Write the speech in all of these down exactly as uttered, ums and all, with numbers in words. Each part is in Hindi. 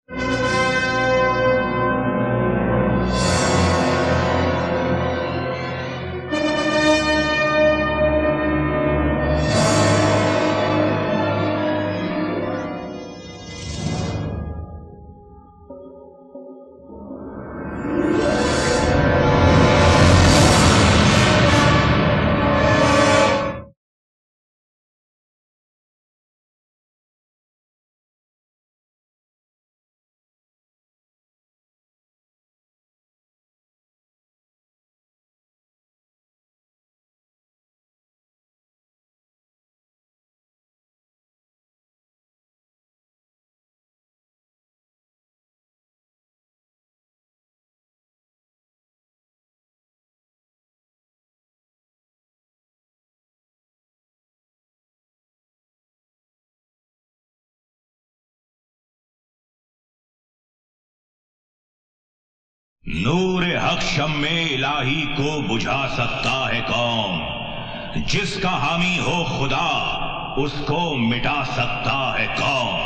नूरे हक शम्मे इलाही को बुझा सकता है कौन? जिसका हामी हो खुदा उसको मिटा सकता है कौन?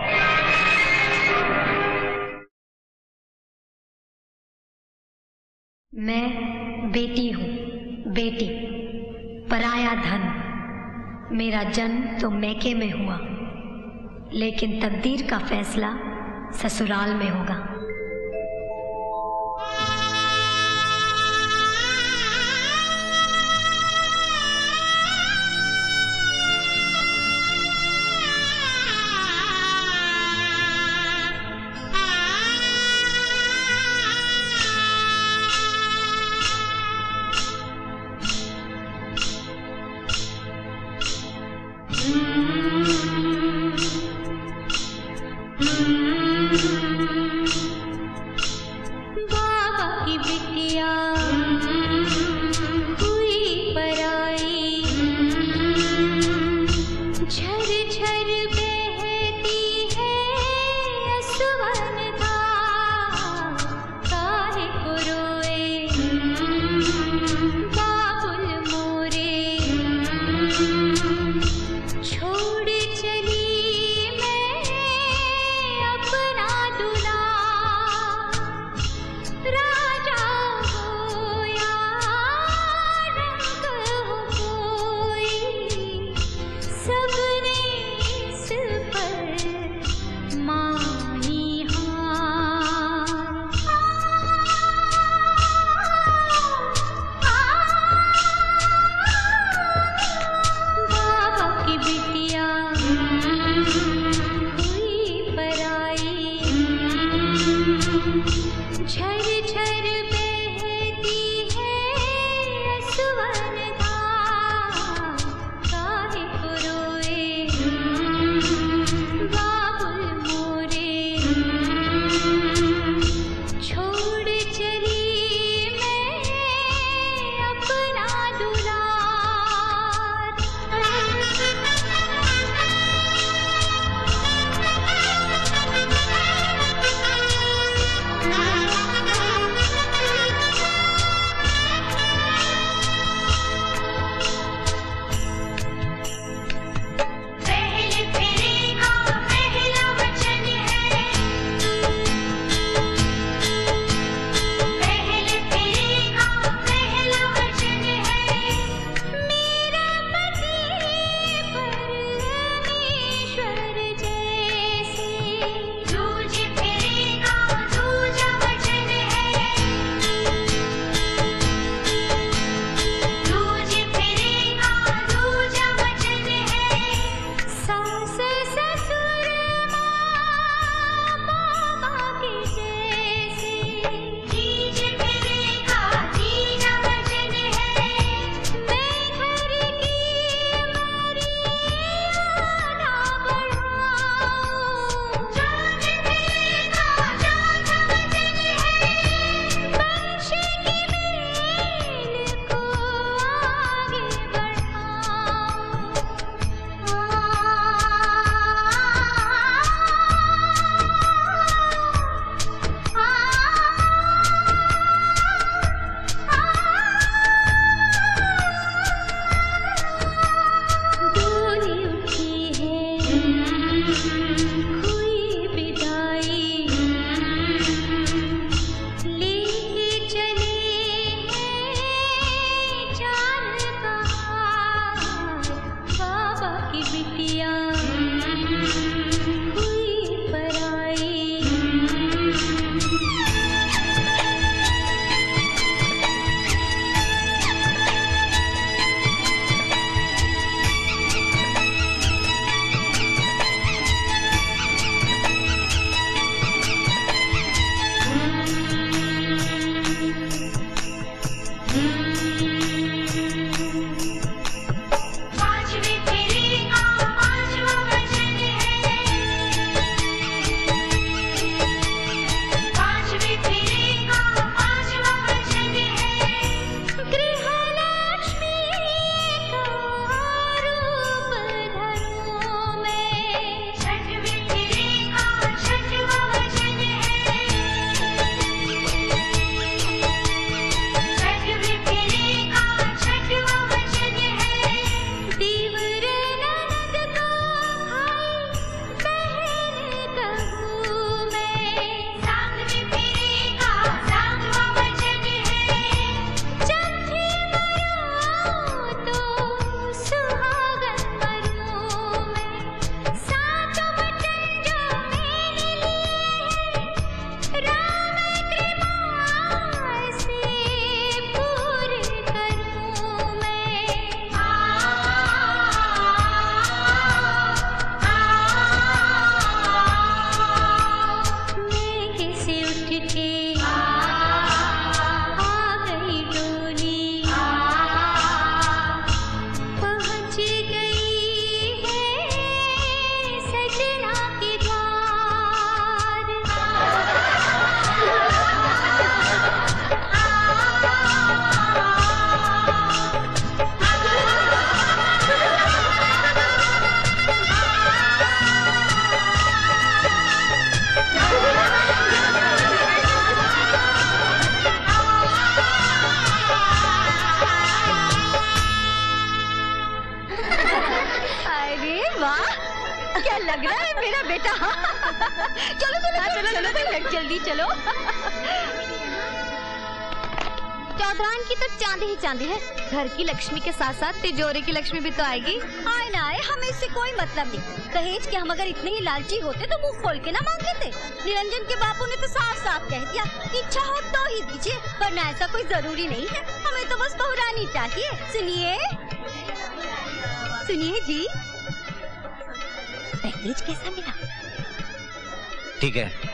मैं बेटी हूँ, बेटी, पराया धन। मेरा जन्म तो मैके में हुआ, लेकिन तकदीर का फैसला ससुराल में होगा। Mm-hmm. क्या लग रहा है मेरा बेटा? चलो चलो चलो चलो चलो जल्दी चलो। चौधरान की तो चांदी ही चांदी है। घर की लक्ष्मी के साथ साथ तिजोरी की लक्ष्मी भी तो आएगी। आए ना आए, हमें इससे कोई मतलब नहीं। दहेज के हम अगर इतने ही लालची होते तो मुंह खोल के ना मांग लेते। निरंजन के बापू ने तो साफ साफ कह दिया, इच्छा हो तो ही दीजिए, वरना ऐसा कोई जरूरी नहीं है। हमें तो बस बहुरानी चाहिए। सुनिए सुनिए जी, दहेज कैसा मिला? ठीक है।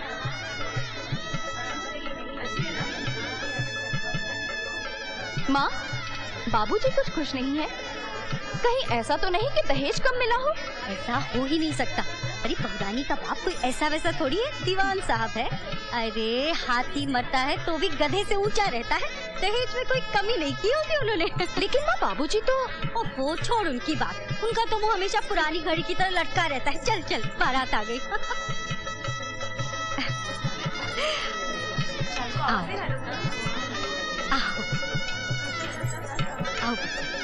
माँ, बाबूजी कुछ खुश नहीं है। कहीं ऐसा तो नहीं कि दहेज कम मिला हो? ऐसा हो ही नहीं सकता। अरे बहुरानी का बाप कोई ऐसा वैसा थोड़ी है, दीवान साहब है। अरे हाथी मरता है तो भी गधे से ऊंचा रहता है। दहेज में कोई कमी नहीं की होगी उन्होंने। लेकिन माँ, बाबूजी तो ओहो, छोड़ उनकी बात। उनका तो मुंह हमेशा पुरानी घड़ी की तरह लटका रहता है। चल चल, बारात आ गई। आओ आओ आओ।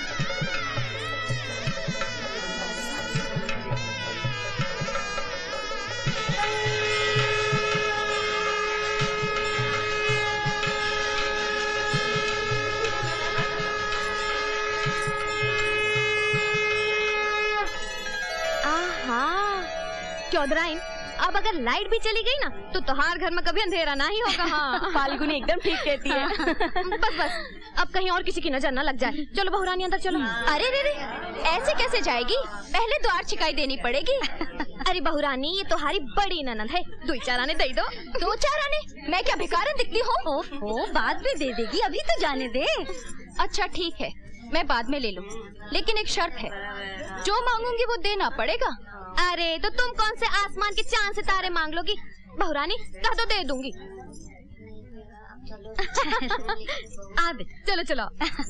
चौधराइन, अब अगर लाइट भी चली गई ना तो तुम्हारे घर में कभी अंधेरा ना ही होगा। हाँ, फाल्गुनी एकदम ठीक कहती है। बस बस, अब कहीं और किसी की नजर ना लग जाए। चलो बहुरानी अंदर चलो। अरे रे रे, ऐसे कैसे जाएगी? पहले द्वार छिकाई देनी पड़ेगी। अरे बहुरानी, ये तुम्हारी बड़ी ननद है, दो चार आने दे दो। दो चार आने? मैं क्या भिखारन दिखती हूँ? ओहो, बाद में दे देगी, अभी तो जाने दे। अच्छा ठीक है, मैं बाद में ले लूँ, लेकिन एक शर्त है, जो मांगूंगी वो देना पड़ेगा। अरे तो तुम कौन से आसमान के चांद सितारे मांग लोगी? बहुरानी कह तो दे दूंगी। अब चलो चलो।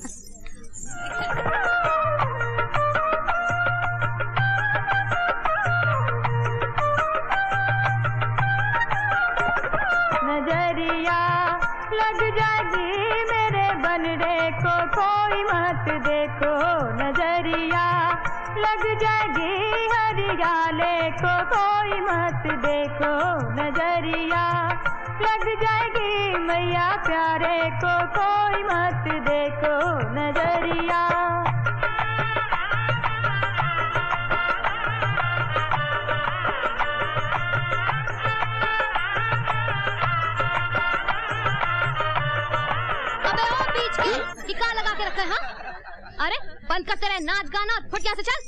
नजरिया लग जाएगी मेरे बनड़े को, कोई मत देखो। नजरिया लग जाएगी हरियाले को, कोई मत देखो। नजरिया लग जाएगी मैया प्यारे को, कोई मत देखो। नजरिया अबे ओ बीच की टिका लगा के रखा है। हाँ? अरे बंद करते रहे नाच गाना, फट यहाँ से चल।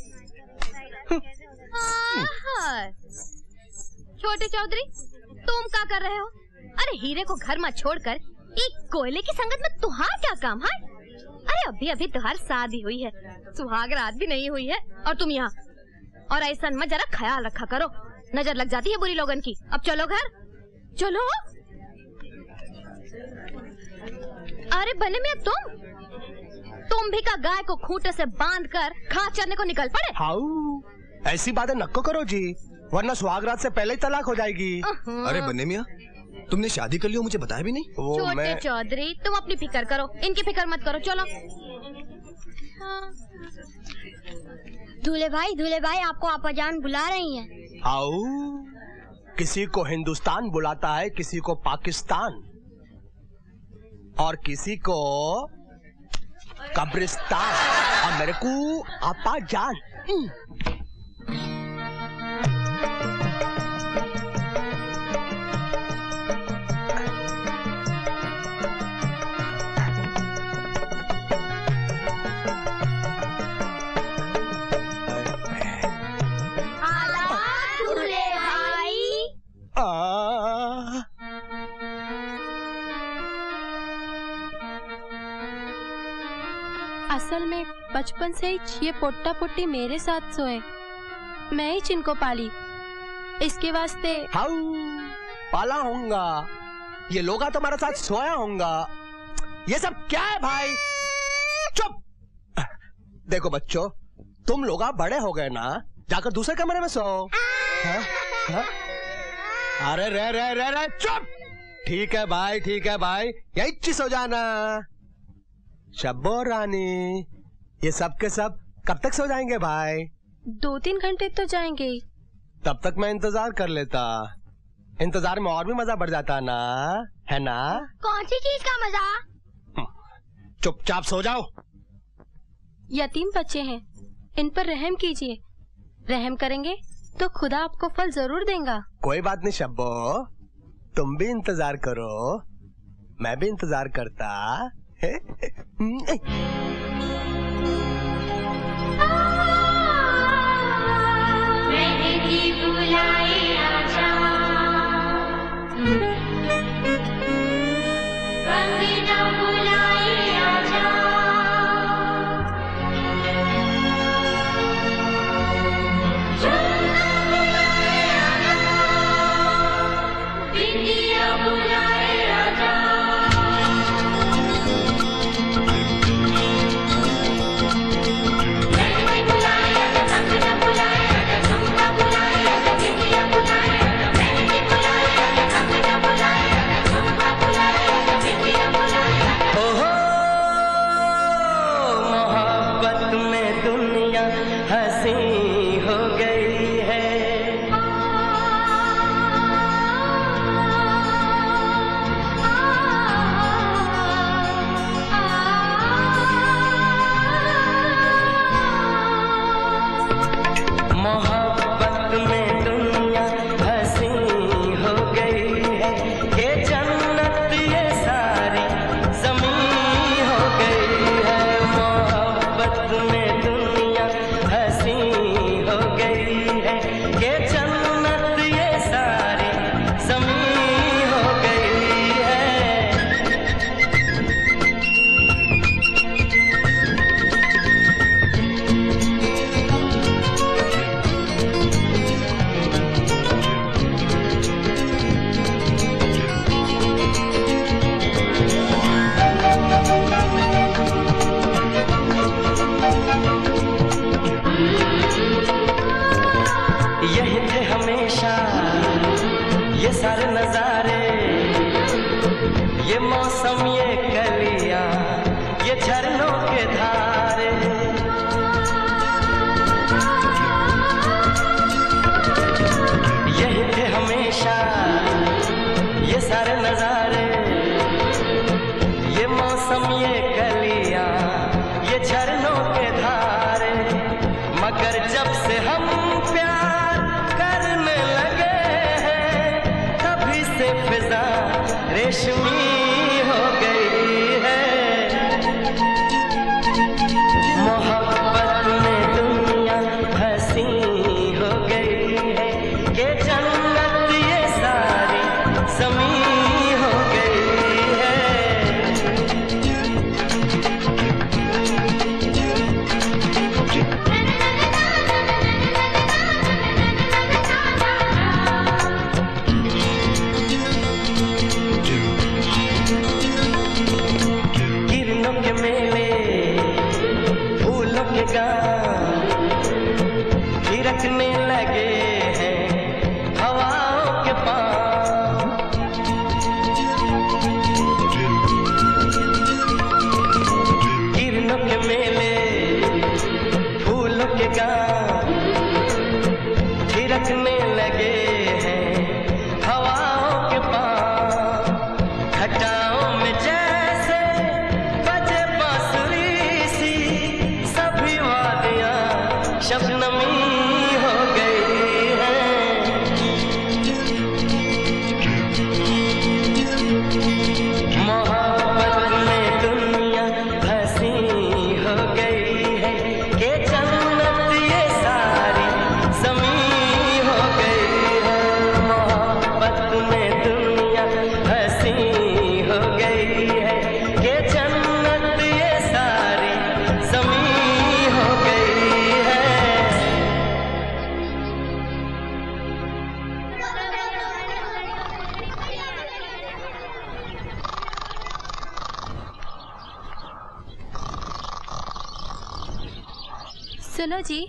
छोटे चौधरी, तुम क्या कर रहे हो? अरे हीरे को घर में छोड़कर एक कोयले की संगत में तुहार क्या काम है? अरे अभी अभी तुहार शादी हुई है, सुहाग रात भी नहीं हुई है और तुम यहाँ। और ऐसा में जरा ख्याल रखा करो, नजर लग जाती है बुरी लोगन की। अब चलो घर, चलो। अरे बने में तुम तुम भी का गाय को खूंटे से बांध कर घास चरने को निकल पड़े। हाउ, ऐसी बातें नक्को करो जी, वरना सुहागरात से पहले ही तलाक हो जाएगी। अरे बन्ने मियाँ, तुमने शादी कर ली हो, मुझे बताया भी नहीं। छोटे मैं... चौधरी, तुम अपनी फिक्र करो, इनकी फिक्र मत करो। चलो। दूल्हे भाई, दूल्हे भाई, आपको आपाजान बुला रही हैं। आओ, किसी को हिंदुस्तान बुलाता है, किसी को पाकिस्तान, और किसी को कब्रिस्तान, और मेरे को आपाजान। असल में बचपन से ही ये पोट्टा पोटी मेरे साथ सोए, मैं ही जिनको पाली, इसके वास्ते। हाउ, पाला होऊंगा, ये लोगा तुम्हारे साथ सोया होऊंगा। ये सब क्या है भाई? चुप। देखो बच्चों, तुम लोगा बड़े हो गए ना, जाकर दूसरे कमरे में सो। हा? हा? अरे रे रे रे रे चुप। ठीक है भाई, ठीक है भाई, यही चीज हो जाना। शब्बो रानी, ये सब के सब कब तक सो जाएंगे भाई? दो तीन घंटे तो जाएंगे ही। तब तक मैं इंतजार कर लेता। इंतजार में और भी मजा बढ़ जाता ना, है ना? कौन सी चीज का मजा? चुपचाप सो जाओ। यतीम बच्चे हैं, इन पर रहम कीजिए। रहम करेंगे तो खुदा आपको फल जरूर देगा। कोई बात नहीं शब्बो, तुम भी इंतजार करो, मैं भी इंतजार करता। मेहंदी बुलाए आजा, रंगीला बुलाए आजा, झुमका बुलाए आजा, बिंदिया बुलाए आजा। सुनो जी,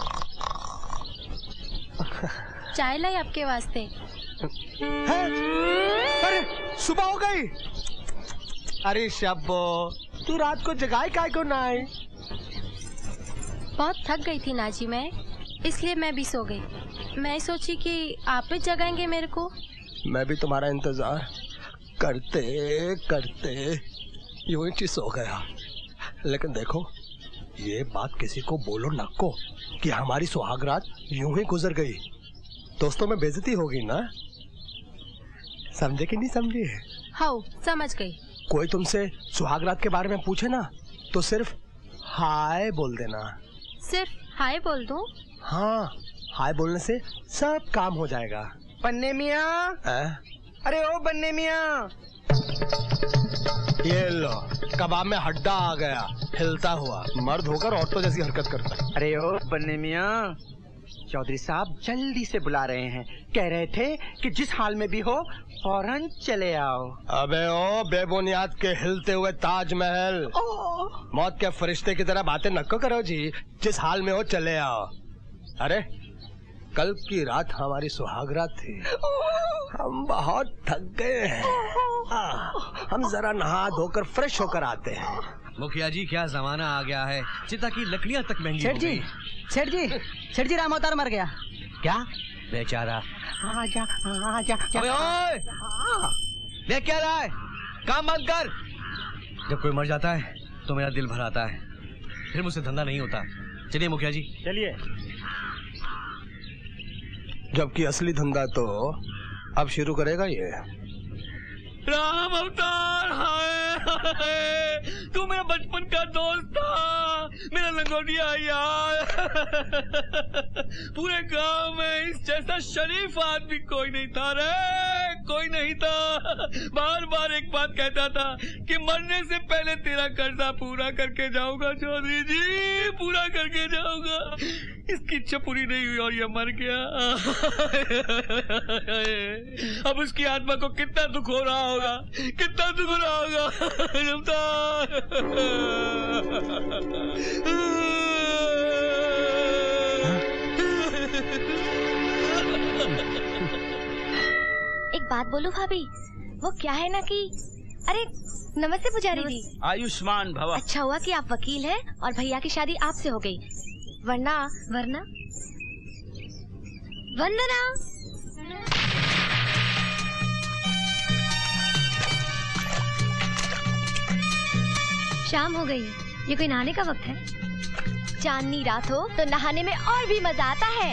चाय लाई आपके वास्ते। है? अरे सुबह हो गई। अरे शब्बो, तू रात को जगाई काय को ना आई? बहुत थक गई थी नाजी मैं, इसलिए मैं भी सो गई। मैं सोची कि आप ही जगाएंगे मेरे को। मैं भी तुम्हारा इंतजार करते करते यूं ही सो गया। लेकिन देखो, ये बात किसी को बोलो न को कि हमारी सुहागरात यूं ही गुजर गई। दोस्तों में बेइज्जती होगी ना। समझे कि नहीं समझे? हाँ, समझ गई। कोई तुमसे सुहागरात के बारे में पूछे ना तो सिर्फ हाय बोल देना। सिर्फ हाय बोल दूं? हाँ, हाय बोलने से सब काम हो जाएगा। बन्ने मियाँ, अरे ओ बन्ने मियाँ, ये लो, कबाब में हड्डा आ गया, हिलता हुआ। मर्द होकर औरतों जैसी हरकत करता है। अरे ओ बन्ने मियाँ, चौधरी साहब जल्दी से बुला रहे हैं। कह रहे थे कि जिस हाल में भी हो फौरन चले आओ। अबे ओ बेबुनियाद के हिलते हुए ताजमहल, मौत के फरिश्ते की तरह बातें न करो जी। जिस हाल में हो चले आओ। अरे कल की रात हमारी सुहागरात थी, हम बहुत थक गए हैं। हम जरा नहा धोकर फ्रेश होकर आते हैं। मुखिया जी, क्या जमाना आ गया है, चिता की लकड़ियां तक महंगी हो गई। सेठ जी, सेठ जी राम अवतार मर गया। क्या? बेचारा। आजा आजा। अबे ओए, देख क्या रहा है? काम बंद कर। जब कोई मर जाता है तो मेरा दिल भर आता है, फिर मुझसे धंधा नहीं होता। चलिए मुखिया जी, चलिए। जबकि असली धंधा तो अब शुरू करेगा ये। राम अवतार, हाय हाय, तू मेरा बचपन का दोस्त था, मेरा लंगोटिया यार। पूरे गांव में इस जैसा शरीफ आदमी कोई नहीं था रे, कोई नहीं था। बार बार एक बात कहता था कि मरने से पहले तेरा कर्जा पूरा करके जाऊंगा चौधरी जी, पूरा करके जाऊंगा। इसकी इच्छा पूरी नहीं हुई और ये मर गया। अब उसकी आत्मा को कितना दुख हो रहा होगा, कितना दुख हो रहा होगा। एक बात बोलूं भाभी, वो क्या है ना कि अरे नमस्ते पुजारी जी। आयुष्मान भव। अच्छा हुआ कि आप वकील हैं और भैया की शादी आपसे हो गई, वरना वरना वंदना। शाम हो गई, ये कोई नहाने का वक्त है? चांदनी रात हो तो नहाने में और भी मजा आता है।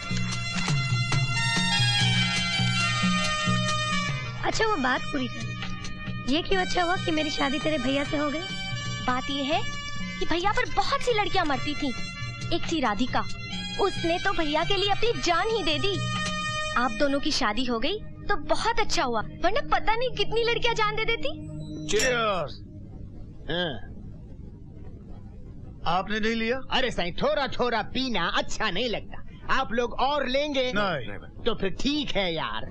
अच्छा वो बात पूरी कर, ये क्यों अच्छा हुआ कि मेरी शादी तेरे भैया से हो गई? बात ये है कि भैया पर बहुत सी लड़कियां मरती थी। एक थी राधिका, उसने तो भैया के लिए अपनी जान ही दे दी। आप दोनों की शादी हो गई तो बहुत अच्छा हुआ, वरना पता नहीं कितनी लड़कियां जान दे देती। Cheers! आपने नहीं लिया? अरे साईं, थोड़ा थोड़ा पीना अच्छा नहीं लगता। आप लोग और लेंगे? नहीं। तो फिर ठीक है यार।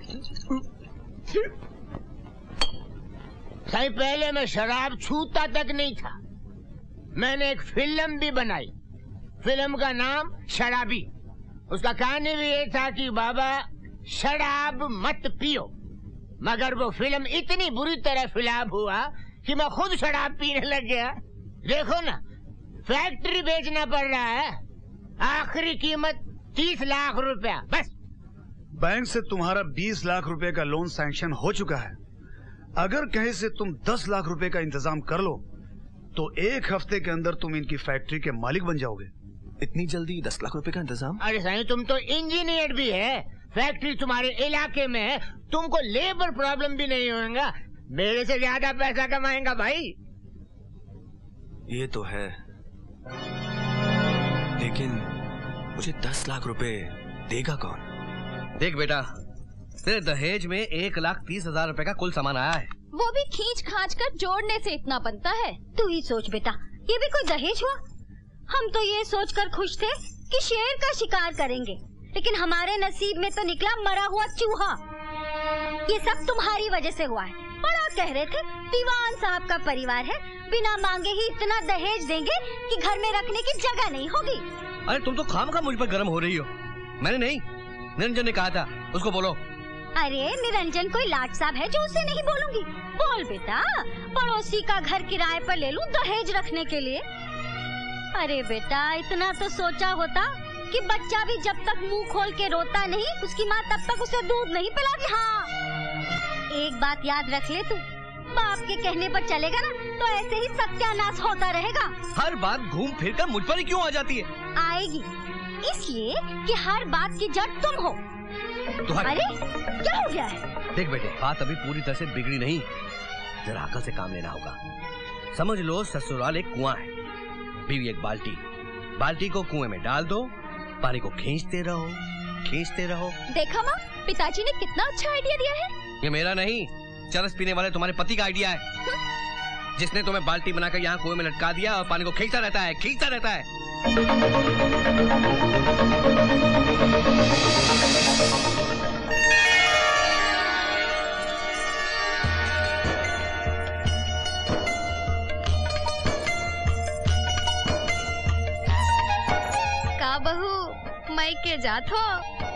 साईं, पहले मैं शराब छूता तक नहीं था। मैंने एक फिल्म भी बनाई, फिल्म का नाम शराबी। उसका कहानी भी ये था कि बाबा शराब मत पियो, मगर वो फिल्म इतनी बुरी तरह फ्लॉप हुआ कि मैं खुद शराब पीने लग गया। देखो ना, फैक्ट्री बेचना पड़ रहा है, आखिरी कीमत तीस लाख रुपया बस। बैंक से तुम्हारा बीस लाख रुपए का लोन सैंक्शन हो चुका है। अगर कहीं से तुम दस लाख रुपए का इंतजाम कर लो तो एक हफ्ते के अंदर तुम इनकी फैक्ट्री के मालिक बन जाओगे। इतनी जल्दी दस लाख रुपए का इंतजाम? अरे साईं, तुम तो इंजीनियर भी है, फैक्ट्री तुम्हारे इलाके में है, तुमको लेबर प्रॉब्लम भी नहीं होगा। मेरे से ज्यादा पैसा कमाएगा भाई। ये तो है, लेकिन मुझे दस लाख रुपए देगा कौन? देख बेटा, तेरे दहेज में एक लाख तीस हजार रुपए का कुल सामान आया है। वो भी खींच खांच कर जोड़ने से इतना बनता है। तू ही सोच बेटा, ये भी कोई दहेज हुआ? हम तो ये सोचकर खुश थे कि शेर का शिकार करेंगे, लेकिन हमारे नसीब में तो निकला मरा हुआ चूहा। ये सब तुम्हारी वजह से हुआ है। बड़ा कह रहे थे दीवान साहब का परिवार है, बिना मांगे ही इतना दहेज देंगे कि घर में रखने की जगह नहीं होगी। अरे तुम तो खामखा मुझ पर गर्म हो रही हो। मैंने नहीं, निरंजन ने कहा था, उसको बोलो। अरे निरंजन कोई लाट साहब है जो उसे नहीं बोलूंगी? बोल बेटा, पड़ोसी का घर किराए पर ले लूं दहेज रखने के लिए? अरे बेटा, इतना तो सोचा होता कि बच्चा भी जब तक मुंह खोल के रोता नहीं, उसकी माँ तब तक उसे दूध नहीं पिलाती। हाँ, एक बात याद रख ले तू, बाप के कहने पर चलेगा ना तो ऐसे ही सत्यानाश होता रहेगा। हर बात घूम फिर कर मुझ पर ही क्यों आ जाती है? आएगी, इसलिए कि हर बात की जड़ तुम हो। अरे क्या हो गया है? देख बेटे, बात अभी पूरी तरह से बिगड़ी नहीं, जरा अकल से काम लेना होगा। समझ लो ससुराल एक कुआं है, बीवी एक बाल्टी। बाल्टी को कुएं में डाल दो, पानी को खींचते रहो खींचते रहो। देखा माँ, पिताजी ने कितना अच्छा आइडिया दिया है। ये मेरा नहीं, चरस पीने वाले तुम्हारे पति का आइडिया है, जिसने तुम्हें बाल्टी बनाकर यहाँ कुएं में लटका दिया और पानी को खींचता रहता है खींचता रहता है। का बहू मैं के जात हो।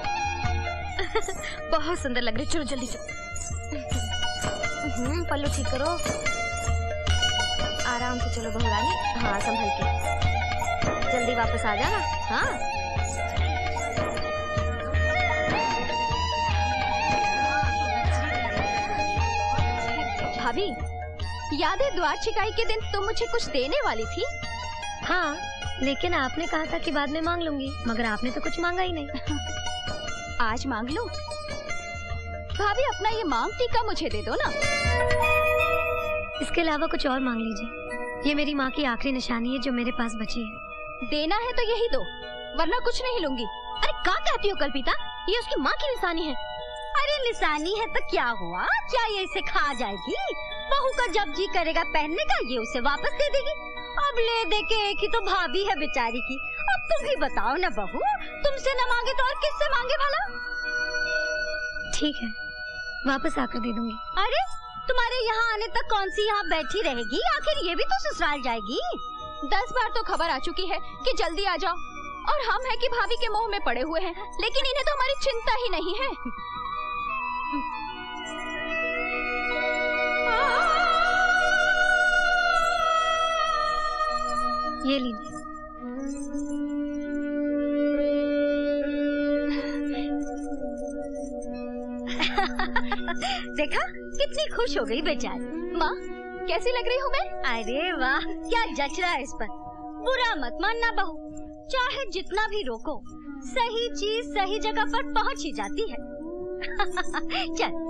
बहुत सुंदर लग रही, चलो जल्दी चलो। हम्म, पल्लू ठीक करो, आराम से चलो बहू रानी। हाँ संभल के, जल्दी वापस आ जाना। हाँ भाभी, याद है द्वार छिकाई के दिन तुम मुझे कुछ देने वाली थी? हाँ, लेकिन आपने कहा था कि बाद में मांग लूंगी, मगर आपने तो कुछ मांगा ही नहीं। आज मांग लो भाभी, अपना ये मांग टीका मुझे दे दो ना। इसके अलावा कुछ और मांग लीजिए, ये मेरी माँ की आखिरी निशानी है जो मेरे पास बची है। देना है तो यही दो, वरना कुछ नहीं लूंगी। अरे क्या कहती हो कल्पिता, ये उसकी माँ की निशानी है। अरे निशानी है तो क्या हुआ, क्या ये इसे खा जाएगी? बहू का जब जी करेगा पहनने का, ये उसे वापस दे देगी। अब ले दे के एक ही तो भाभी है बेचारी की। अब तुम ही बताओ ना बहू, तुमसे न मांगे तो और किससे मांगे भला? ठीक है, वापस आकर दे दूंगी। अरे तुम्हारे यहाँ आने तक कौन सी यहाँ बैठी रहेगी? आखिर ये भी तो ससुराल जाएगी। दस बार तो खबर आ चुकी है कि जल्दी आ जाओ, और हम है कि भाभी के मोह में पड़े हुए हैं, लेकिन इन्हें तो हमारी चिंता ही नहीं है। ये लीजिए। देखा कितनी खुश हो गई बेचारी। माँ कैसी लग रही हूँ मैं? अरे वाह, क्या जच रहा है इस पर। बुरा मत मानना बहू, चाहे जितना भी रोको, सही चीज सही जगह पर पहुँच ही जाती है। चल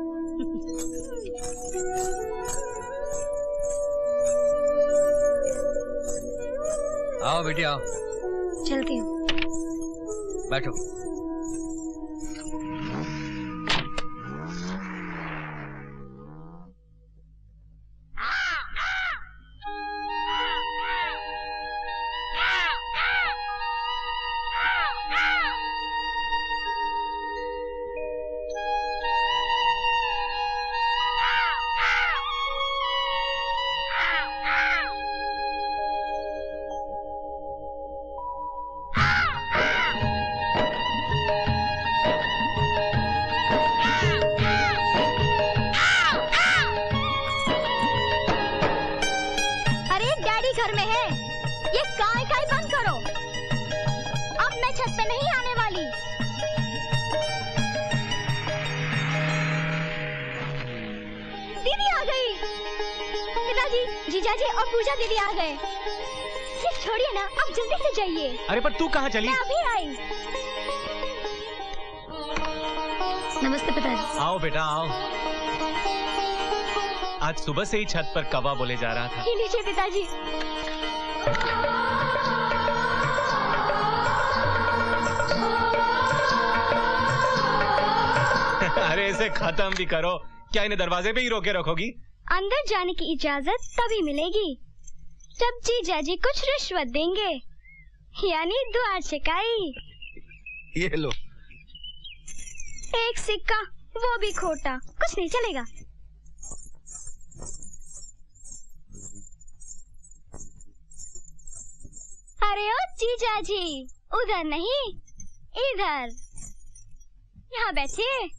आओ बेटी आओ। चलती हूँ। बैठो। दीदी आ गए। ये छोड़िए ना, अब जल्दी से जाइए। अरे पर तू कहाँ चली? मैं अभी आई। नमस्ते पिताजी। आओ बेटा आओ। आज सुबह से ही छत पर कौवा बोले जा रहा था। ये लीजिए पिताजी। अरे इसे खत्म भी करो, क्या इन्हें दरवाजे पे ही रोके रखोगी? अंदर जाने की इजाजत तभी मिलेगी जब जीजा जी कुछ रिश्वत देंगे, यानी द्वार छिकाई। ये लो। एक सिक्का, वो भी खोटा, कुछ नहीं चलेगा। अरे ओ जीजा जी, उधर नहीं इधर, यहाँ बैठिए।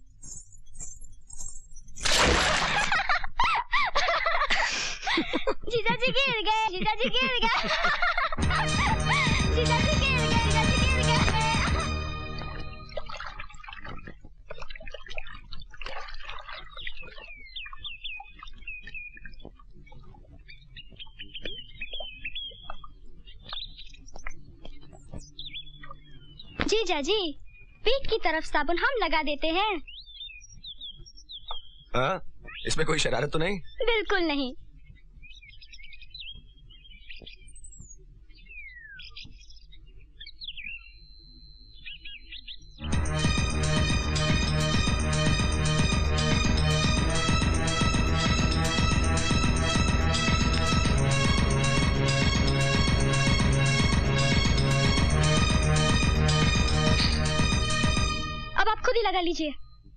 जीजा जी गिर गए, जीजा जी गिर गए, जीजा जी गिर गए, जीजा जी गिर गए। जीजा जी, पीठ की तरफ साबुन हम लगा देते हैं। हाँ, इसमें कोई शरारत तो नहीं? बिल्कुल नहीं। अब आप खुद ही लगा लीजिए।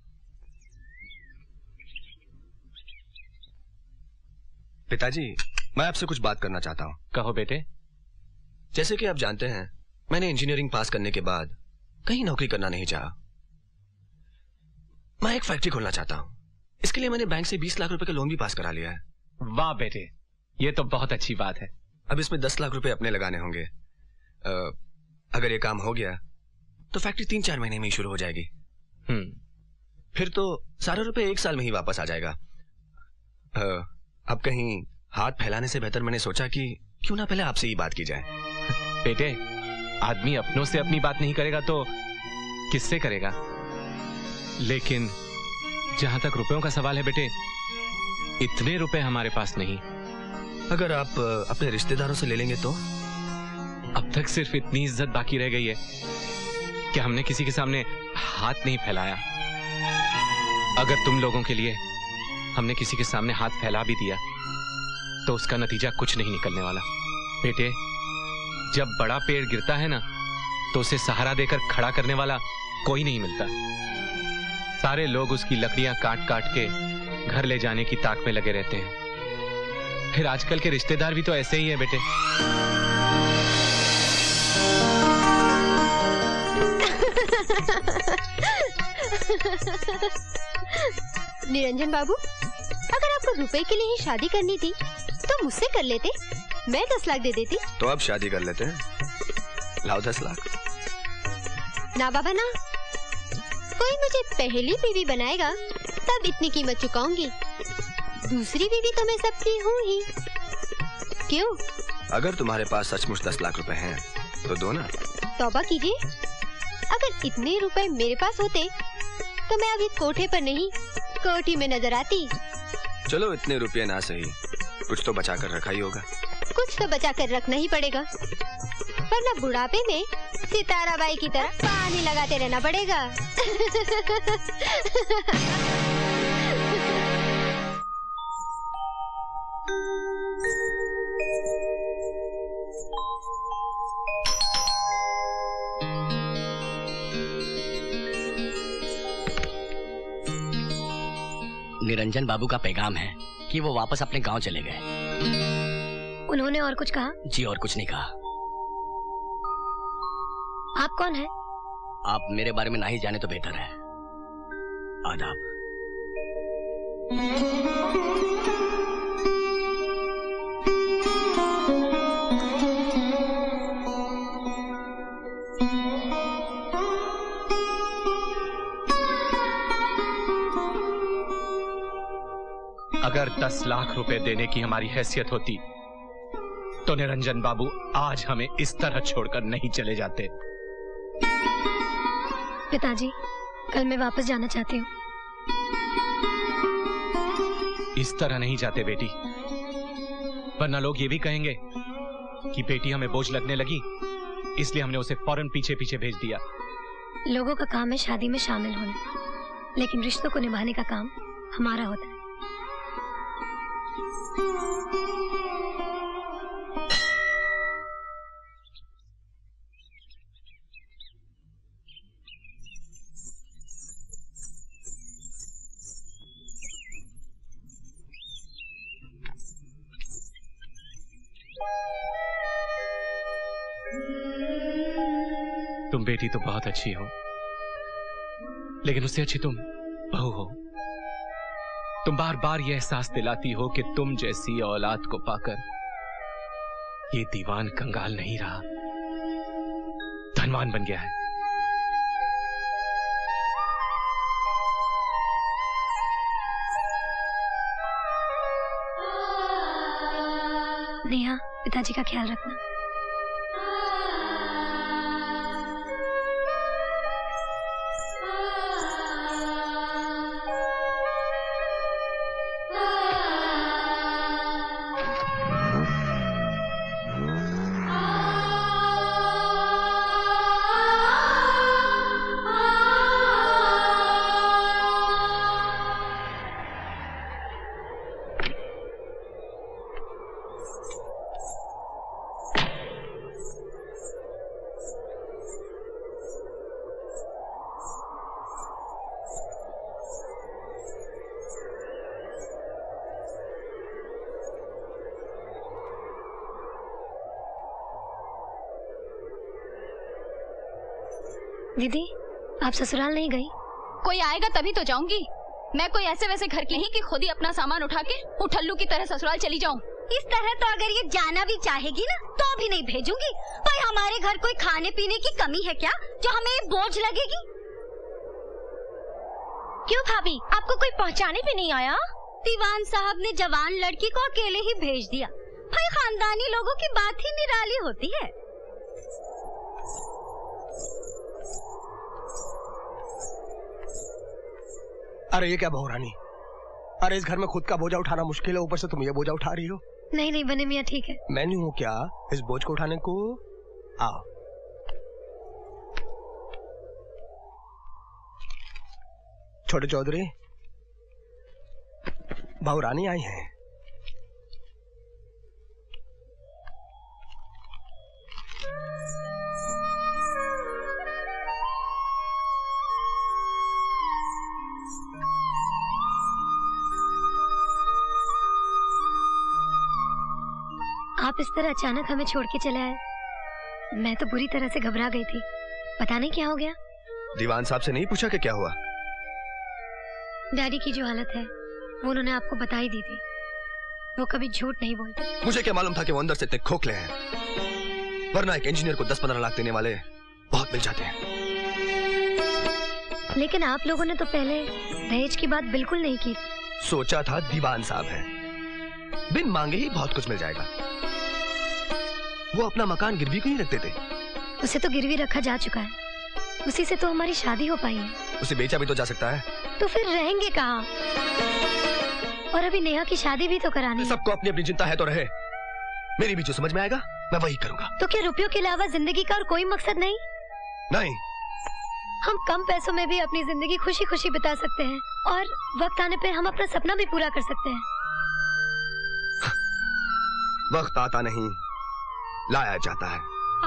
पिताजी, मैं आपसे कुछ बात करना चाहता हूँ। कहो बेटे। जैसे कि आप जानते हैं, मैंने इंजीनियरिंग पास करने के बाद कहीं नौकरी करना नहीं चाहा। मैं एक फैक्ट्री खोलना चाहता हूँ। इसके लिए मैंने बैंक से बीस लाख रुपए का लोन भी पास करा लिया है। वाह बेटे, ये तो बहुत अच्छी बात है। अब इसमें दस लाख रुपए अपने लगाने होंगे। आ, अगर ये काम हो गया तो फैक्ट्री तीन चार महीने में ही शुरू हो जाएगी। हम्म। फिर तो सारा रुपए एक साल में ही वापस आ जाएगा। आ, अब कहीं हाथ फैलाने से बेहतर मैंने सोचा कि क्यों ना पहले आपसे ही बात की जाए। बेटे, आदमी अपनों से अपनी बात नहीं करेगा तो किससे करेगा? लेकिन जहां तक रुपयों का सवाल है बेटे, इतने रुपए हमारे पास नहीं। अगर आप अपने रिश्तेदारों से ले लेंगे तो? अब तक सिर्फ इतनी इज्जत बाकी रह गई है कि हमने किसी के सामने हाथ नहीं फैलाया। अगर तुम लोगों के लिए हमने किसी के सामने हाथ फैला भी दिया तो उसका नतीजा कुछ नहीं निकलने वाला। बेटे, जब बड़ा पेड़ गिरता है ना तो उसे सहारा देकर खड़ा करने वाला कोई नहीं मिलता। सारे लोग उसकी लकड़ियां काट काट के घर ले जाने की ताक में लगे रहते हैं। फिर आजकल के रिश्तेदार भी तो ऐसे ही है बेटे। निरंजन बाबू, अगर आपको रुपए के लिए ही शादी करनी थी तो मुझसे कर लेते, मैं दस लाख दे देती। तो अब शादी कर लेते हैं, लाओ दस लाख। ना बाबा ना, कोई मुझे पहली बीवी बनाएगा तब इतनी कीमत चुकाऊंगी। दूसरी बीवी तो मैं सबकी हूँ ही। क्यों? अगर तुम्हारे पास सचमुच दस लाख रुपए हैं तो दो ना। तौबा कीजिए, अगर इतने रुपए मेरे पास होते तो मैं अभी कोठे पर नहीं कोठी में नजर आती। चलो इतने रुपये ना सही, कुछ तो बचा कर रखा ही होगा। कुछ तो बचा कर रखना ही पड़ेगा, वरना बुढ़ापे में सितारा बाई की तरह पानी लगाते रहना पड़ेगा। निरंजन बाबू का पैगाम है कि वो वापस अपने गांव चले गए। उन्होंने और कुछ कहा? जी और कुछ नहीं कहा। आप कौन है? आप मेरे बारे में ना ही जाने तो बेहतर है। आदाब। अगर दस लाख रुपए देने की हमारी हैसियत होती तो निरंजन बाबू आज हमें इस तरह छोड़कर नहीं चले जाते। पिताजी, कल मैं वापस जाना चाहती हूँ। इस तरह नहीं जाते बेटी, वरना लोग ये भी कहेंगे कि बेटी हमें बोझ लगने लगी, इसलिए हमने उसे फौरन पीछे पीछे भेज दिया। लोगों का काम है शादी में शामिल होना, लेकिन रिश्तों को निभाने का काम हमारा होता है। तुम बेटी तो बहुत अच्छी हो, लेकिन उससे अच्छी तुम बहू हो। तुम बार बार यह एहसास दिलाती हो कि तुम जैसी औलाद को पाकर ये दीवान कंगाल नहीं रहा, धनवान बन गया है। नेहा, पिताजी का ख्याल रखना। दीदी आप ससुराल नहीं गई? कोई आएगा तभी तो जाऊंगी। मैं कोई ऐसे वैसे घर की नहीं कि खुद ही अपना सामान उठा के उठल्लू की तरह ससुराल चली जाऊं। इस तरह तो अगर ये जाना भी चाहेगी ना तो भी नहीं भेजूंगी। भाई हमारे घर कोई खाने पीने की कमी है क्या जो हमें ये बोझ लगेगी? क्यों भाभी, आपको कोई पहचाने भी नहीं आया? दीवान साहब ने जवान लड़की को अकेले ही भेज दिया। भाई खानदानी लोगों की बात ही निराली होती है। अरे ये क्या बहुरानी, अरे इस घर में खुद का बोझा उठाना मुश्किल है, ऊपर से तुम ये बोझा उठा रही हो। नहीं नहीं बने मियाँ ठीक है। मैं नहीं हूँ क्या इस बोझ को उठाने को? आओ। छोटे चौधरी, बहुरानी आई हैं। आप इस तरह अचानक हमें छोड़ के चले आए, मैं तो बुरी तरह से घबरा गई थी। पता नहीं क्या हो गया। दीवान साहब से नहीं पूछा कि क्या हुआ? डैडी की जो हालत है वो उन्होंने आपको बता ही दी थी। वो कभी झूठ नहीं बोलते। मुझे क्या मालूम था कि वो अंदर से इतने खोखले हैं, वरना एक इंजीनियर को दस पंद्रह लाख देने वाले बहुत मिल जाते हैं। लेकिन आप लोगों ने तो पहले दहेज की बात बिल्कुल नहीं की। सोचा था दीवान साहब है, बिन मांगे ही बहुत कुछ मिल जाएगा। वो अपना मकान गिरवी क्यों नहीं रखते थे? उसे तो गिरवी रखा जा चुका है, उसी से तो हमारी शादी हो पाई है। उसे बेचा भी तो जा सकता है। तो फिर रहेंगे कहाँ? और अभी नेहा की शादी भी तो करानी है। सबको अपनी अपनी चिंता है तो रहे, मेरी भी जो समझ में आएगा मैं वही करूंगा। तो क्या रुपयों के अलावा जिंदगी का और कोई मकसद नहीं? नहीं। हम कम पैसों में भी अपनी जिंदगी खुशी खुशी बिता सकते हैं और वक्त आने पे हम अपना सपना भी पूरा कर सकते हैं। वक्त आता नहीं, लाया जाता है।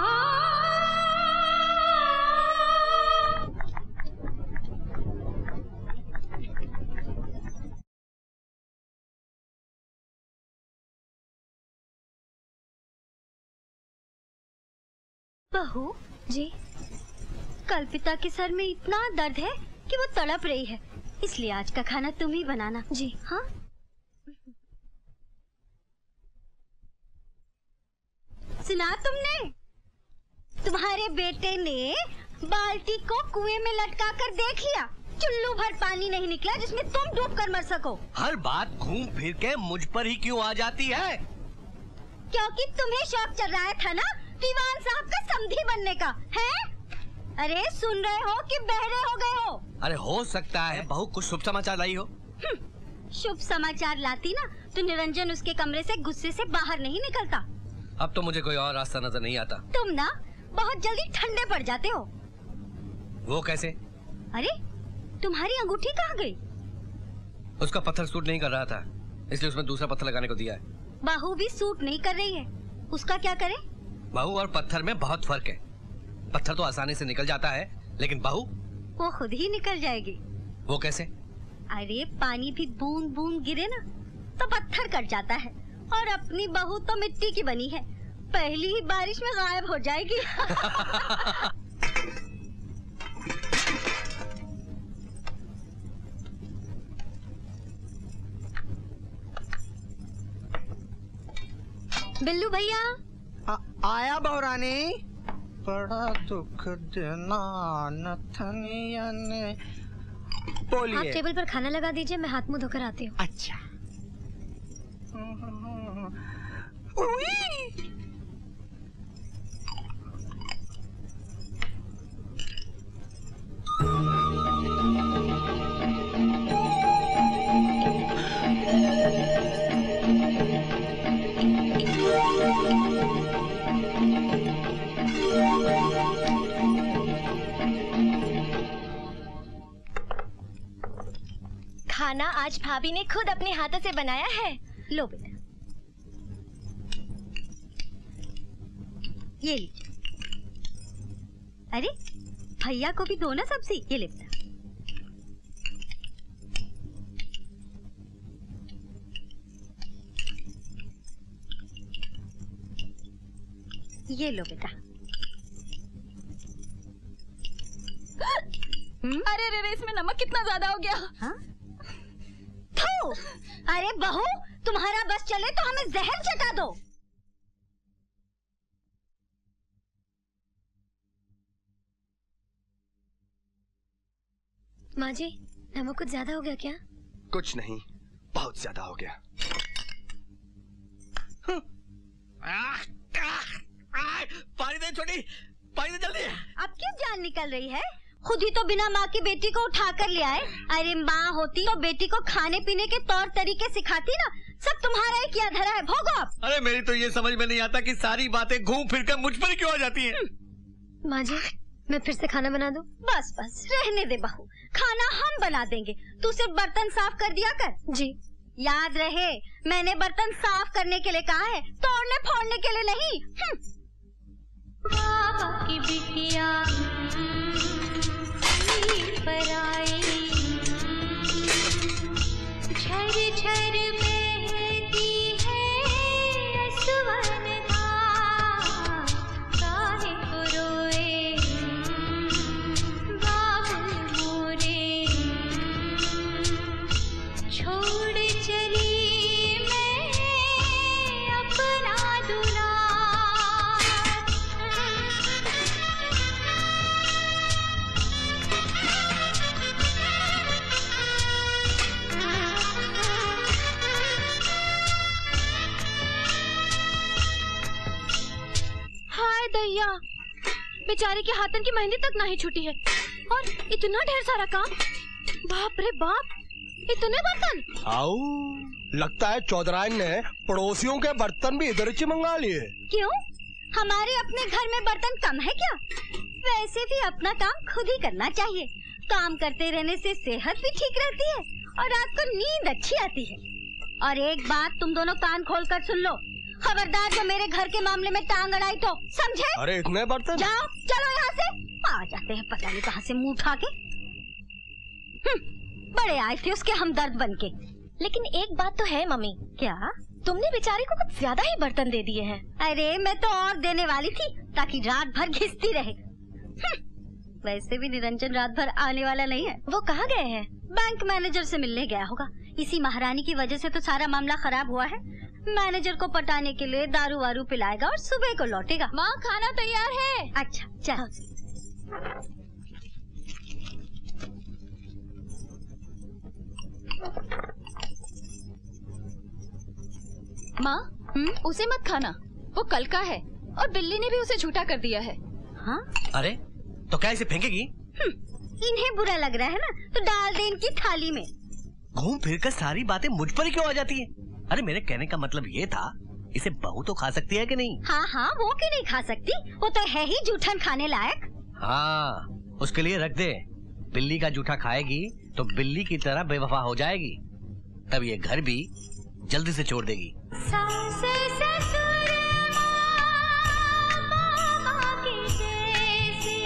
बहू जी, कल्पिता के सर में इतना दर्द है कि वो तड़प रही है, इसलिए आज का खाना तुम ही बनाना। जी हाँ। सुना तुमने? तुम्हारे बेटे ने बाल्टी को कुएं में लटका कर देख लिया, चुल्लू भर पानी नहीं निकला जिसमें तुम डूब कर मर सको। हर बात घूम फिर के मुझ पर ही क्यों आ जाती है? क्योंकि तुम्हें शौक चल रहा था ना दीवान साहब का समधी बनने का, है? अरे सुन रहे हो कि बहरे हो गए हो? अरे हो सकता है बहू कुछ शुभ समाचार लाई हो। शुभ समाचार लाती ना तो निरंजन उसके कमरे से गुस्से से बाहर नहीं निकलता। अब तो मुझे कोई और रास्ता नजर नहीं आता। तुम ना बहुत जल्दी ठंडे पड़ जाते हो। वो कैसे? अरे तुम्हारी अंगूठी कहाँ गई? उसका पत्थर सूट नहीं कर रहा था, इसलिए उसमें दूसरा पत्थर लगाने को दिया है। बहू भी सूट नहीं कर रही है, उसका क्या करे? बहू और पत्थर में बहुत फर्क है। पत्थर तो आसानी से निकल जाता है, लेकिन बहू वो खुद ही निकल जाएगी। वो कैसे? अरे पानी भी बूंद बूंद गिरे ना तो पत्थर कट जाता है, और अपनी बहू तो मिट्टी की बनी है, पहली ही बारिश में गायब हो जाएगी। बिल्लू भैया। आया बहुरानी। बड़ा दुख देना नथनिया ने। बोलिए। आप टेबल पर खाना लगा दीजिए, मैं हाथ मुंह धोकर आती हूँ। अच्छा। खाना आज भाभी ने खुद अपने हाथों से बनाया है। लो बेटा, ये लीजिए। अरे भैया को भी दो ना सब्जी। ये ले बेटा। ये लो बेटा। अरे रे रे, इसमें नमक कितना ज्यादा हो गया। हाँ? थू! अरे बहू, तुम्हारा बस चले तो हमें जहर चटा दो। माँ जी, नमक कुछ ज्यादा हो गया क्या? कुछ नहीं, बहुत ज्यादा हो गया। पानी दे छोटी, पानी दे जल्दी। अब क्यों जान निकल रही है? खुद ही तो बिना माँ की बेटी को उठा कर ले आए। अरे माँ होती तो बेटी को खाने पीने के तौर तरीके सिखाती ना। सब तुम्हारा ही किया धरा है, भोगो आप। अरे मेरी तो ये समझ में नहीं आता कि सारी बातें घूम फिर कर मुझ पर क्यों आ जाती हैं। माँ जी, मैं फिर से खाना बना दूं? बस बस रहने दे बहू, खाना हम बना देंगे, तू सिर्फ बर्तन साफ कर दिया कर। जी। याद रहे, मैंने बर्तन साफ करने के लिए कहा है, तोड़ने फोड़ने के लिए नहीं। बाबा की बिटिया पर आई, झर झर बहती है असवन धार, काहे को रोए बाबुल मोरे, छोड़ चली मैं अपना दुलार। हाय दैया, बेचारे के हाथन की मेहंदी तक नहीं छूटी है और इतना ढेर सारा काम। बाप रे बाप, इतने बर्तन। आओ, लगता है चौधराइन ने पड़ोसियों के बर्तन भी इधर से मंगा लिए। क्यों? हमारे अपने घर में बर्तन कम है क्या? वैसे भी अपना काम खुद ही करना चाहिए। काम करते रहने से सेहत भी ठीक रहती है और रात को नींद अच्छी आती है। और एक बात तुम दोनों कान खोल कर सुन लो, खबरदार जो मेरे घर के मामले में टांग अड़ाई तो, समझे? अरे इतने बर्तन? जाओ, चलो यहाँ से। आ जाते हैं पता नहीं कहाँ से मुंह उठा के। बड़े आए थे उसके हमदर्द बनके। लेकिन एक बात तो है मम्मी। क्या? तुमने बेचारे को कुछ ज्यादा ही बर्तन दे दिए हैं। अरे मैं तो और देने वाली थी ताकि रात भर घिसती रहे। वैसे भी निरंजन रात भर आने वाला नहीं है। वो कहाँ गए हैं? बैंक मैनेजर से मिलने गया होगा। इसी महारानी की वजह से तो सारा मामला खराब हुआ है। मैनेजर को पटाने के लिए दारू वारू पिलाएगा और सुबह को लौटेगा। माँ, खाना तैयार है। अच्छा चल। माँ, उसे मत खाना, वो कल का है और बिल्ली ने भी उसे झूठा कर दिया है। हाँ? अरे तो क्या इसे फेंकेगी? इन्हें बुरा लग रहा है ना, तो डाल दे इनकी थाली में। घूम फिर कर सारी बातें मुझ पर ही क्यों आ जाती है? अरे मेरे कहने का मतलब ये था, इसे बहू तो खा सकती है कि नहीं? हाँ हाँ, वो क्यों नहीं खा सकती, वो तो है ही जूठन खाने लायक। हाँ, उसके लिए रख दे। बिल्ली का जूठा खाएगी तो बिल्ली की तरह बेवफा हो जाएगी, तब ये घर भी जल्दी से छोड़ देगी। सास ससुर मामा के जैसे।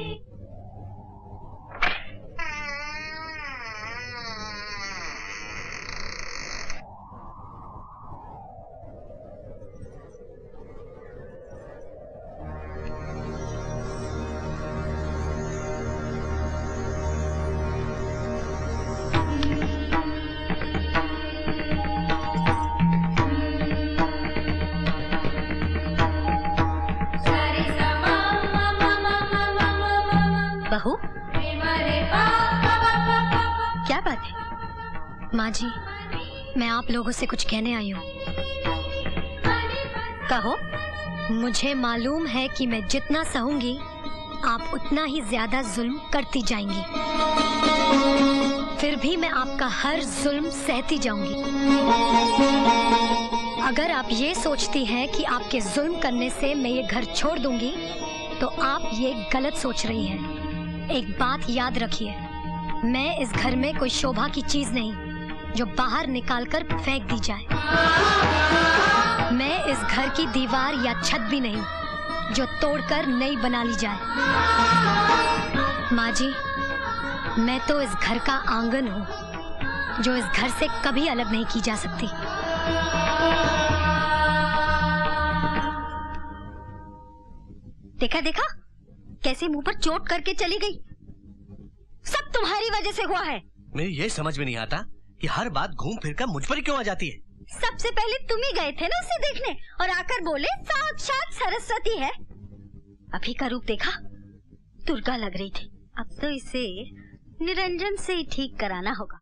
बहू, क्या बात है? माँ जी, मैं आप लोगों से कुछ कहने आई हूँ। कहो। मुझे मालूम है कि मैं जितना सहूंगी आप उतना ही ज्यादा जुल्म करती जाएंगी, फिर भी मैं आपका हर जुल्म सहती जाऊंगी। अगर आप ये सोचती हैं कि आपके जुल्म करने से मैं ये घर छोड़ दूंगी तो आप ये गलत सोच रही हैं। एक बात याद रखिए, मैं इस घर में कोई शोभा की चीज नहीं जो बाहर निकालकर फेंक दी जाए। मैं इस घर की दीवार या छत भी नहीं जो तोड़कर नई बना ली जाए। माँ जी, मैं तो इस घर का आंगन हूँ जो इस घर से कभी अलग नहीं की जा सकती। देखा देखा कैसे मुंह पर चोट करके चली गई। तुम्हारी वजह से हुआ है। मेरी ये समझ में नहीं आता कि हर बात घूम फिर कर मुझ पर ही क्यों आ जाती है। सबसे पहले तुम ही गए थे ना उसे देखने और आकर बोले साक्षात सरस्वती है। अभी का रूप देखा, दुर्गा लग रही थी। अब तो इसे निरंजन से ही ठीक कराना होगा।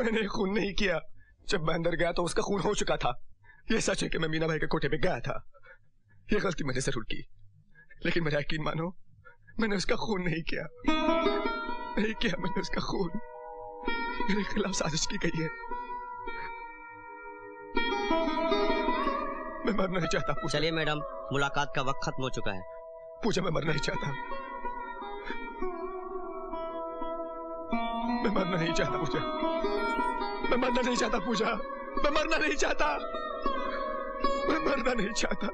मैंने खून नहीं किया। जब मैं अंदर गया तो उसका खून हो चुका था। ये सच है कि मैं मीना भाई के कोठे पे गया था। ये गलती मैंने जरूर की, लेकिन मेरा यकीन मानो, मैंने उसका खून नहीं किया। नहीं किया मैंने उसका खून। मेरे खिलाफ साजिश की गई है। मैं मरना नहीं चाहता। चलिए मैडम, मुलाकात का वक्त खत्म हो चुका है। पूजा, मैं मरना नहीं चाहता। मैं मरना नहीं चाहता पूजा। मैं मरना नहीं चाहता पूजा। मैं मरना नहीं चाहता। मैं मरना नहीं चाहता।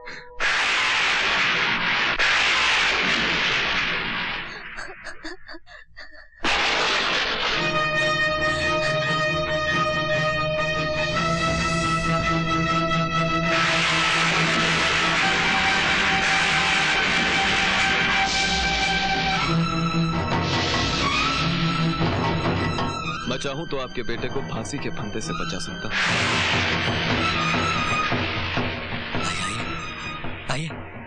मैं चाहूं तो आपके बेटे को फांसी के फंदे से बचा सकता हूं। आइए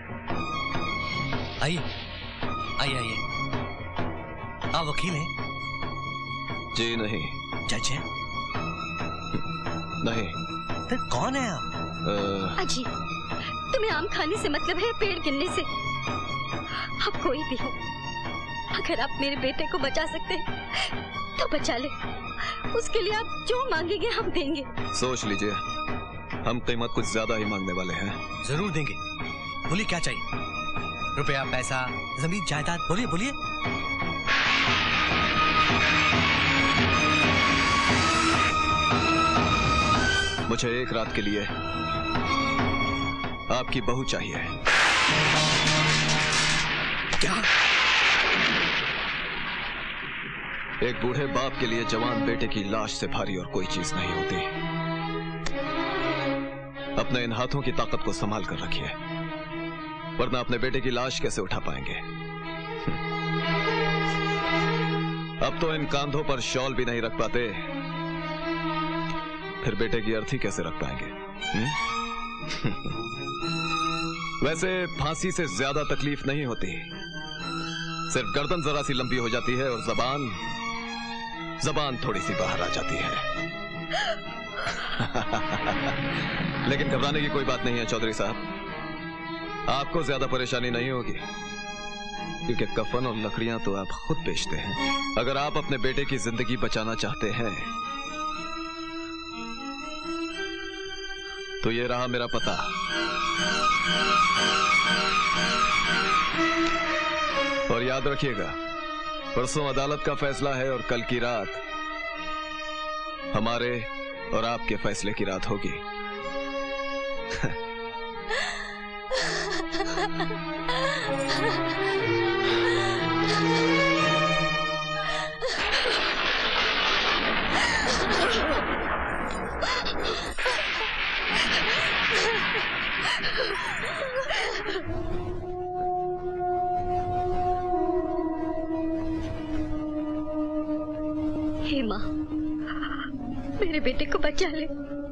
आइए आइए आइए। आप वकील हैं? जी नहीं। जज हैं? नहीं। फिर कौन है आप? अजी, तुम्हें आम खाने से मतलब है पेड़ गिनने से? आप कोई भी हो, अगर आप मेरे बेटे को बचा सकते हैं तो बचा ले। उसके लिए आप जो मांगेंगे हम देंगे। सोच लीजिए, हम कीमत कुछ ज्यादा ही मांगने वाले हैं। जरूर देंगे। बोलिए क्या चाहिए? रुपया, पैसा, जमीन, जायदाद, बोलिए बोलिए। मुझे एक रात के लिए आपकी बहू चाहिए। क्या? एक बूढ़े बाप के लिए जवान बेटे की लाश से भारी और कोई चीज नहीं होती। अपने इन हाथों की ताकत को संभाल कर रखिए, वरना अपने बेटे की लाश कैसे उठा पाएंगे? अब तो इन कांधों पर शॉल भी नहीं रख पाते, फिर बेटे की अर्थी कैसे रख पाएंगे? वैसे फांसी से ज्यादा तकलीफ नहीं होती, सिर्फ गर्दन जरा सी लंबी हो जाती है और जबान जबान थोड़ी सी बाहर आ जाती है। लेकिन घबराने की कोई बात नहीं है चौधरी साहब, आपको ज्यादा परेशानी नहीं होगी, क्योंकि कफन और लकड़ियां तो आप खुद बेचते हैं। अगर आप अपने बेटे की जिंदगी बचाना चाहते हैं तो ये रहा मेरा पता। और याद रखिएगा, परसों अदालत का फैसला है और कल की रात हमारे और आपके फैसले की रात होगी। हे माँ, मेरे बेटे को बचा ले।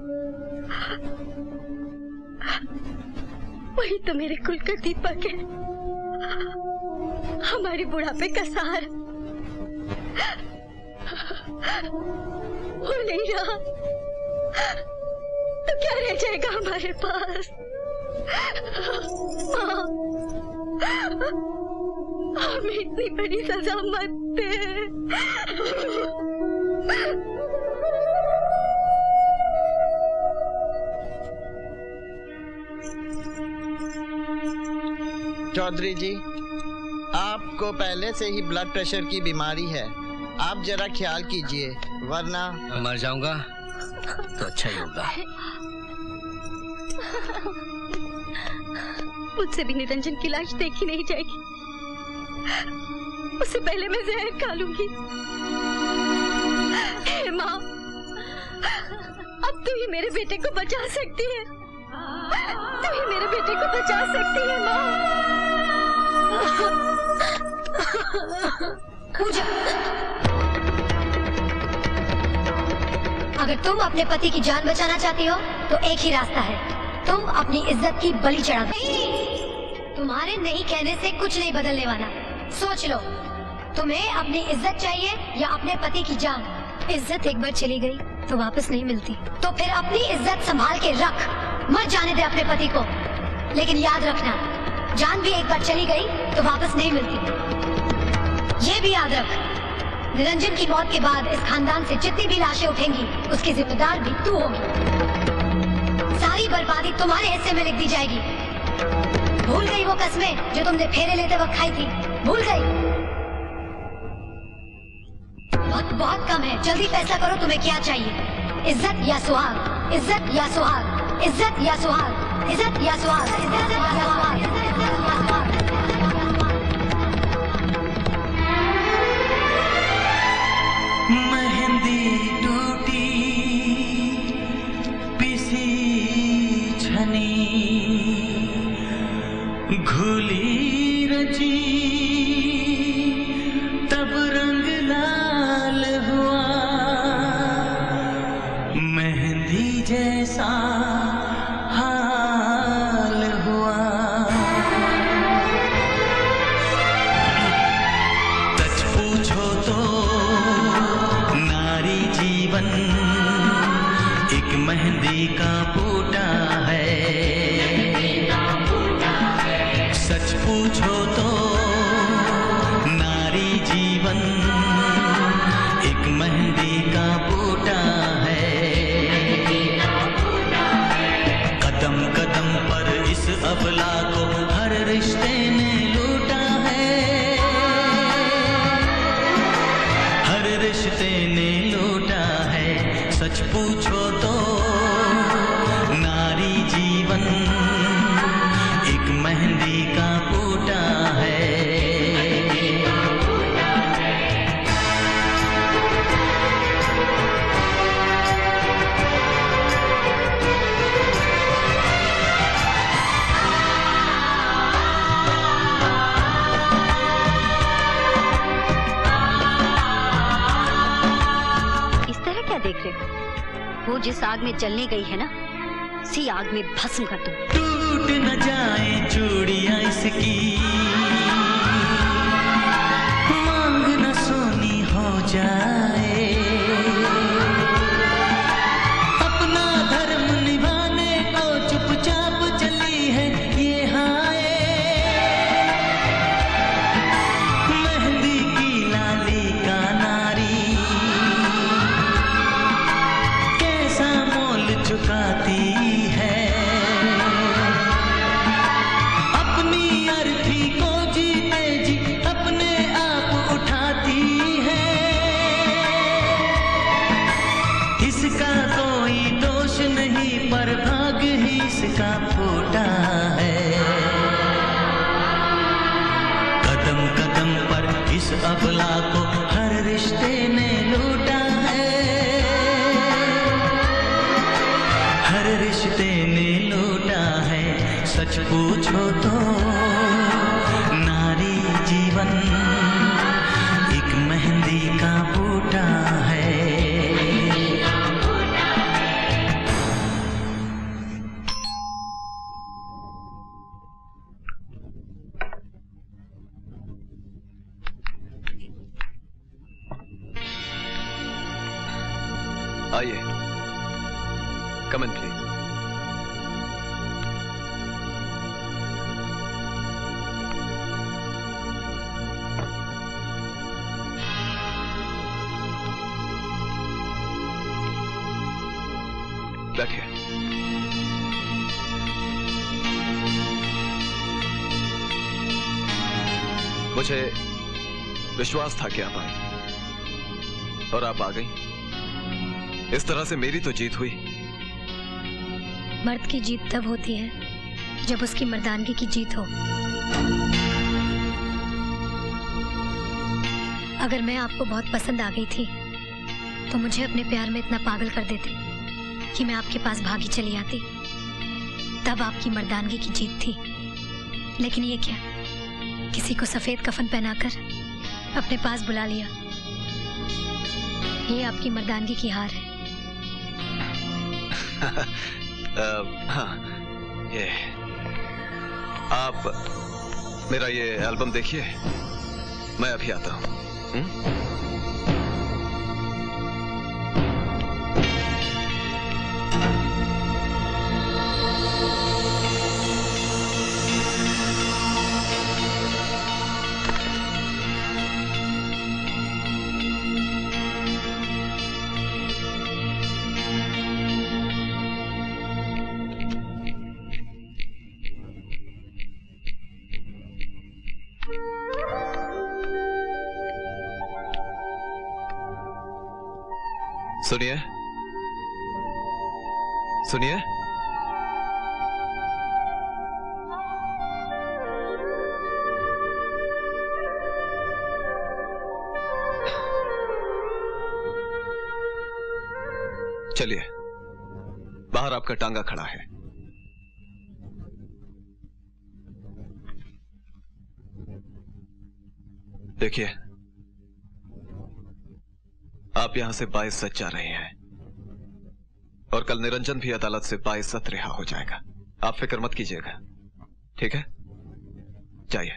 वही तो मेरे कुल का दीपक है, हमारे बुढ़ापे का सहारा। वो नहीं रहा तो क्या रह जाएगा हमारे पास? माँ, हमें इतनी बड़ी सजा मत दे। चौधरी जी, आपको पहले से ही ब्लड प्रेशर की बीमारी है, आप जरा ख्याल कीजिए, वरना मर जाऊंगा तो अच्छा ही होगा। मुझसे भी निरंजन की लाश देखी नहीं जाएगी, उससे पहले मैं जहर खा लूंगी। हे माँ, अब तू ही मेरे बेटे को बचा सकती है, तू ही मेरे बेटे को बचा सकती है माँ। पूजा, अगर तुम अपने पति की जान बचाना चाहती हो तो एक ही रास्ता है, तुम अपनी इज्जत की बलि चढ़ा दो। तुम्हारे नहीं कहने से कुछ नहीं बदलने वाला, सोच लो, तुम्हें अपनी इज्जत चाहिए या अपने पति की जान? इज्जत एक बार चली गई तो वापस नहीं मिलती, तो फिर अपनी इज्जत संभाल के रख, मत जाने दे अपने पति को। लेकिन याद रखना, जान भी एक बार चली गई तो वापस नहीं मिलती। ये भी याद रख, निरंजन की मौत के बाद इस खानदान से जितनी भी लाशें उठेंगी उसकी जिम्मेदार भी तू होगी। सारी बर्बादी तुम्हारे हिस्से में लिख दी जाएगी। भूल गई वो कस्में जो तुमने फेरे लेते वक्त खाई थी? भूल गई? वक्त बहुत कम है, जल्दी फैसला करो तुम्हें क्या चाहिए, इज्जत या सुहाग, इज्जत या सुहाग, इज्जत या सुहाग, इज्जत या सुहाग, इज्जत या सुहाग। मेहंदी टूटी पिसी छनी घुली रची तब रंग लाल हुआ, मेहंदी जैसा हाल हुआ। सच पूछो तो नारी जीवन एक मेहंदी का बूटा है। सच पूछो तो नारी जीवन एक मेहंदी का बूटा है। कदम कदम पर इस अबला को हर रिश्ते ने लूटा है, हर रिश्ते ने लूटा है। सच पूछो तो नारी जीवन एक मेहंदी का बूटा है। इस तरह क्या देख रहे हो? वो जिस आग में जलने गई है ना, उसी आग में भस्म कर दो। टूट न जाए चूड़ियां इसकी, मांग न सोनी हो जाए। अपना धर्म निभाने को चुपचाप चली है ये हाय। मेहंदी की लाली का नारी कैसा मोल चुकाती है। अपनी अर्थी को जीते जी अपने आप उठाती है। इसका कोई दोष नहीं पर भाग ही इसका फूटा है। कदम कदम पर इस अबला को हर रिश्ते ने लूटा है, हर रिश्ते ने लूटा है। सच पूछो तो नारी जीवन एक मेहंदी का बूटा है। आइए, कम इन प्लीज। बैठिए। मुझे विश्वास था कि आप आए और आप आ गई। इस तरह से मेरी तो जीत हुई। मर्द की जीत तब होती है जब उसकी मर्दानगी की जीत हो। अगर मैं आपको बहुत पसंद आ गई थी तो मुझे अपने प्यार में इतना पागल कर देते कि मैं आपके पास भागी चली आती। तब आपकी मर्दानगी की जीत थी। लेकिन ये क्या, किसी को सफेद कफन पहनाकर अपने पास बुला लिया। ये आपकी मर्दानगी की हार है। आ, हाँ, ये आप मेरा ये एल्बम देखिए, मैं अभी आता हूँ। सुनिए सुनिए, चलिए, बाहर आपका टांगा खड़ा है। देखिए, आप यहां से बाइज्जत जा रहे हैं और कल निरंजन भी अदालत से बाइज्जत रिहा हो जाएगा। आप फिक्र मत कीजिएगा, ठीक है? जाइए।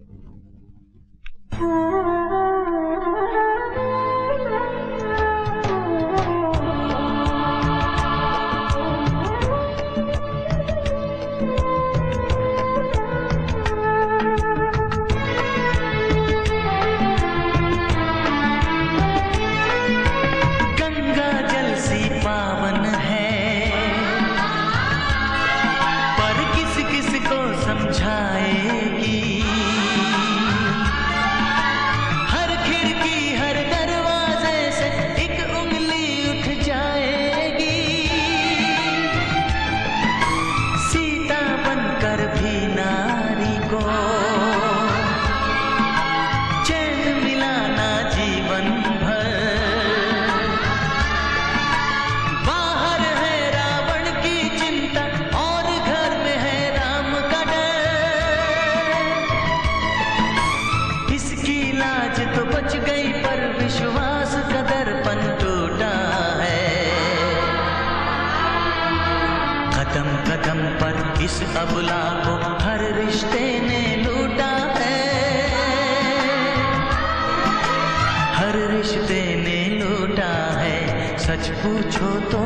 इस अबला को हर रिश्ते ने लूटा है, हर रिश्ते ने लूटा है। सच पूछो तो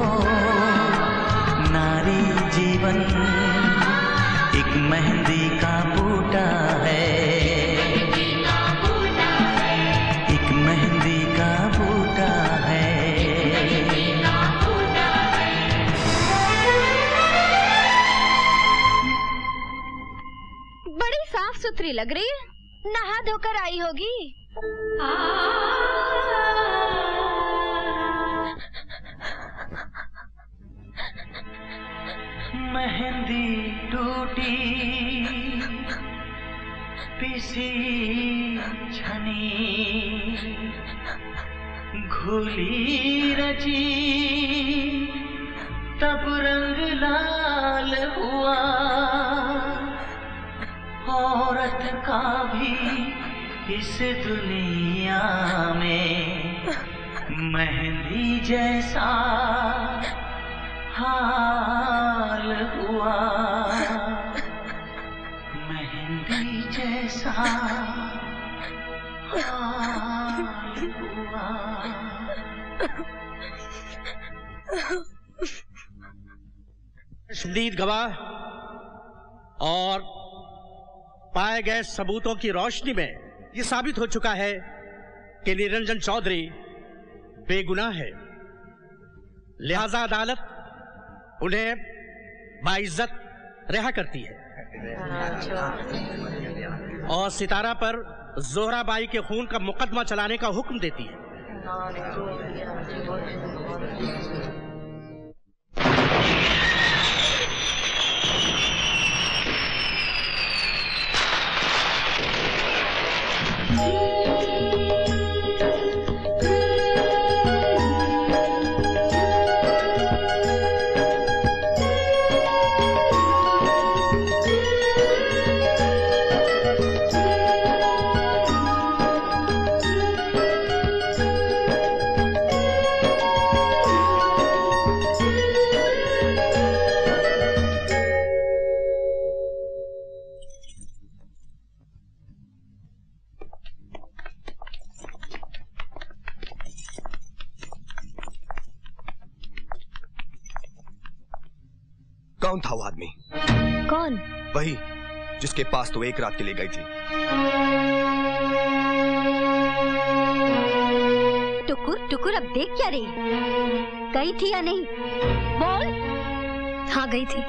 नारी जीवन एक मेहंदी का बूटा है, एक मेहंदी का बूटा है। साफ सुथरी लग रही है, नहा धोकर आई होगी। मेहंदी टूटी पिसी छनी घुली रची, तब रंग लाल हुआ औरत का भी इस दुनिया में। मेहंदी जैसा हाल हुआ, मेहंदी जैसा हाल हुआ। शदीद गवाह और पाए गए सबूतों की रोशनी में यह साबित हो चुका है कि निरंजन चौधरी बेगुनाह है। लिहाजा अदालत उन्हें बाइज्जत रिहा करती है और सितारा पर जोहरा बाई के खून का मुकदमा चलाने का हुक्म देती है। कौन था वो आदमी? कौन? वही जिसके पास तो एक रात के लिए गई थी। टुकुर टुकुर अब देख क्या रही? गई थी या नहीं? बोल। हाँ गई थी।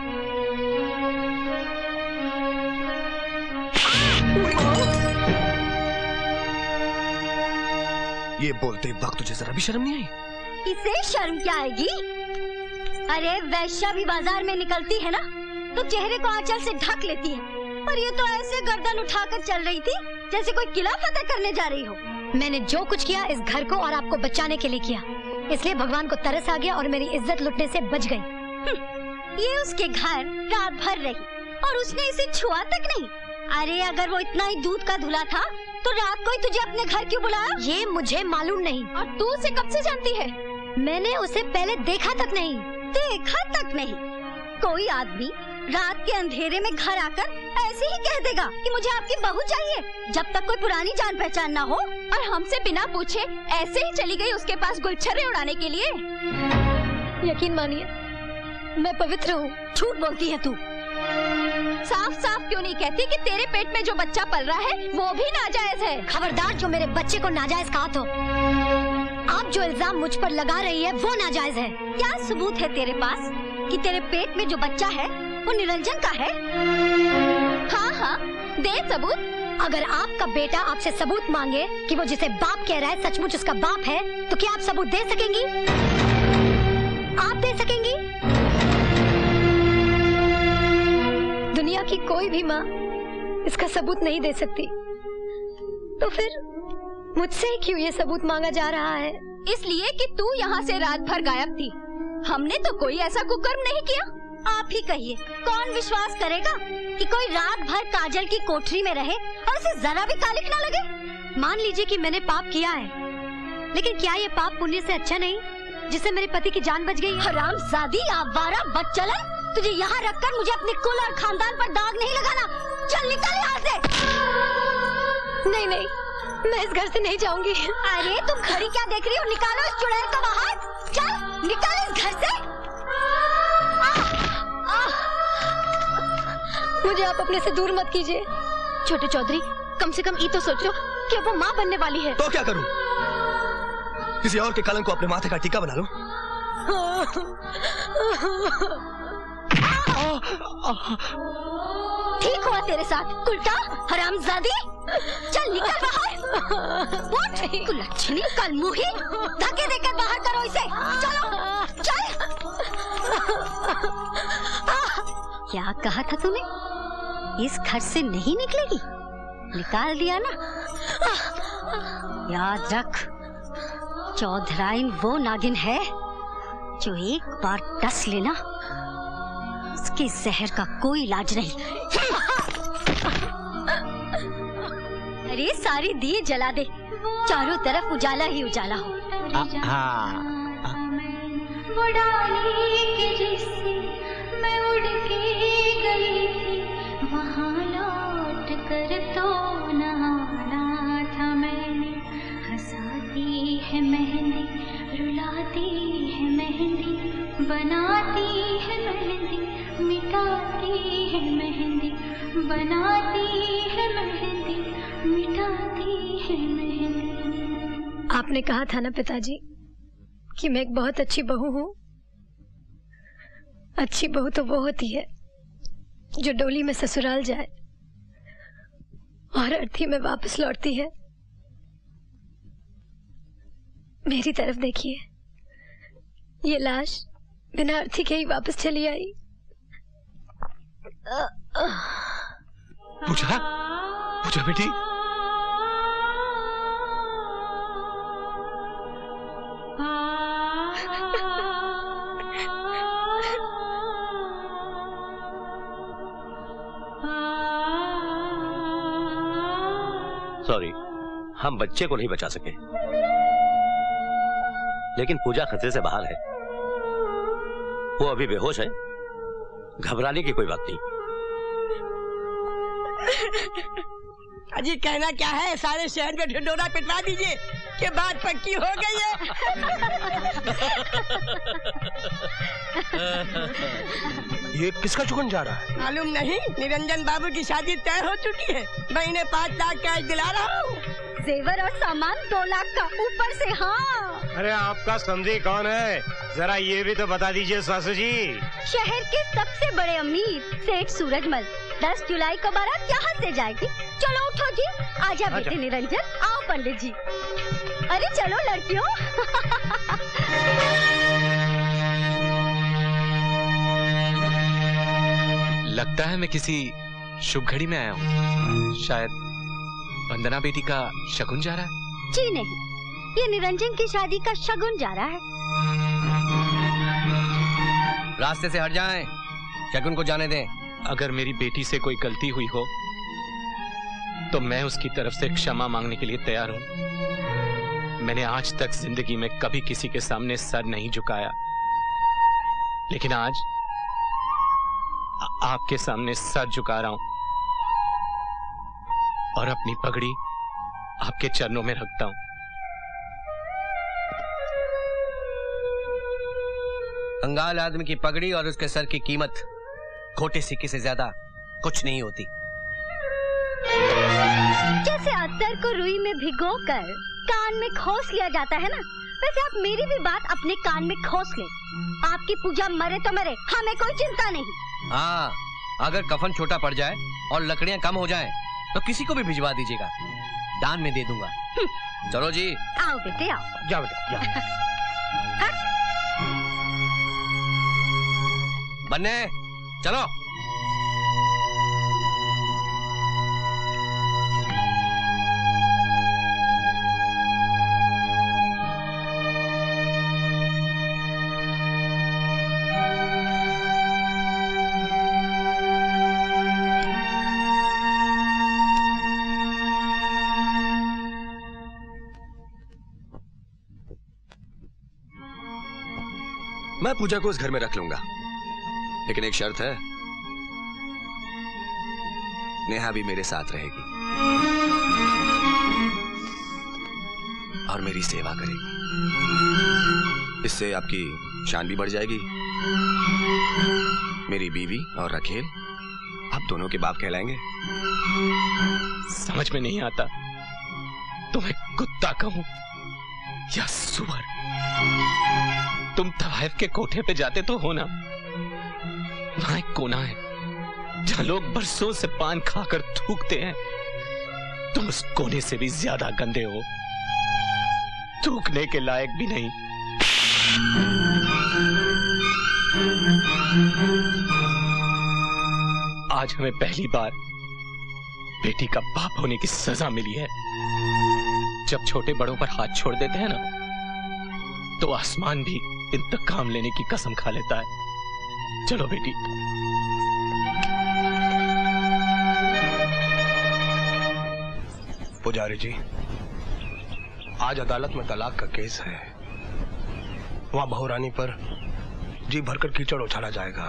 ये बोलते वक्त तुझे जरा भी शर्म नहीं आई? इसे शर्म क्या आएगी? अरे वैश्या भी बाजार में निकलती है ना तो चेहरे को आंचल से ढक लेती है, और ये तो ऐसे गर्दन उठाकर चल रही थी जैसे कोई किला फतेह करने जा रही हो। मैंने जो कुछ किया इस घर को और आपको बचाने के लिए किया, इसलिए भगवान को तरस आ गया और मेरी इज्जत लुटने से बच गई। ये उसके घर रात भर रही और उसने इसे छुआ तक नहीं। अरे अगर वो इतना ही दूध का धुला था तो रात को ही तुझे अपने घर क्यों बुलाया? ये मुझे मालूम नहीं। और तू उसे कब से जानती है? मैंने उसे पहले देखा तक नहीं। देखा तक नहीं? कोई आदमी रात के अंधेरे में घर आकर ऐसे ही कह देगा कि मुझे आपकी बहू चाहिए, जब तक कोई पुरानी जान पहचान ना हो। और हमसे बिना पूछे ऐसे ही चली गई उसके पास गुलछर्रे उड़ाने के लिए। यकीन मानिए मैं पवित्र हूँ। झूठ बोलती है तू। साफ साफ क्यों नहीं कहती कि तेरे पेट में जो बच्चा पल रहा है वो भी नाजायज है? खबरदार, जो मेरे बच्चे को नाजायज कहा तो आप जो इल्जाम मुझ पर लगा रही है वो नाजायज है। क्या सबूत है तेरे पास कि तेरे पेट में जो बच्चा है वो निरंजन का है? हाँ हाँ दे सबूत। अगर आपका बेटा आपसे सबूत मांगे कि वो जिसे बाप कह रहा है सचमुच उसका बाप है, तो क्या आप सबूत दे सकेंगी? आप दे सकेंगी? दुनिया की कोई भी माँ इसका सबूत नहीं दे सकती, तो फिर मुझसे ही क्यों ये सबूत मांगा जा रहा है? इसलिए कि तू यहाँ से रात भर गायब थी। हमने तो कोई ऐसा कुकर्म नहीं किया। आप ही कहिए, कौन विश्वास करेगा कि कोई रात भर काजल की कोठरी में रहे और उसे जरा भी कालिक ना लगे? मान लीजिए कि मैंने पाप किया है, लेकिन क्या ये पाप पुण्य से अच्छा नहीं जिससे मेरे पति की जान बच गई? हरामजादी, आवारा, बदचलन, तुझे यहाँ रखकर मुझे अपने कुल और खानदान पर दाग नहीं लगाना। चल निकल यहाँ से। नहीं नहीं, मैं इस घर से नहीं जाऊंगी। अरे तुम घड़ी क्या देख रही हो? निकालो इस चुड़ैल को बाहर। चल निकाल इस घर से। मुझे आप अपने से दूर मत कीजिए। छोटे चौधरी, कम से कम ये तो सोचो कि वो माँ बनने वाली है। तो क्या करूं? किसी और के कलंक को अपने माथे का टीका बना लूं? ठीक हुआ तेरे साथ, उल्टा हरामजादी। चल निकल बाहर। उठ, कुलच्छनी, कलमुही, धक्के देकर बाहर करो इसे। चलो चल। क्या कहा था तूने? इस घर से नहीं निकलेगी? निकाल दिया ना? याद रख, चौधराइन वो नागिन है जो एक बार डस लेना उसके जहर का कोई इलाज नहीं। अरे सारी दिए जला दे, चारों तरफ उजाला ही उजाला हो। वो डाली के जिससे मैं उड़ के गई थी, वहाँ लौट कर तो नहाना था मैंने। हंसाती है मेहंदी, रुलाती है मेहंदी, बनाती है मेहंदी, मिटाती है मेहंदी, बनाती है मेहंदी, मिटाती है मेहंदी। आपने कहा था ना पिताजी कि मैं एक बहुत अच्छी बहू हूँ। अच्छी बहू तो वो होती है जो डोली में ससुराल जाए और अर्थी में वापस लौटती है। मेरी तरफ देखिए, ये लाश बिना अर्थी के ही वापस चली आई। पूजा, पूजा बेटी, सॉरी, हम बच्चे को नहीं बचा सके, लेकिन पूजा खतरे से बाहर है। वो अभी बेहोश है, घबराने की कोई बात नहीं। अजी कहना क्या है, सारे शहर में ढिंढोरा पिटवा दीजिए कि बात पक्की हो गई है। ये किसका चुकन जा रहा है? मालूम नहीं, निरंजन बाबू की शादी तय हो चुकी है। मैं इन्हें पाँच लाख कैश दिला रहा हूँ। जेवर और सामान दो लाख का ऊपर से। हाँ, अरे आपका समझी कौन है, जरा ये भी तो बता दीजिए सासू जी। शहर के सबसे बड़े अमीर सेठ सूरजमल। दस जुलाई को बारात यहाँ से जाएगी। चलो उठो जी, आजा बेटे निरंजन। आओ पंडित जी। अरे चलो लड़कियों। लगता है मैं किसी शुभ घड़ी में आया हूँ। शायद वंदना बेटी का शगुन जा रहा है। जी नहीं, ये निरंजन की शादी का शगुन जा रहा है। रास्ते से हट जाएं, शगुन को जाने दें। अगर मेरी बेटी से कोई गलती हुई हो तो मैं उसकी तरफ से क्षमा मांगने के लिए तैयार हूं। मैंने आज तक जिंदगी में कभी किसी के सामने सर नहीं झुकाया, लेकिन आज आ, आपके सामने सर झुका रहा हूं और अपनी पगड़ी आपके चरणों में रखता हूं। कंगाल आदमी की पगड़ी और उसके सर की कीमत खोटे सिक्के से ज्यादा कुछ नहीं होती। जैसे अत्तर को रुई में भिगोकर कान में खोस लिया जाता है ना, वैसे आप मेरी भी बात अपने कान में खोस ले। आपकी पूजा मरे तो मरे, हमें कोई चिंता नहीं। हाँ, अगर कफन छोटा पड़ जाए और लकड़ियाँ कम हो जाएं, तो किसी को भी भिजवा दीजिएगा, दान में दे दूंगा। चलो जी, आओ बेटे आओ। जाओ बेटे जाओ। बन्ने चलो। मैं पूजा को उस घर में रख लूंगा, लेकिन एक शर्त है, नेहा भी मेरे साथ रहेगी और मेरी सेवा करेगी। इससे आपकी शान भी बढ़ जाएगी। मेरी बीवी और रखेल आप दोनों के बाप कहलाएंगे। समझ में नहीं आता तुम्हें कुत्ता कहूं या सुअर। तुम तवाइफ के कोठे पे जाते तो हो ना, वहां एक कोना है जहां लोग बरसों से पान खाकर थूकते हैं। तुम उस कोने से भी ज्यादा गंदे हो, थूकने के लायक भी नहीं। आज हमें पहली बार बेटी का बाप होने की सजा मिली है। जब छोटे बड़ों पर हाथ छोड़ देते हैं ना, तो आसमान भी इंतकाम लेने की कसम खा लेता है। चलो बेटी। पुजारी जी, आज अदालत में तलाक का केस है। वहां बहुरानी पर जी भरकर कीचड़ उछाला जाएगा।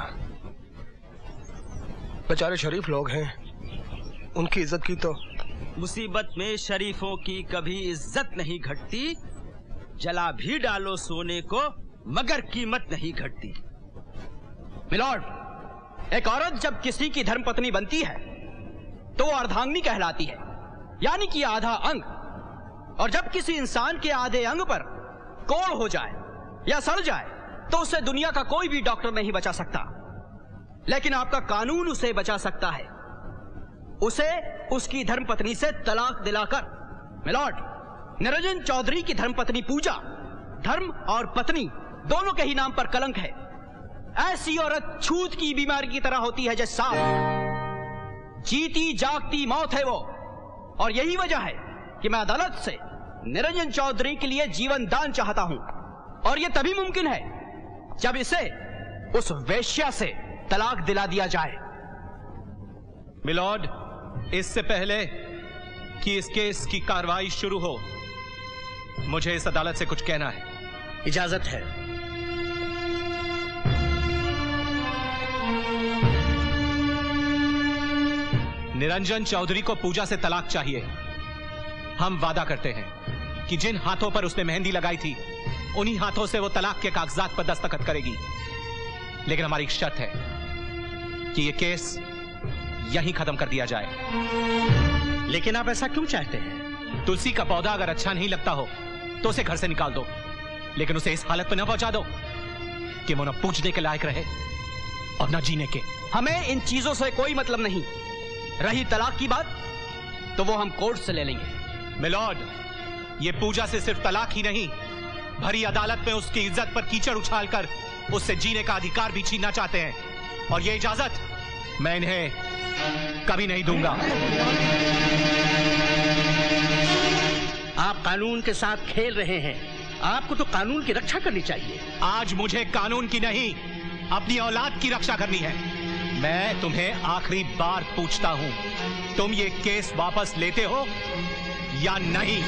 बेचारे शरीफ लोग हैं, उनकी इज्जत की तो। मुसीबत में शरीफों की कभी इज्जत नहीं घटती। जला भी डालो सोने को मगर कीमत नहीं घटती। मिलॉर्ड, एक औरत जब किसी की धर्मपत्नी बनती है तो वो अर्धांगिनी कहलाती है, यानी कि आधा अंग। और जब किसी इंसान के आधे अंग पर कोढ़ हो जाए या सड़ जाए तो उसे दुनिया का कोई भी डॉक्टर नहीं बचा सकता, लेकिन आपका कानून उसे बचा सकता है, उसे उसकी धर्मपत्नी से तलाक दिलाकर। मिलॉर्ड, निरंजन चौधरी की धर्मपत्नी पूजा धर्म और पत्नी दोनों के ही नाम पर कलंक है। ऐसी औरत छूत की बीमारी की तरह होती है जैसे सांप। जीती जागती मौत है वो, और यही वजह है कि मैं अदालत से निरंजन चौधरी के लिए जीवन दान चाहता हूं। और यह तभी मुमकिन है जब इसे उस वेश्या से तलाक दिला दिया जाए। मिलॉर्ड, इससे पहले कि इस केस की कार्रवाई शुरू हो, मुझे इस अदालत से कुछ कहना है। इजाजत है। निरंजन चौधरी को पूजा से तलाक चाहिए। हम वादा करते हैं कि जिन हाथों पर उसने मेहंदी लगाई थी उन्हीं हाथों से वो तलाक के कागजात पर दस्तखत करेगी। लेकिन हमारी शर्त है कि ये केस यहीं खत्म कर दिया जाए। लेकिन आप ऐसा क्यों चाहते हैं? तुलसी का पौधा अगर अच्छा नहीं लगता हो तो उसे घर से निकाल दो, लेकिन उसे इस हालत पर न पहुंचा दो कि वो न पूजने के लायक रहे और न जीने के। हमें इन चीजों से कोई मतलब नहीं। रही तलाक की बात तो वो हम कोर्ट से ले लेंगे। मिलॉर्ड, ये पूजा से सिर्फ तलाक ही नहीं, भरी अदालत में उसकी इज्जत पर कीचड़ उछालकर उससे जीने का अधिकार भी छीनना चाहते हैं, और ये इजाजत मैं इन्हें कभी नहीं दूंगा। आप कानून के साथ खेल रहे हैं, आपको तो कानून की रक्षा करनी चाहिए। आज मुझे कानून की नहीं, अपनी औलाद की रक्षा करनी है। मैं तुम्हें आखिरी बार पूछता हूं, तुम ये केस वापस लेते हो या नहीं?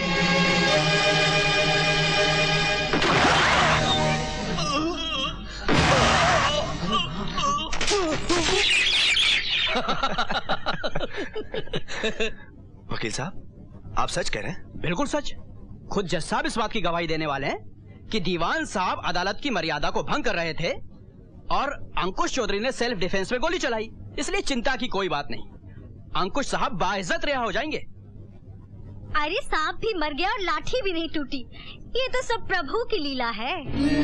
वकील साहब, आप सच कह रहे हैं? बिल्कुल सच। खुद जज साहब इस बात की गवाही देने वाले हैं कि दीवान साहब अदालत की मर्यादा को भंग कर रहे थे और अंकुश चौधरी ने सेल्फ डिफेंस में गोली चलाई, इसलिए चिंता की कोई बात नहीं। अंकुश साहब बाइज्जत रिहा हो जाएंगे। अरे सांप भी मर गया और लाठी भी नहीं टूटी, ये तो सब प्रभु की लीला है।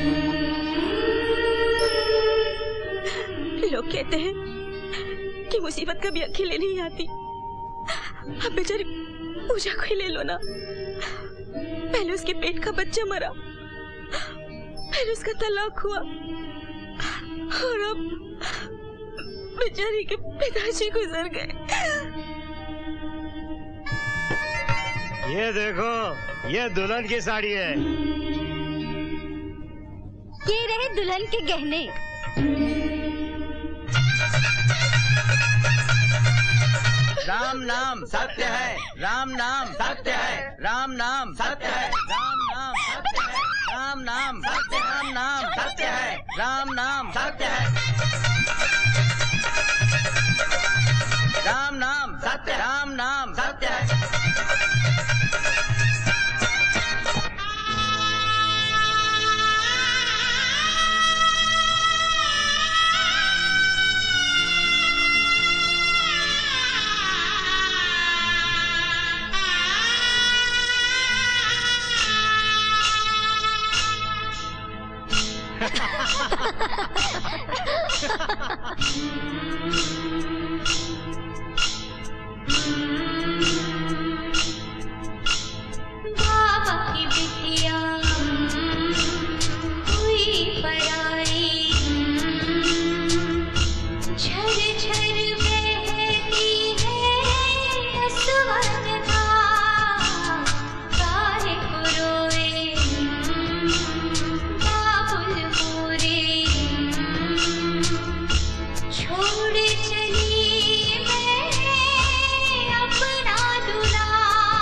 लोग कहते हैं कि मुसीबत कभी अकेले नहीं आती। अब बेचारी पूजा को ही ले लो ना। पहले उसके पेट का बच्चा मरा, फिर उसका तलाक हुआ, और अब बेचारी के पिताजी गुजर गए। ये देखो, ये दुल्हन की साड़ी है। ये रहे दुल्हन के गहने। राम नाम सत्य है, राम नाम सत्य है, राम नाम सत्य है, राम नाम सत्य है, राम नाम सत्य, राम नाम सत्य है, राम नाम सत्य है, राम नाम सत्य, राम नाम सत्य है। बाबा की बिटिया हुई पराई, झर झर बहती है असवनता, काहे को रोए बाबुल मोरे, छोड़ चली मैं अपना दूल्हा,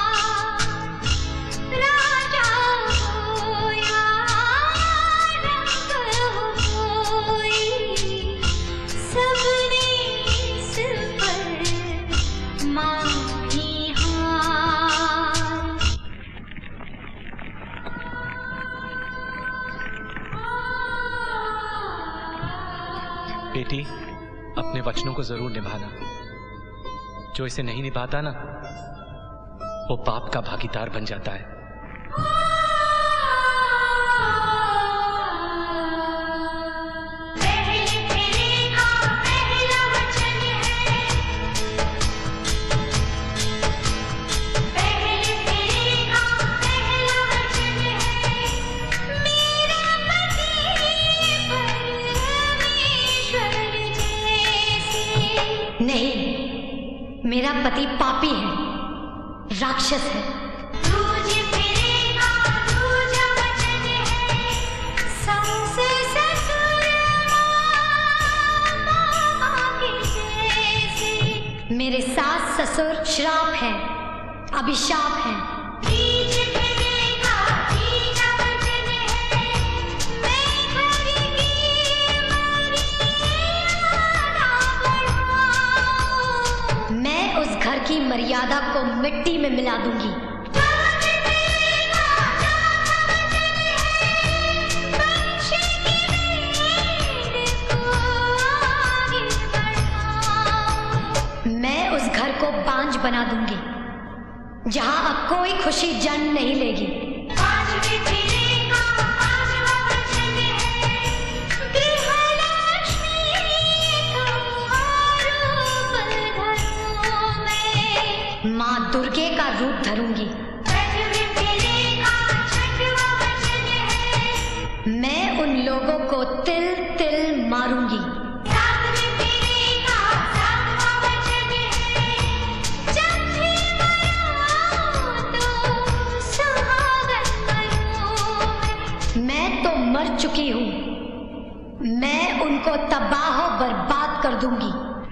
राजा हो या रंग हो कोई, सबने इस पर मानी हार। बेटी, अपने वचनों को जरूर निभाना। जो इसे नहीं निभाता ना, वो पाप का भागीदार बन जाता है। पहले तेरे का पहला वचन है, पहले तेरे का पहला वचन है, मेरा पति परमेश्वर जैसे। नहीं, मेरा पति पापी है, राक्षस है। तुझे तेरे का दूजा वचन है, सास ससुर मामा के जैसे। मेरे सास ससुर श्राप है, अभिशाप है। तुझे तेरे का तीजा वचन है, मैं घर की मर्यादा बढ़ाऊं। मैं उस घर की मर्यादा को मिट्टी में मिला दूंगी। मैं उस घर को बांझ बना दूंगी, जहां अब कोई खुशी जन्म नहीं लेगी। माँ दुर्गे का रूप धरूंगी। मारूंगी। मैं तो मर चुकी हूँ, मैं उनको तबाह बर्बाद कर दूंगी।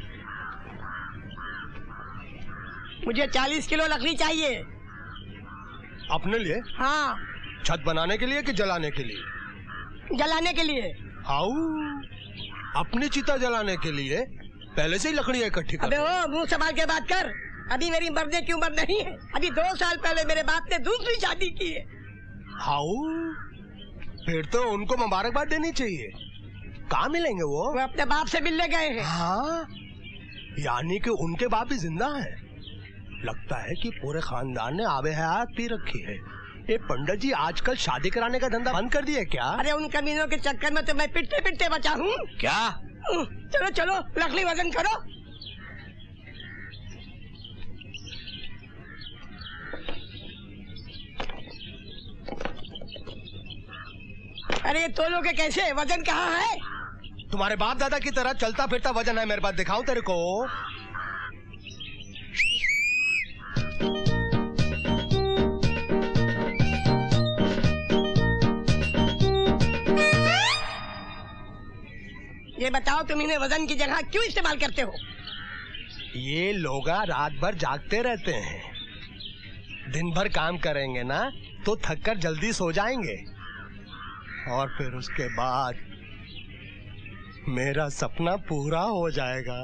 मुझे चालीस किलो लकड़ी चाहिए। अपने लिए? हाँ। छत बनाने के लिए कि जलाने के लिए? जलाने के लिए। हाउ? अपनी चिता जलाने के लिए पहले से ही लकड़ियाँ इकट्ठी कर। अबे ओ, मुंह संभाल के बात कर। अभी मेरी मरने की उम्र नहीं है। अभी दो साल पहले मेरे बाप ने दूसरी शादी की है। हाउ? फिर तो उनको मुबारकबाद देनी चाहिए। कहाँ मिलेंगे वो? वो अपने बाप से मिलने गए हैं। हाँ? यानी कि उनके बाप भी जिंदा हैं। लगता है कि पूरे खानदान ने आबे हयात पी रखी है। ये पंडित जी आजकल शादी कराने का धंधा बंद कर दिया क्या? अरे उन कमीनों के चक्कर में तो मैं पिटते पिटते बचा हूँ। क्या? चलो चलो लकड़ी वजन करो। अरे तोलो के कैसे? वजन कहाँ है? तुम्हारे बाप दादा की तरह चलता फिरता वजन है मेरे पास, दिखाऊं तेरे को? ये बताओ तुम इन्हें वजन की जगह क्यों इस्तेमाल करते हो? ये लोग रात भर जागते रहते हैं, दिन भर काम करेंगे ना तो थककर जल्दी सो जाएंगे, और फिर उसके बाद मेरा सपना पूरा हो जाएगा।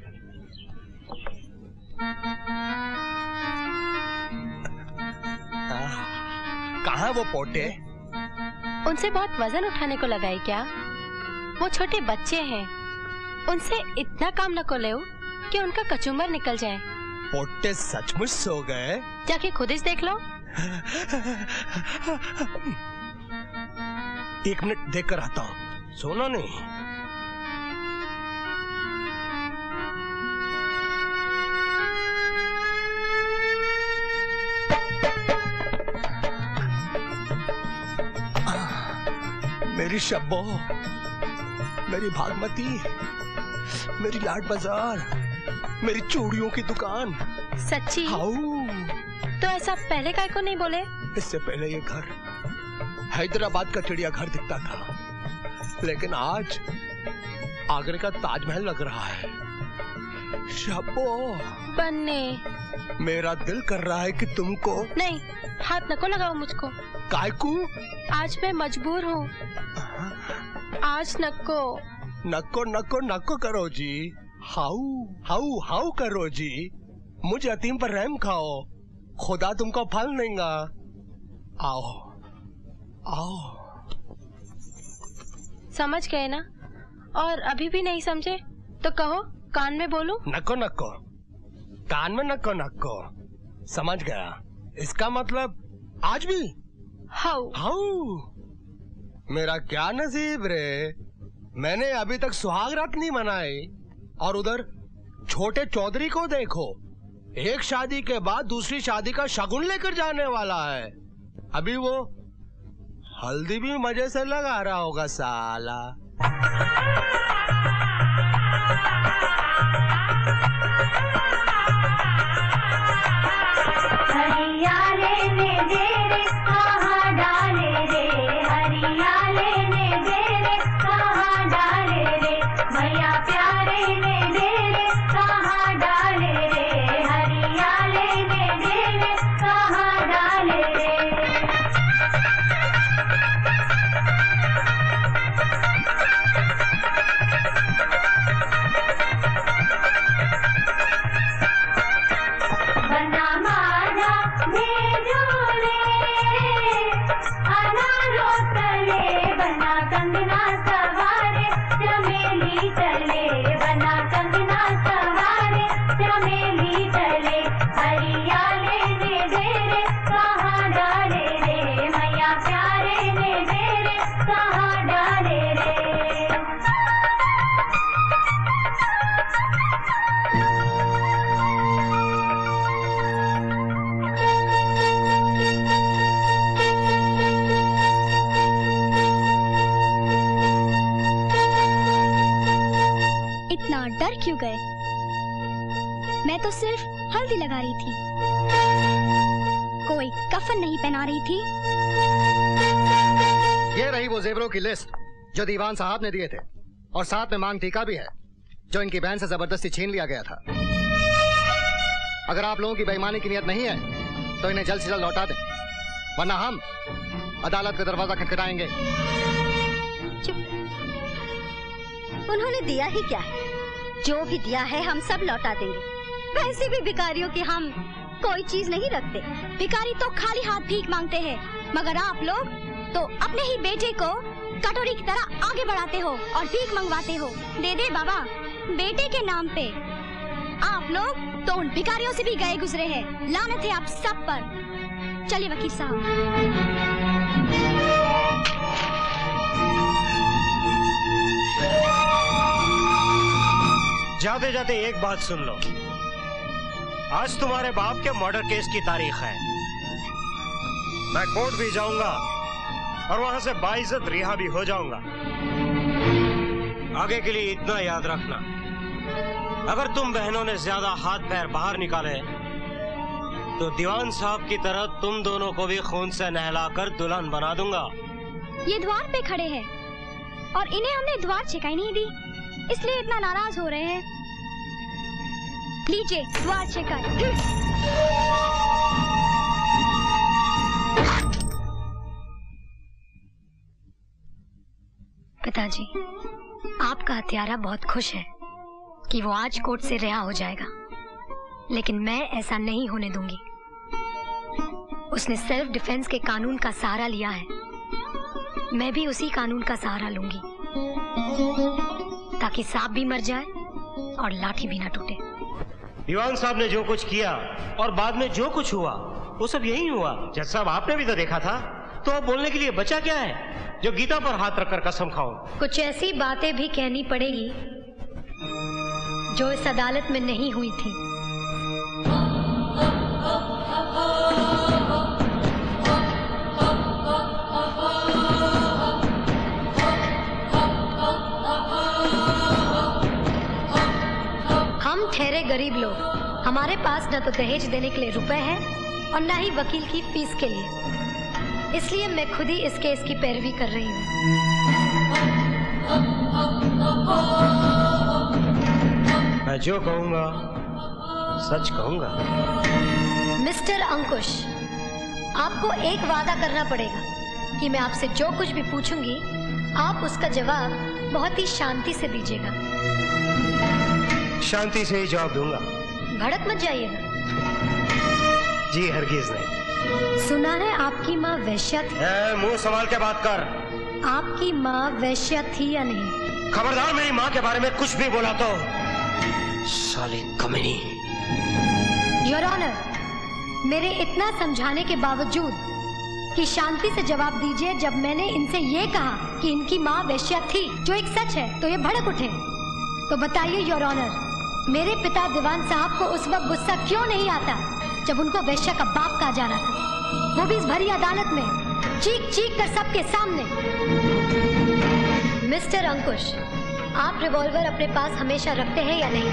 कहाँ वो पोटे? उनसे बहुत वजन उठाने को लगा है क्या? वो छोटे बच्चे हैं, उनसे इतना काम न को ले कि उनका कचूमर निकल जाए। पोटे सचमुच सो गए? जाके खुद ही देख लो। एक मिनट देख कर आता हूँ। सोना नहीं। मेरी शब्बो, मेरी भागमती, मेरी लाड बाजार, मेरी चूड़ियों की दुकान। सच्ची? हाउ? तो ऐसा पहले काय को नहीं बोले? इससे पहले ये घर हैदराबाद का चिड़िया घर दिखता था, लेकिन आज आगरे का ताजमहल लग रहा है। शब्बो, बन्ने, मेरा दिल कर रहा है कि तुमको। नहीं, हाथ नको लगाओ मुझको। कायकू? आज मैं मजबूर हूँ। आज नको। नको नको नको करो जी। हाउ हाउ हाउ करो जी। मुझे यतीम पर रहम खाओ, खुदा तुमको फल देगा। आओ आओ। समझ गए ना? और अभी भी नहीं समझे तो कहो, कान में बोलूं? नको नको, कान में नको नको। समझ गया। इसका मतलब आज भी? How how? मेरा क्या नसीब रे, मैंने अभी तक सुहाग रात नहीं मनाई, और उधर छोटे चौधरी को देखो, एक शादी के बाद दूसरी शादी का शगुन लेकर जाने वाला है। अभी वो हल्दी भी मजे से लगा रहा होगा साला। हरियाले ने डेरे कहाँ डाले रे, हरियाले ने डेरे कहाँ डाले रे, भैया प्यारे ने डेरे कहाँ डाले रे, हरियाले ने डेरे कहाँ डाले रे। इतना डर क्यों गए? मैं तो सिर्फ हल्दी लगा रही थी, कोई कफन नहीं पहना रही थी। ये रही वो जेवरों की लिस्ट जो दीवान साहब ने दिए थे, और साथ में मांग टीका भी है जो इनकी बहन से जबरदस्ती छीन लिया गया था। अगर आप लोगों की बेईमानी की नियत नहीं है तो इन्हें जल्द से जल्द लौटा दें, वरना हम अदालत का दरवाजा खटखटाएंगे। उन्होंने दिया ही क्या है? जो भी दिया है हम सब लौटा देंगे। वैसे भी भिखारियों की हम कोई चीज नहीं रखते। भिखारी तो खाली हाथ भीख मांगते हैं, मगर आप लोग तो अपने ही बेटे को कटोरी की तरह आगे बढ़ाते हो और भीख मंगवाते हो। दे दे बाबा, बेटे के नाम पे आप लोग तो उन भिखारियों से भी गए गुजरे हैं। लानत है आप सब पर। चलिए वकील साहब। जाते जाते एक बात सुन लो, आज तुम्हारे बाप के मर्डर केस की तारीख है। मैं कोर्ट भी जाऊंगा और वहां से बाइज्जत रिहा भी हो जाऊंगा। आगे के लिए इतना याद रखना, अगर तुम बहनों ने ज्यादा हाथ पैर बाहर निकाले तो दीवान साहब की तरह तुम दोनों को भी खून से नहलाकर दुल्हन बना दूंगा। ये द्वार पे खड़े हैं और इन्हें हमने द्वार छिकाई नहीं दी, इसलिए इतना नाराज हो रहे हैं। लीजिए द्वार छिकाई। पिताजी, आपका हत्यारा बहुत खुश है कि वो आज कोर्ट से रिहा हो जाएगा, लेकिन मैं ऐसा नहीं होने दूंगी। उसने सेल्फ डिफेंस के कानून का सहारा लिया है, मैं भी उसी कानून का सहारा लूंगी, ताकि सांप भी मर जाए और लाठी भी ना टूटे। दीवान साहब ने जो कुछ किया और बाद में जो कुछ हुआ वो सब यही हुआ। जज साहब, आपने भी तो देखा था, तो अब बोलने के लिए बचा क्या है जो गीता पर हाथ रखकर कसम खाऊं? कुछ ऐसी बातें भी कहनी पड़ेगी जो इस अदालत में नहीं हुई थी। हम ठहरे गरीब लोग, हमारे पास न तो दहेज देने के लिए रुपए हैं और न ही वकील की फीस के लिए, इसलिए मैं खुद ही इस केस की पैरवी कर रही हूँ। मैं जो कहूँगा सच कहूँगा। मिस्टर अंकुश, आपको एक वादा करना पड़ेगा कि मैं आपसे जो कुछ भी पूछूंगी आप उसका जवाब बहुत ही शांति से दीजिएगा। शांति से ही जवाब दूंगा। भड़क मत जाइएगा। जी हरगिज नहीं। सुना है आपकी माँ वैश्या थी? मुंह संभाल के बात कर। आपकी माँ वैश्या थी या नहीं? खबरदार मेरी माँ के बारे में कुछ भी बोला तो साली कमीनी। योर ऑनर, मेरे इतना समझाने के बावजूद कि शांति से जवाब दीजिए, जब मैंने इनसे ये कहा कि इनकी माँ वैश्या थी, जो एक सच है, तो ये भड़क उठे। तो बताइए योर ऑनर, मेरे पिता दीवान साहब को उस वक्त गुस्सा क्यों नहीं आता जब उनको वैश्या का बाप कहा जा रहा था, वो भी इस भरी अदालत में, चीख चीख कर सबके सामने। मिस्टर अंकुश, आप रिवॉल्वर अपने पास हमेशा रखते हैं या नहीं?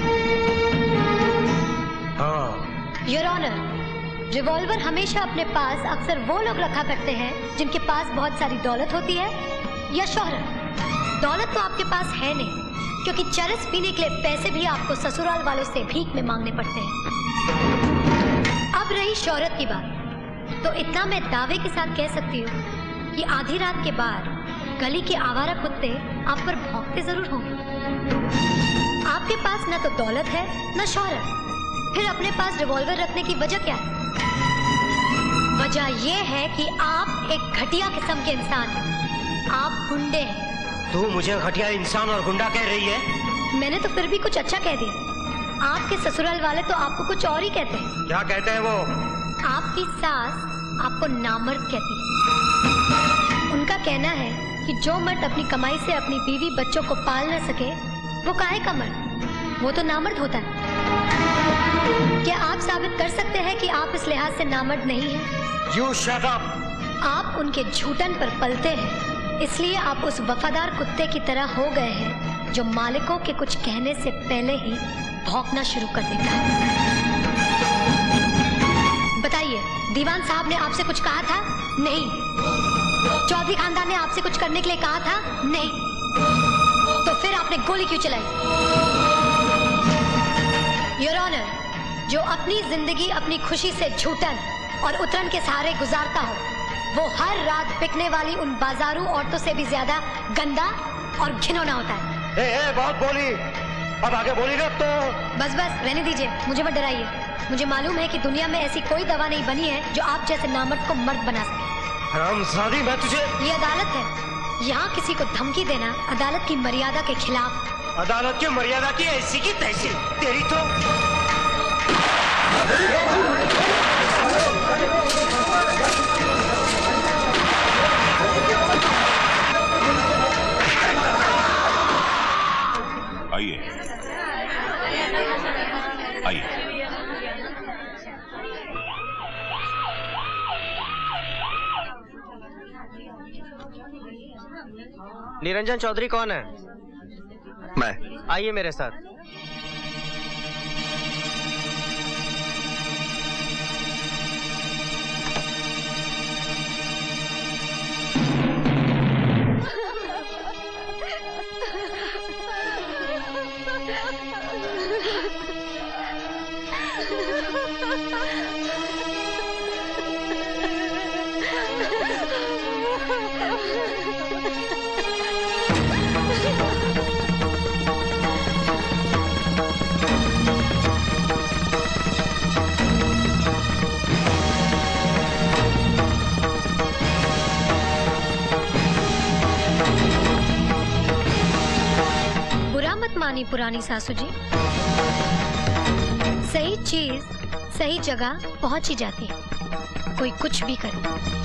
हाँ। योर ऑनर, रिवॉल्वर हमेशा अपने पास अक्सर वो लोग रखा करते हैं जिनके पास बहुत सारी दौलत होती है या शोहरत। दौलत तो आपके पास है नहीं, क्योंकि चरस पीने के लिए पैसे भी आपको ससुराल वालों से भीख में मांगने पड़ते हैं। अब रही शोहरत की बात, तो इतना मैं दावे के साथ कह सकती हूँ कि आधी रात के बाद गली के आवारा कुत्ते आप पर भौंकते जरूर होंगे। आपके पास न तो दौलत है न शोहरत, फिर अपने पास रिवॉल्वर रखने की वजह क्या है? वजह यह है कि आप एक घटिया किस्म के इंसान हैं, आप गुंडे हैं। तू मुझे घटिया इंसान और गुंडा कह रही है? मैंने तो फिर भी कुछ अच्छा कह दिया। आपके ससुराल वाले तो आपको कुछ और ही कहते हैं। क्या कहते हैं वो? आपकी सास आपको नामर्द कहती है। उनका कहना है कि जो मर्द अपनी कमाई से अपनी बीवी बच्चों को पाल न सके वो काहे का मर्द, वो तो नामर्द होता है। क्या आप साबित कर सकते हैं कि आप इस लिहाज से नामर्द नहीं हैं? You shut up! आप उनके झूठन पर पलते हैं, इसलिए आप उस वफादार कुत्ते की तरह हो गए हैं जो मालिकों के कुछ कहने से पहले ही भौंकना शुरू कर देता है। बताइए, दीवान साहब ने आपसे कुछ कहा था? नहीं। चौधरी खानदान ने आपसे कुछ करने के लिए कहा था? नहीं। तो फिर आपने गोली क्यों चलाई? योर ऑनर, जो अपनी जिंदगी अपनी खुशी से झूठन और उतरन के सहारे गुजारता हो, वो हर रात बिकने वाली उन बाजारू औरतों से भी ज्यादा गंदा और घिनौना होता है। ए, ए, बहुत बोली, अब आगे बोलीगा तो बस बस रहने दीजिए, मुझे मत डराइए। मुझे मालूम है कि दुनिया में ऐसी कोई दवा नहीं बनी है जो आप जैसे नामर्द को मर्द बना सके। हरामजादी, मैं तुझे ये अदालत है, यहाँ किसी को धमकी देना अदालत की मर्यादा के खिलाफ। अदालत की मर्यादा की ऐसी की तैसी, तेरी तो आइए आइए। निरंजन चौधरी कौन है? मैं। आइए मेरे साथ। मानी पुरानी सासू जी, सही चीज सही जगह पहुंच ही जाती है, कोई कुछ भी करे।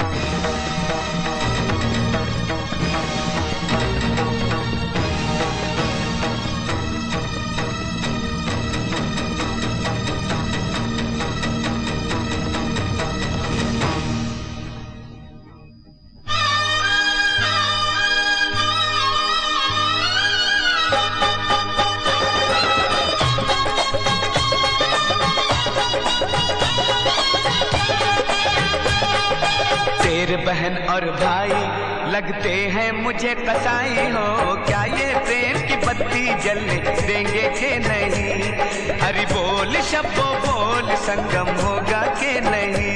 बहन और भाई लगते हैं मुझे कसाई हो, क्या ये प्रेम की बत्ती जलने देंगे के नहीं? हरि बोल शब्दों बोल संगम होगा के नहीं?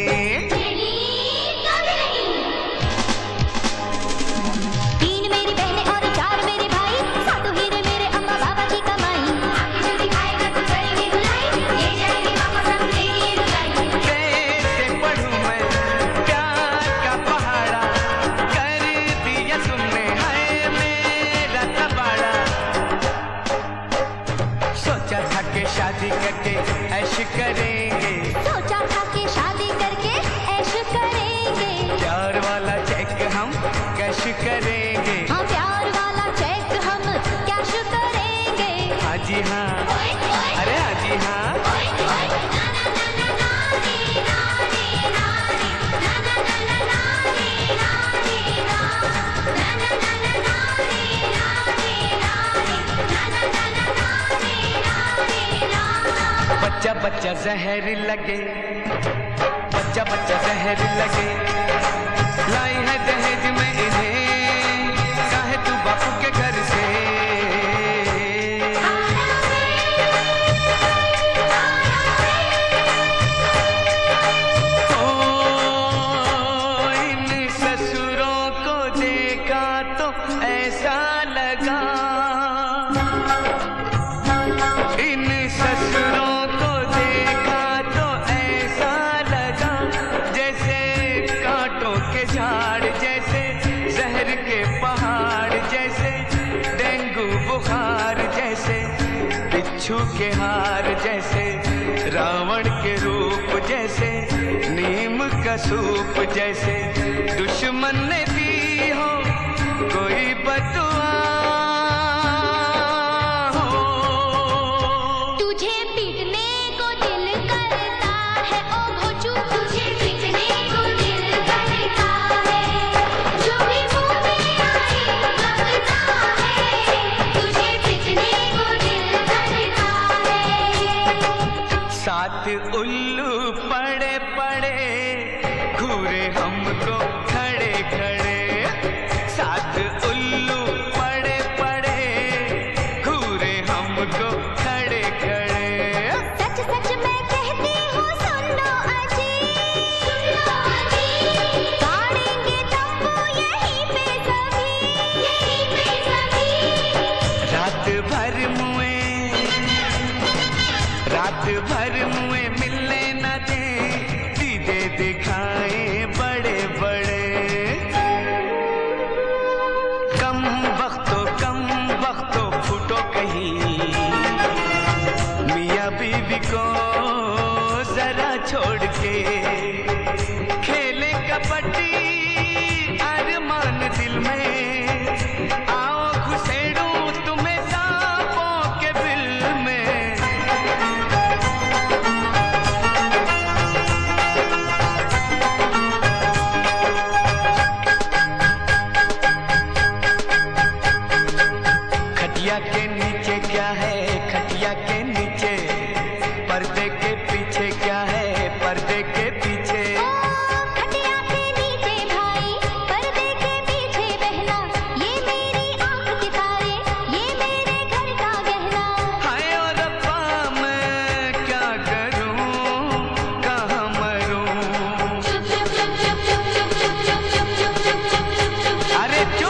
तीन मेरी बहनें और चार मेरे भाई, सातों हीरे मेरे अम्मा बाबा की कमाई। आगे जो दिखाएगा तो करेंगे धुलाई, ये जाएंगे वापस हम तेरी रुलाई। कैसे पढ़ूं मैं प्यार का पहाड़ा, कर दिया तुमने है मेरा कबाड़ा। सोचा था कि शादी करके ऐश करेंगे, सोचा था कि शादी करके ऐश करेंगे, प्यार वाला चेक हम कैश करेंगे। हाँ प्यार वाला चेक हम कैश करेंगे। हाँ जी हाँ, अरे हाँ जी हाँ। बच्चा बच्चा जहर लगे, बच्चा बच्चा जहर लगे, लाई है दहेज में इन्हें, चाहे तू बापू के घर से। ओ इन ससुरों को देखा तो ऐसा लगा, इन ससुरों को देखा तो ऐसा लगा, जैसे कांटों के झाड़, जैसे जहर के पहाड़, जैसे डेंगू बुखार, जैसे बिच्छू के हार, जैसे रावण के रूप, जैसे नीम का सूप, जैसे दुश्मन ने दी हो कोई बदुआ। तुझे पीटने को दिल करता है ओ भोजू, तुझे पीटने को दिल करता है, जो भी मुंह में आई लगता है, तुझे उल्लू पड़े पड़े घूरे हमको खड़े खड़े, साथ उल्लू पड़े पड़े घूरे हमको खड़े खड़े। सच सच मैं कहती हूँ सुन लो अजी, सुन लो अजी, गाड़ेंगे तंबू यहीं पे सभी, यहीं पे सभी। रात भर मुए रात भर मुए मिलने न दे, दीदे दिखाए बड़े बड़े। कम वक्तो कम वक्तो फूटो कहीं, मियाँ बीवी को जरा छोड़ के, खेले कबड्डी अरमान दिल में, आओ घुसेड़ूं तुम्हें सांपों के बिल में। खटिया के नीचे क्या है, खटिया के नीचे, पर्दे के पीछे क्या है, पर्दे के पीछे। खटिया के नीचे भाई, पर्दे के पीछे बहना, ये मेरी आँख के तारे, ये मेरे घर का गहना। हाय और रब्बा मैं क्या करूं, कहाँ मरूं। चुप चुप चुप चुप चुप चुप चुप चुप चुप चुप चुप चुप चुप। अरे चुप।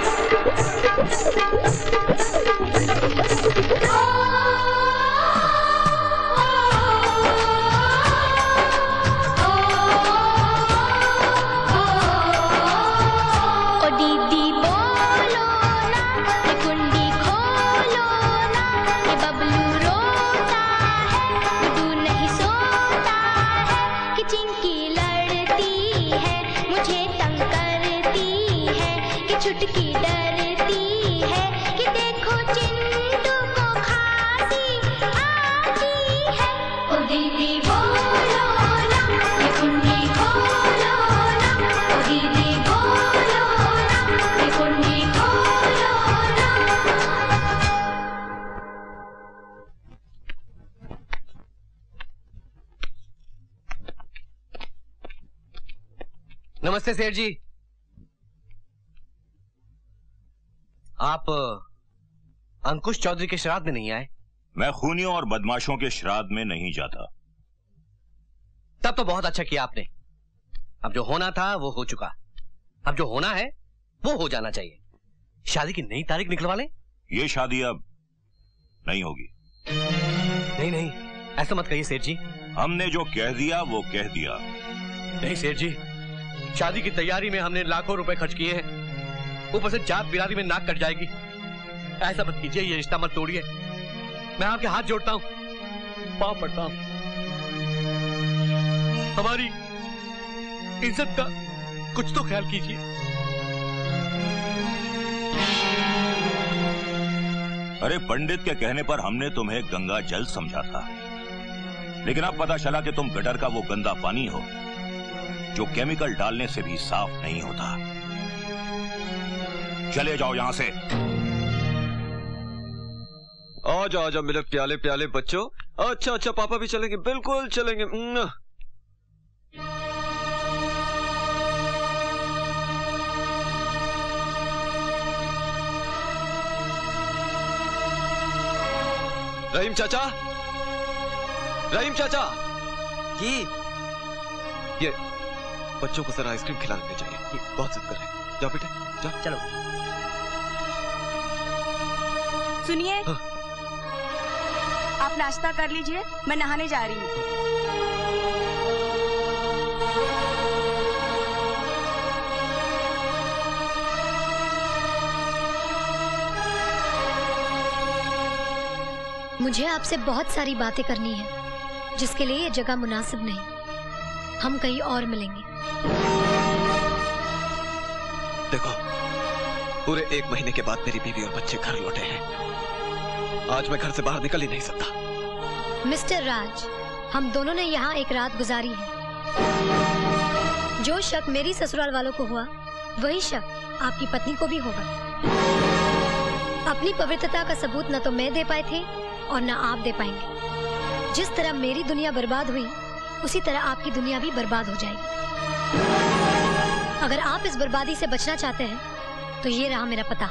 ओ दीदी बोलो ना, ये कुंडी खोलो ना, ये बबलू रोता है, गुड्डू नहीं सोता है, कि चिंकी लड़ती है, मुझे तंग करती है, कि छुटकी डरती है, कि देखो चिंटू को खांसी आती है। ओ दीदी बोलो ना, ये कुंडी खोलो ना, ओ दीदी बोलो ना, ये कुंडी खोलो ना। नमस्ते सेठ जी। आप अ, अंकुश चौधरी के श्राद्ध में नहीं आए? मैं खूनियों और बदमाशों के श्राद्ध में नहीं जाता। तब तो बहुत अच्छा किया आपने। अब जो होना था वो हो चुका, अब जो होना है वो हो जाना चाहिए। शादी की नई तारीख निकलवा लें। ये शादी अब नहीं होगी। नहीं नहीं, ऐसा मत कहिए सेठ जी। हमने जो कह दिया वो कह दिया। नहीं सेठ जी, शादी की तैयारी में हमने लाखों रुपए खर्च किए हैं, ऊपर से जात बिरादरी में नाक कट जाएगी। ऐसा मत कीजिए, ये रिश्ता मत तोड़िए। मैं आपके हाथ जोड़ता हूं, पांव पड़ता हूं। हमारी इज्जत का कुछ तो ख्याल कीजिए। अरे पंडित के कहने पर हमने तुम्हें गंगा जल समझा था, लेकिन अब पता चला कि तुम गटर का वो गंदा पानी हो जो केमिकल डालने से भी साफ नहीं होता। चले जाओ यहां से। आ जाओ, आ जाओ मेरे प्याले प्याले बच्चों। अच्छा अच्छा, पापा भी चलेंगे, बिल्कुल चलेंगे। रहीम चाचा, रहीम चाचा जी, ये बच्चों को जरा आइसक्रीम खिला देनी चाहिए, ये बहुत जिद कर रहे हैं। जाओ बेटे, जाओ। चलो। सुनिए, हाँ। आप नाश्ता कर लीजिए, मैं नहाने जा रही हूँ। मुझे आपसे बहुत सारी बातें करनी है, जिसके लिए ये जगह मुनासिब नहीं। हम कहीं और मिलेंगे। देखो, पूरे एक महीने के बाद मेरी बीवी और बच्चे घर लौटे हैं। आज मैं घर से बाहर निकल ही नहीं सकता। मिस्टर राज, हम दोनों ने यहाँ एक रात गुजारी है। जो शक मेरी ससुराल वालों को हुआ, वही शक आपकी पत्नी को भी होगा। अपनी पवित्रता का सबूत न तो मैं दे पाए थे और न आप दे पाएंगे। जिस तरह मेरी दुनिया बर्बाद हुई उसी तरह आपकी दुनिया भी बर्बाद हो जाएगी। अगर आप इस बर्बादी से बचना चाहते हैं तो ये रहा मेरा पता।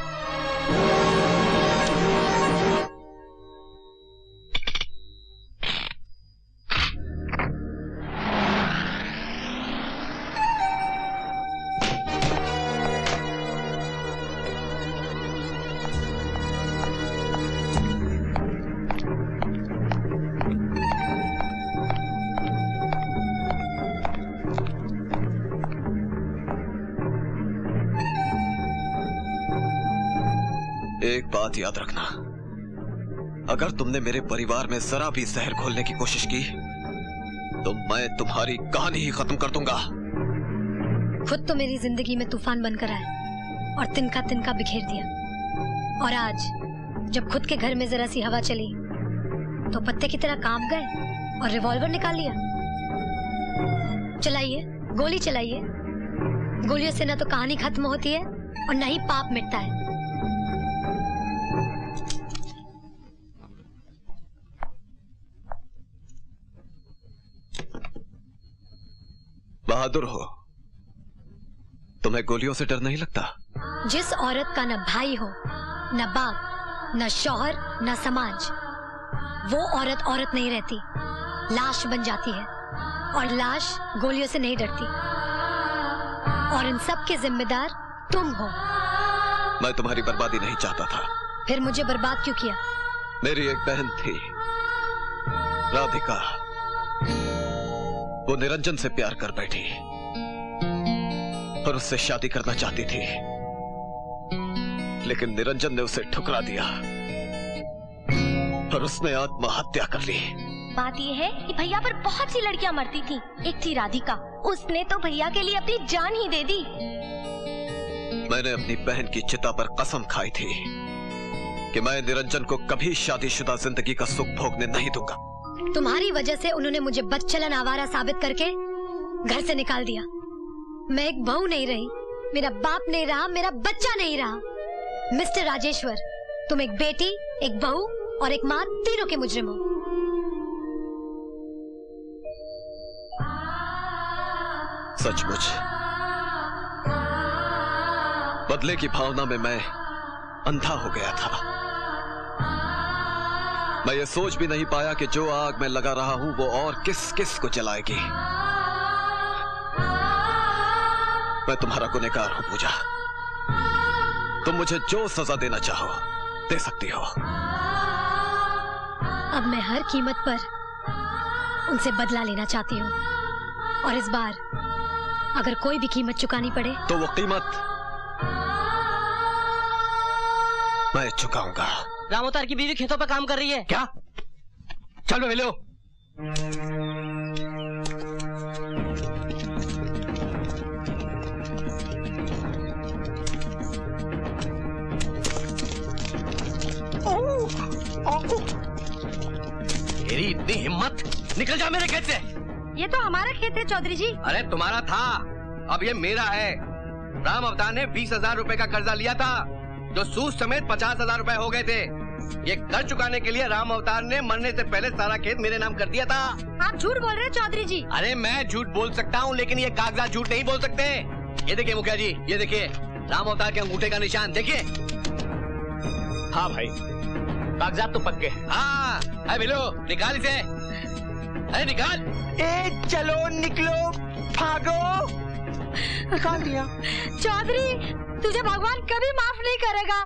एक बात याद रखना, अगर तुमने मेरे परिवार में जरा भी जहर घोलने की कोशिश की तो मैं तुम्हारी कहानी ही खत्म कर दूंगा। खुद तो मेरी जिंदगी में तूफान बनकर आए और तिनका तिनका बिखेर दिया, और आज जब खुद के घर में जरा सी हवा चली तो पत्ते की तरह कांप गए और रिवॉल्वर निकाल लिया। चलाइए, गोली चलाइए। गोलियों से ना तो कहानी खत्म होती है और ना ही पाप मिटता है। बहादुर हो, तुम्हें गोलियों से डर नहीं लगता? जिस औरत का न भाई हो, न बाप, न शौहर, न समाज, वो औरत औरत नहीं रहती, लाश बन जाती है, और लाश गोलियों से नहीं डरती। और इन सब के जिम्मेदार तुम हो। मैं तुम्हारी बर्बादी नहीं चाहता था। फिर मुझे बर्बाद क्यों किया? मेरी एक बहन थी, राधिका। वो निरंजन से प्यार कर बैठी और उससे शादी करना चाहती थी, लेकिन निरंजन ने उसे ठुकरा दिया और उसने आत्महत्या कर ली। बात यह है कि भैया पर बहुत सी लड़कियां मरती थीं। एक थी राधिका, उसने तो भैया के लिए अपनी जान ही दे दी। मैंने अपनी बहन की चिता पर कसम खाई थी कि मैं निरंजन को कभी शादीशुदा जिंदगी का सुख भोगने नहीं दूंगा। तुम्हारी वजह से उन्होंने मुझे बदचलन आवारा साबित करके घर से निकाल दिया। मैं एक बहू नहीं रही, मेरा बाप नहीं रहा, मेरा बच्चा नहीं रहा। मिस्टर राजेश्वर, तुम एक बेटी, एक बहू और एक माँ, तीनों के मुजरिम हो। सचमुच बदले की भावना में मैं अंधा हो गया था। मैं ये सोच भी नहीं पाया कि जो आग में लगा रहा हूं वो और किस किस को जलाएगी। मैं तुम्हारा गुनहगार हूं पूजा। तुम मुझे जो सजा देना चाहो दे सकती हो। अब मैं हर कीमत पर उनसे बदला लेना चाहती हूँ, और इस बार अगर कोई भी कीमत चुकानी पड़े तो वो कीमत मैं चुकाऊंगा। रामोतार की बीवी खेतों पर काम कर रही है। क्या? चलो मिलो। तेरी इतनी हिम्मत, निकल जा मेरे खेत से। ये तो हमारा खेत है चौधरी जी। अरे तुम्हारा था, अब ये मेरा है। राम अवतार ने बीस हजार रूपए का कर्जा लिया था, जो सूद समेत पचास हजार रूपए हो गए थे। ये कर चुकाने के लिए राम अवतार ने मरने से पहले सारा खेत मेरे नाम कर दिया था। आप झूठ बोल रहे हैं चौधरी जी। अरे मैं झूठ बोल सकता हूँ, लेकिन ये कागजात झूठ नहीं बोल सकते। ये देखिए मुखिया जी, ये देखिए राम अवतार के अंगूठे का निशान देखिए। हाँ भाई, कागजात तो पक्के हैं। हाँ, अरे मिलो, निकाल इसे। अरे निकाल। ए चलो निकलो, भागो। निकाल दिया। चौधरी, तुझे भगवान कभी माफ नहीं करेगा।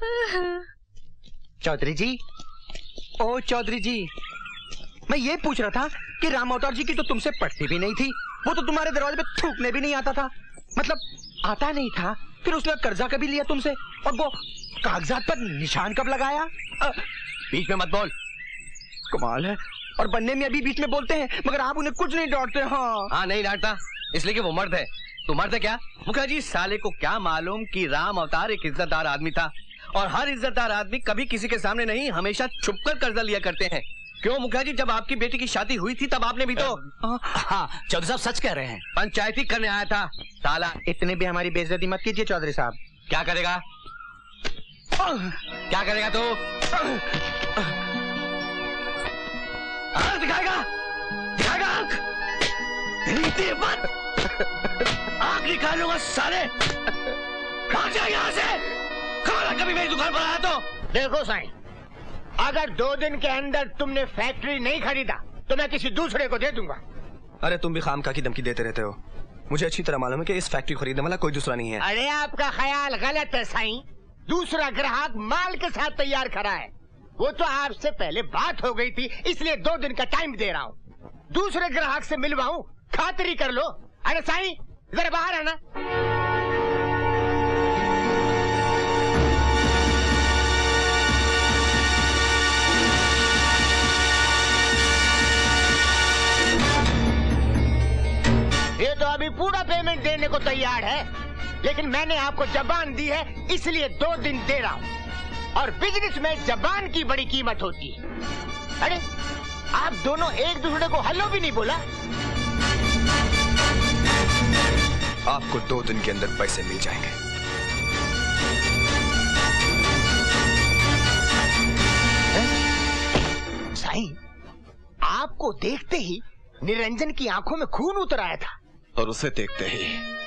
चौधरी जी, ओ चौधरी जी, मैं ये पूछ रहा था कि राम अवतार जी की तो तुमसे पटती भी नहीं थी, वो तो तुम्हारे दरवाजे पे थूकने भी नहीं आता था। मतलब आता नहीं था, फिर उसने कर्जा कभी लिया तुमसे, और वो कागजात पर निशान कब लगाया? आ, बीच में मत बोल। कमाल है, और बनने में अभी बीच में बोलते हैं, मगर आप उन्हें कुछ नहीं डांटते। हाँ हाँ, नहीं डांटता, इसलिए कि वो मर्द है। तू मर्द है क्या? मुखिया जी, साले को क्या मालूम कि राम अवतार एक इज्जतदार आदमी था, और हर इज्जतदार आदमी कभी किसी के सामने नहीं, हमेशा छुपकर कर्जा लिया करते हैं। क्यों मुखिया जी, जब आपकी बेटी की शादी हुई थी तब आपने भी तो। हाँ, चौधरी साहब सच कह रहे हैं। पंचायती करने आया था साला। इतने भी हमारी बेइज्जती मत कीजिए चौधरी साहब। क्या करेगा? क्या करेगा तू? आंख दिखाएगा? दिखाएगा आंख? तेरी हिम्मत? आंख निकालूंगा साले। भाग जा यहाँ से। कौन कभी मेरी दुकान पर आया तो? देखो साईं, अगर दो दिन के अंदर तुमने फैक्ट्री नहीं खरीदा तो मैं किसी दूसरे को दे दूंगा। अरे तुम भी खामखा की धमकी देते रहते हो। मुझे अच्छी तरह मालूम है कि इस फैक्ट्री खरीदने वाला कोई दूसरा नहीं है। अरे आपका ख्याल गलत है साईं। दूसरा ग्राहक माल के साथ तैयार खड़ा है। वो तो आपसे पहले बात हो गई थी, इसलिए दो दिन का टाइम दे रहा हूँ। दूसरे ग्राहक से मिलवाऊं, खातिरी कर लो। अरे साईं जरा बाहर आना। ये तो अभी पूरा पेमेंट देने को तैयार है, लेकिन मैंने आपको जबान दी है इसलिए दो दिन दे रहा हूँ। और बिजनेस में जबान की बड़ी कीमत होती है। अरे आप दोनों एक दूसरे को हेलो भी नहीं बोला। आपको दो दिन के अंदर पैसे मिल जाएंगे। साईं, आपको देखते ही निरंजन की आंखों में खून उतर आया था। और उसे देखते ही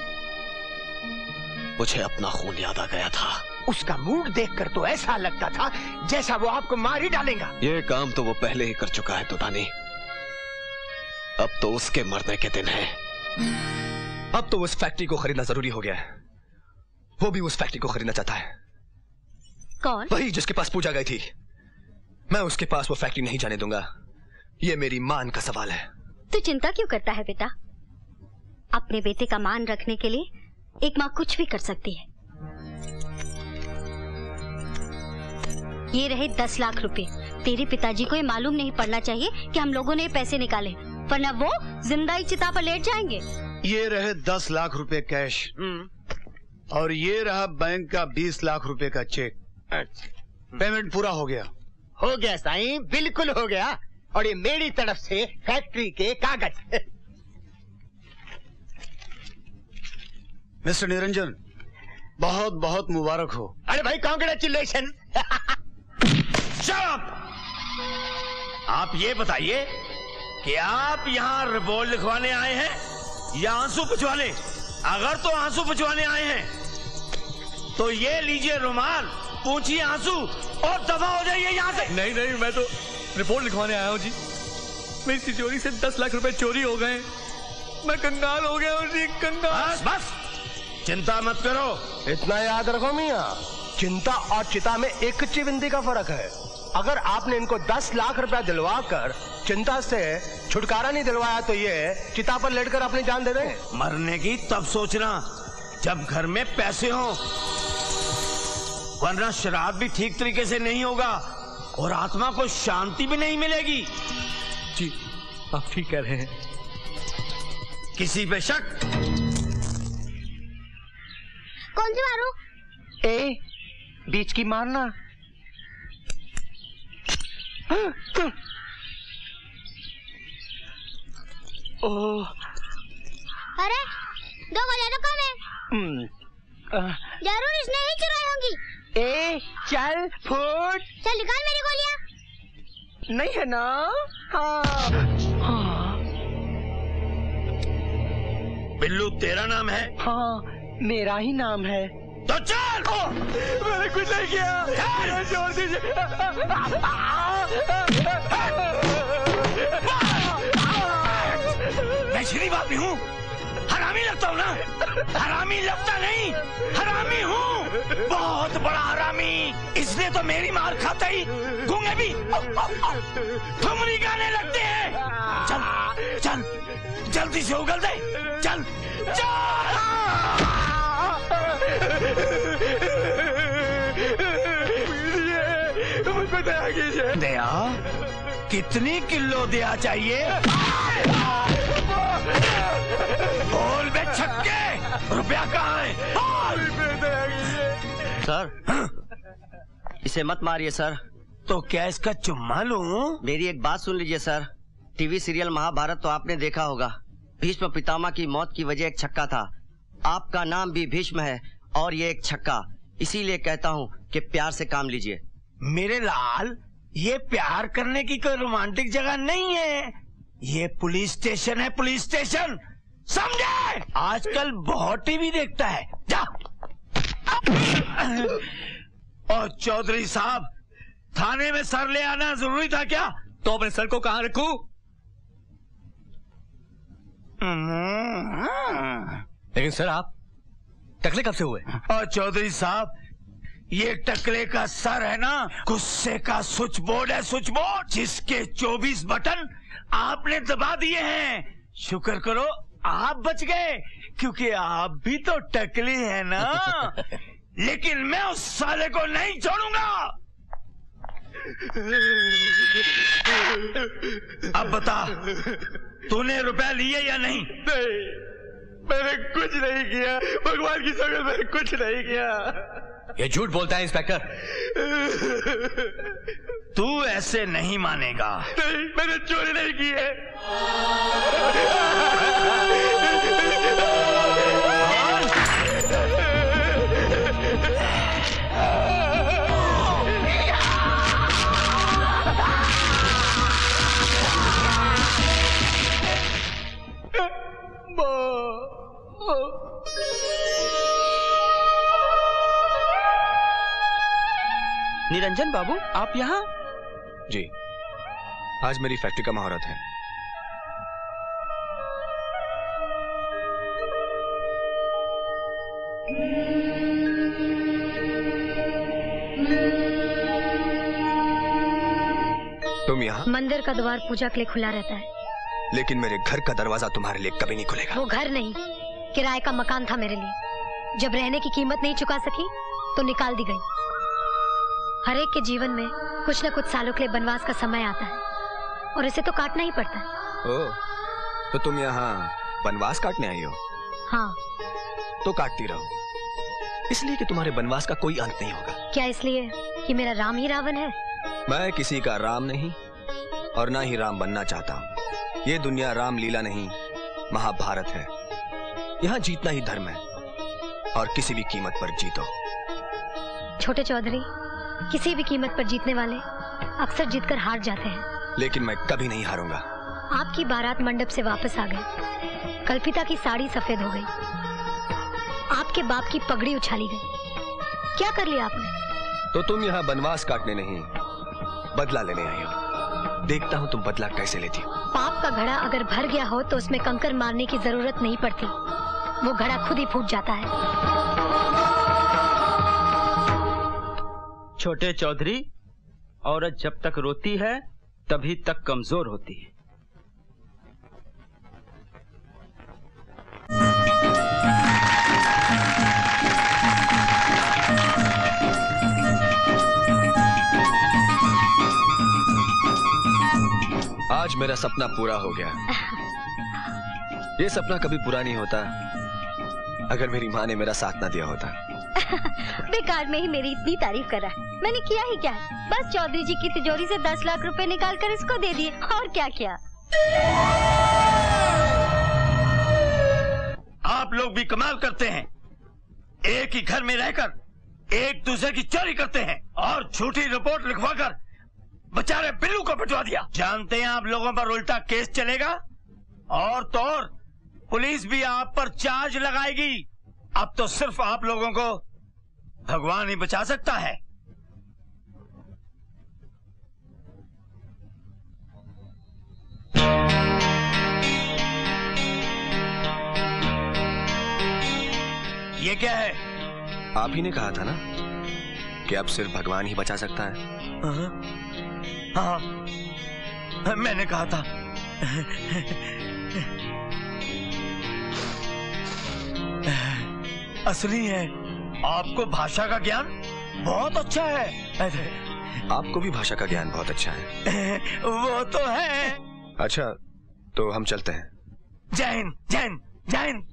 मुझे अपना खून याद आ गया था। उसका मूड देखकर तो ऐसा लगता था जैसा वो आपको मार ही डालेगा। ये काम तो वो पहले ही कर चुका है दुदानी। अब तो उसके मरने के दिन है। अब तो उस फैक्ट्री को खरीदना जरूरी हो गया है। वो भी उस फैक्ट्री को खरीदना चाहता है। कौन? वही जिसके पास पूजा गई थी। मैं उसके पास वो फैक्ट्री नहीं जाने दूंगा। ये मेरी मान का सवाल है। तू चिंता क्यों करता है बेटा? अपने बेटे का मान रखने के लिए एक माँ कुछ भी कर सकती है। ये रहे दस लाख रुपए। तेरे पिताजी को ये मालूम नहीं पड़ना चाहिए कि हम लोगों ने ये पैसे निकाले, वरना वो जिंदा ही चिता पर लेट जाएंगे। ये रहे दस लाख रुपए कैश और ये रहा बैंक का बीस लाख रुपए का चेक। पेमेंट पूरा हो गया। हो गया साईं, बिल्कुल हो गया। और ये मेरी तरफ से फैक्ट्री के कागज। मिस्टर निरंजन, बहुत बहुत मुबारक हो। अरे भाई कांग्रेचुलेशन। आप ये बताइए कि आप यहाँ रिपोर्ट लिखवाने आए हैं या आंसू पुछवाने? अगर तो आंसू पुछवाने आए हैं तो ये लीजिए रुमाल, पूछिए आंसू और दफा हो जाइए यहाँ से। नहीं नहीं, मैं तो रिपोर्ट लिखवाने आया हूँ जी। मेरी तिजोरी से दस लाख रुपए चोरी हो गए। मैं कंगाल हो गया हूँ जी, कंगाल। बस बस, चिंता मत करो। इतना याद रखो मियाँ, चिंता और चिता में एक चिविंदी का फर्क है। अगर आपने इनको दस लाख रुपया दिलवा कर चिंता से छुटकारा नहीं दिलवाया तो ये चिता पर लेटकर अपनी जान दे दें। मरने की तब सोचना जब घर में पैसे हों, वरना शराब भी ठीक तरीके से नहीं होगा और आत्मा को शांति भी नहीं मिलेगी। जी आप ठीक कह रहे हैं। किसी पे शक? कौन सी मारो? ए, बीच की मारना। ओह, अरे दो बजे तो कम है। जरूर इसने ही चुराई होंगी। ए, चल फुट। चल निकाल मेरी गोलियां। नहीं है ना? हाँ। हाँ। बिल्लू तेरा नाम है? हाँ, मेरा ही नाम है। तो चल। ओ, मैंने कुछ नहीं किया। छोड़ दीजिए। मैं शरीफ आदमी हूँ, हरामी लगता हूँ ना? हरामी लगता नहीं, हरामी हूँ, बहुत बड़ा हरामी। इसने तो मेरी मार खाता ही गूंगे भी ठुमरी गाने लगते हैं। चल चल जल्दी से उगल दे। चल चल। मुझको दया कीजिए। दया? कितनी किलो दया चाहिए? बोल बे छक्के, रुपया कहाँ है? सर इसे मत मारिए सर। तो क्या इसका चुम्मा लूं? मेरी एक बात सुन लीजिए सर। टीवी सीरियल महाभारत तो आपने देखा होगा। भीष्म पितामह की मौत की वजह एक छक्का था। आपका नाम भी भीष्म है और ये एक छक्का। इसीलिए कहता हूँ कि प्यार से काम लीजिए। मेरे लाल, ये प्यार करने की कोई रोमांटिक जगह नहीं है, ये पुलिस स्टेशन है, पुलिस स्टेशन, समझे? आजकल बहुत टीवी देखता है। जा। और चौधरी साहब, थाने में सर ले आना जरूरी था क्या? तो अपने सर को कहाँ रखूं? लेकिन सर आप टकले कब से हुए? और चौधरी साहब, ये टकले का सर है ना, गुस्से का स्विच बोर्ड है, स्विच बोर्ड, जिसके चौबीस बटन आपने दबा दिए हैं। शुक्र करो आप बच गए, क्योंकि आप भी तो टकले हैं ना। लेकिन मैं उस साले को नहीं छोड़ूंगा। अब बता, तूने रुपया लिए या नहीं? नहीं, मैंने कुछ नहीं किया, भगवान की कसम मैंने कुछ नहीं किया। ये झूठ बोलता है इंस्पेक्टर। तू ऐसे नहीं मानेगा। नहीं, मैंने चोरी नहीं की है। निरंजन बाबू, आप यहाँ? जी, आज मेरी फैक्ट्री का मुहूर्त है। तुम यहाँ? मंदिर का द्वार पूजा के लिए खुला रहता है, लेकिन मेरे घर का दरवाजा तुम्हारे लिए कभी नहीं खुलेगा। वो घर नहीं, किराए का मकान था मेरे लिए। जब रहने की कीमत नहीं चुका सकी तो निकाल दी गई। हर एक के जीवन में कुछ न कुछ सालों के लिए बनवास का समय आता है, और इसे तो काटना ही पड़ता है। ओह, तो तुम यहाँ बनवास काटने आई हो? हाँ। तो काटती रहो, इसलिए कि तुम्हारे बनवास का कोई अंत नहीं होगा। क्या इसलिए कि मेरा राम ही रावण है? मैं किसी का राम नहीं और ना ही राम बनना चाहता हूँ। ये दुनिया राम लीला नहीं, महाभारत है। यहाँ जीतना ही धर्म है, और किसी भी कीमत पर जीतो। छोटे चौधरी, किसी भी कीमत पर जीतने वाले अक्सर जीतकर हार जाते हैं। लेकिन मैं कभी नहीं हारूंगा। आपकी बारात मंडप से वापस आ गई। कल्पिता की साड़ी सफेद हो गई। आपके बाप की पगड़ी उछाली गई। क्या कर लिया आपने? तो तुम यहाँ बनवास काटने नहीं, बदला लेने आई हो। देखता हूँ तुम बदला कैसे लेती हो। पाप का घड़ा अगर भर गया हो तो उसमें कंकर मारने की जरूरत नहीं पड़ती, वो घड़ा खुद ही फूट जाता है। छोटे चौधरी, औरत जब तक रोती है तभी तक कमजोर होती है। आज मेरा सपना पूरा हो गया। ये सपना कभी पूरा नहीं होता अगर मेरी माँ ने मेरा साथ ना दिया होता। बेकार में ही मेरी इतनी तारीफ कर रहा है। मैंने किया ही क्या? बस चौधरी जी की तिजोरी से दस लाख रुपए निकाल कर इसको दे दिए, और क्या किया। आप लोग भी कमाल करते हैं। एक ही घर में रहकर एक दूसरे की चोरी करते हैं, और झूठी रिपोर्ट लिखवाकर बेचारे बिल्लू को पिटवा दिया। जानते हैं आप लोगों पर उल्टा केस चलेगा, और तो और पुलिस भी आप पर चार्ज लगाएगी। अब तो सिर्फ आप लोगों को भगवान ही बचा सकता है। ये क्या है? आप ही ने कहा था ना कि अब सिर्फ भगवान ही बचा सकता है। हाँ, हाँ, मैंने कहा था। असली है। आपको भाषा का ज्ञान बहुत अच्छा है। आपको भी भाषा का ज्ञान बहुत अच्छा है। वो तो है। अच्छा, तो हम चलते हैं। जय हिंद, जय हिंद, जय हिंद।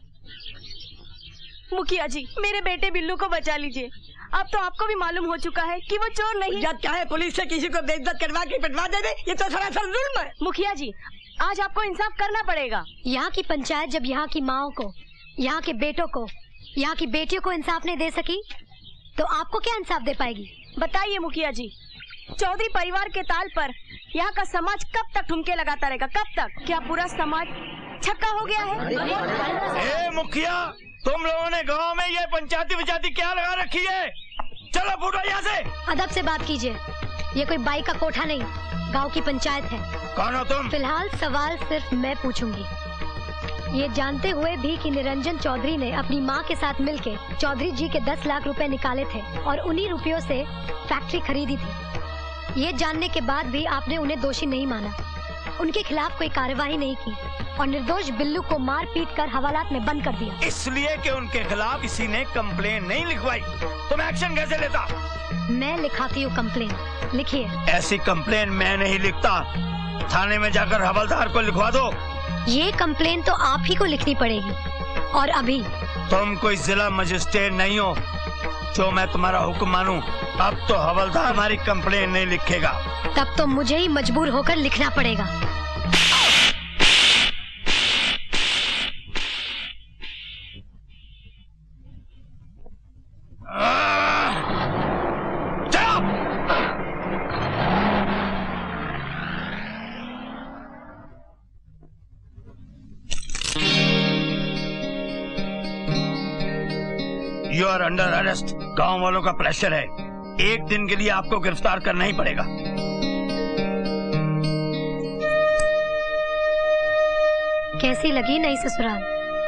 मुखिया जी, मेरे बेटे बिल्लू को बचा लीजिए। अब तो आपको भी मालूम हो चुका है कि वो चोर नहीं। जब चाहे पुलिस से किसी को बेइज्जत करवा के पिटवा दे दे, ये तो सरासर जुल्म है। मुखिया जी, आज आपको इंसाफ करना पड़ेगा। यहाँ की पंचायत जब यहाँ की माओ को, यहाँ के बेटों को, यहाँ की बेटियों को इंसाफ नहीं दे सकी, तो आपको क्या इंसाफ दे पाएगी? बताइए मुखिया जी। चौधरी परिवार के ताल पर यहाँ का समाज कब तक ठुमके लगाता रहेगा? कब तक? क्या पूरा समाज छक्का हो गया है? ए मुखिया, तुम लोगों ने गांव में ये पंचायती विचायती क्या लगा रखी है? चलो फूटो यहाँ से। अदब से बात कीजिए, ये कोई बाई का कोठा नहीं, गांव की पंचायत है। कौन हो तुम? फिलहाल सवाल सिर्फ मैं पूछूंगी, ये जानते हुए भी कि निरंजन चौधरी ने अपनी मां के साथ मिलके चौधरी जी के दस लाख रुपए निकाले थे और उन्हीं रुपयों से फैक्ट्री खरीदी थी, ये जानने के बाद भी आपने उन्हें दोषी नहीं माना, उनके खिलाफ कोई कार्यवाही नहीं की और निर्दोष बिल्लू को मार पीट कर हवालात में बंद कर दिया। इसलिए कि उनके खिलाफ किसी ने कंप्लेन नहीं लिखवाई, तुम एक्शन कैसे लेता? मैं लिखाती हूँ कंप्लेन, लिखिए। ऐसी कंप्लेन मैं नहीं लिखता, थाने में जाकर हवलदार को लिखवा दो। ये कंप्लेन तो आप ही को लिखनी पड़ेगी, और अभी। तुम कोई जिला मजिस्ट्रेट नहीं हो जो मैं तुम्हारा हुक्म मानूं। अब तो हवलदार हमारी कंप्लेन नहीं लिखेगा। तब तो मुझे ही मजबूर होकर लिखना पड़ेगा। You are under arrest. गांव वालों का प्रेशर है, एक दिन के लिए आपको गिरफ्तार करना ही पड़ेगा। कैसी लगी नई ससुराल?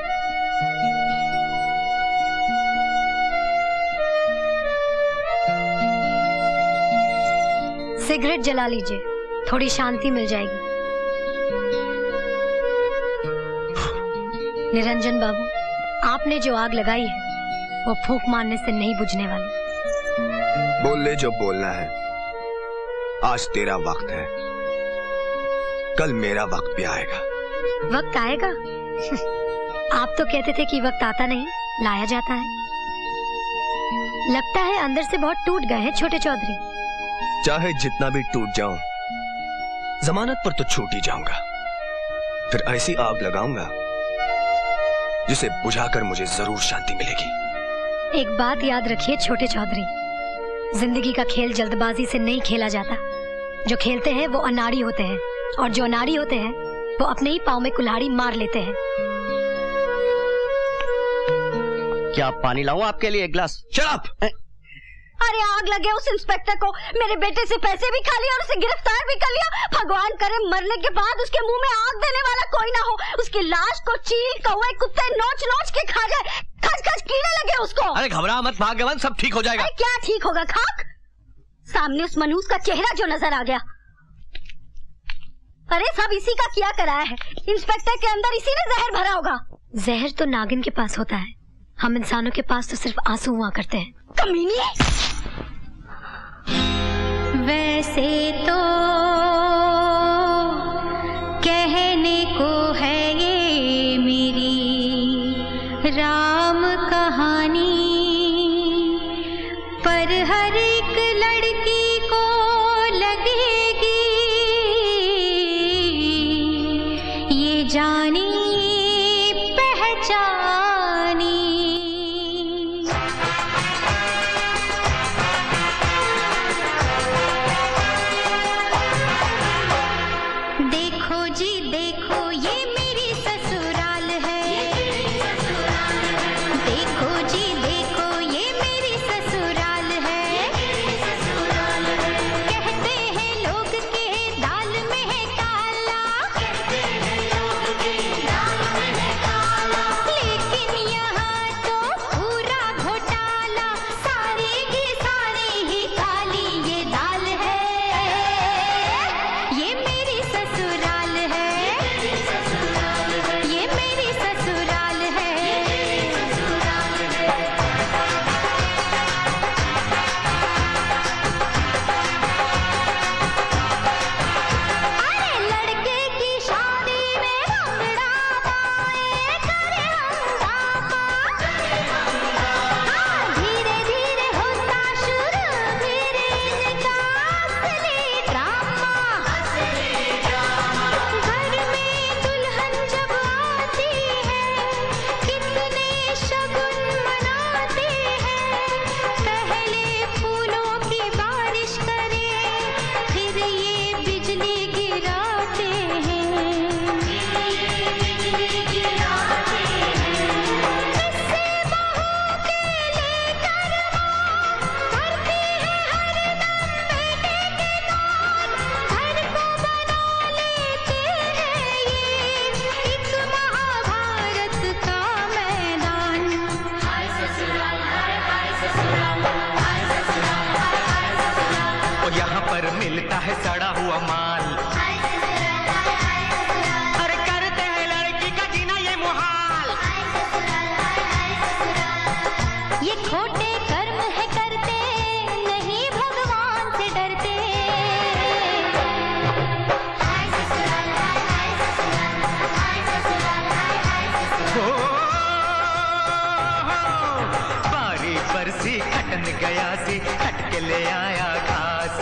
सिगरेट जला लीजिए, थोड़ी शांति मिल जाएगी। निरंजन बाबू, आपने जो आग लगाई है वो फूंक मारने से नहीं बुझने वाली। बोल ले जो बोलना है, आज तेरा वक्त है, कल मेरा वक्त भी आएगा। वक्त आएगा? आप तो कहते थे कि वक्त आता नहीं, लाया जाता है। लगता है अंदर से बहुत टूट गए हैं छोटे चौधरी। चाहे जितना भी टूट जाऊं, जमानत पर तो छूट ही जाऊंगा। फिर ऐसी आग लगाऊंगा जिसे बुझाकर मुझे जरूर शांति मिलेगी। एक बात याद रखिए छोटे चौधरी, जिंदगी का खेल जल्दबाजी से नहीं खेला जाता। जो खेलते हैं वो अनाड़ी होते हैं, और जो अनाड़ी होते हैं वो अपने ही पाँव में कुल्हाड़ी मार लेते हैं। क्या पानी लाऊं आपके लिए एक गिलास? शराब। अरे आग लगे उस इंस्पेक्टर को, मेरे बेटे से पैसे भी खा लिए और उसे गिरफ्तार भी कर लिया। भगवान करे मरने के बाद उसके मुंह में आग देने वाला कोई ना हो, उसकी लाश को चील कौवे कुत्ते नोच नोच के खा जाए, खच खच कीड़े लगे उसको। अरे घबरा मत भाग्यवान, सब ठीक हो जाएगा। अरे क्या ठीक होगा खाक? सामने उस मनूस का चेहरा जो नजर आ गया। अरे सब इसी का किया कराया है, इंस्पेक्टर के अंदर इसी ने जहर भरा होगा। जहर तो नागिन के पास होता है, हम इंसानों के पास तो सिर्फ आंसू हुआ करते हैं। कमीनी। वैसे तो कहने को है ये मेरी राम कहानी, पर हर एक लड़की को लगेगी ये जानी पहचानी। सड़ा हुआ माल। अरे करते हैं लड़की का जीना ये मुहाल। ये खोटे कर्म है करते नहीं भगवान से डरते। बारी बरसी खटन गया सी खट के ले आया घास।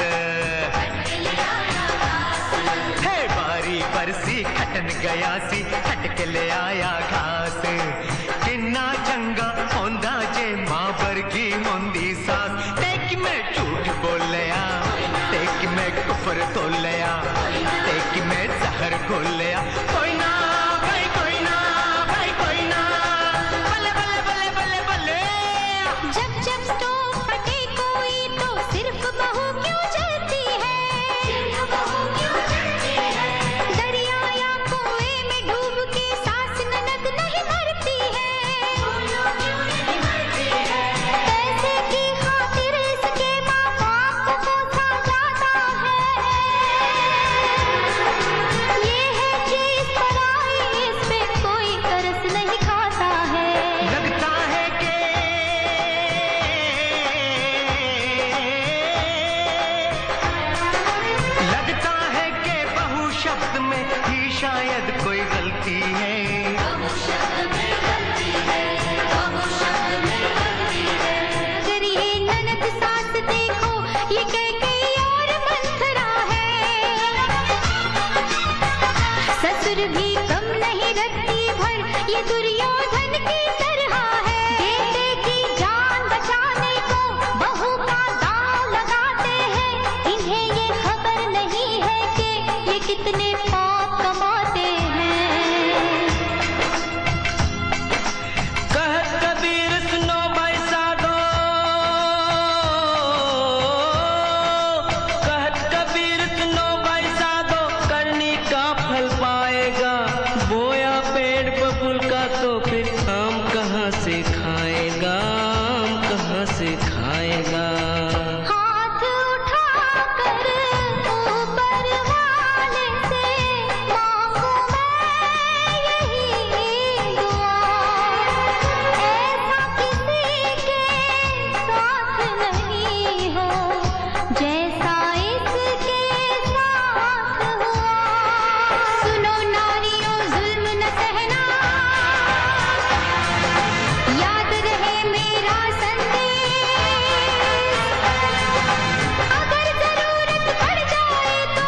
हे बारी बरसी खटन गया सी खट के ले आया घास। किन्ना चंगा होंदा जे मां वर्गी होंदी सास। तेक मैं झूठ बोलिया तेक मैं कुफर तोलिया तेक मैं जहर घोलिया। कोई ना भाई कोई ना भाई कोई ना बल्ले बल्ले बल्ले बल्ले बल्ले। जब जब स्टोव फटे कोई तो सिर्फ बहू क्यों जलती है। सिर्फ बहू क्यों जलती है। दरिया या कुएं में डूब के सास ननद नहीं मरती है। क्यों नहीं मरती है। पैसे की खातिर इसके माँ बाप को कोसा जाता है। ये है चीज पराई इस पे कोई तरस नहीं खाता है। लगता है कि लगता है कि बहु शब्द में ही शायद कोई गलती है। बहु शब्द में गलती है। बहु शब्द में गलती है। अगर ये ननद सास देखो ये कैकेयी और मंथरा है। ससुर भी कम नहीं रखती भर ये दुर्योधन की तरह है। बेटे की जान बचाने को बहू का दांव लगाते हैं। इन्हें ये खबर नहीं है कि ये कितने पाप कमाते हैं। कहत कबीर सुनो भाई साधो कहत कबीर सुनो भाई साधो करनी का फल पाएगा। बोया पेड़ बबुल का तो फिर आम कहाँ से खाएगा आम कहाँ से खाएगा। हाथ उठाकर ऊपर वाले से मांगू मैं यही दुआ। ऐसा किसी के साथ नहीं हो जैसा इसके साथ हुआ। सुनो नारियों जुल्म न सहना याद रहे मेरा संदेश। अगर जरूरत पड़ जाए तो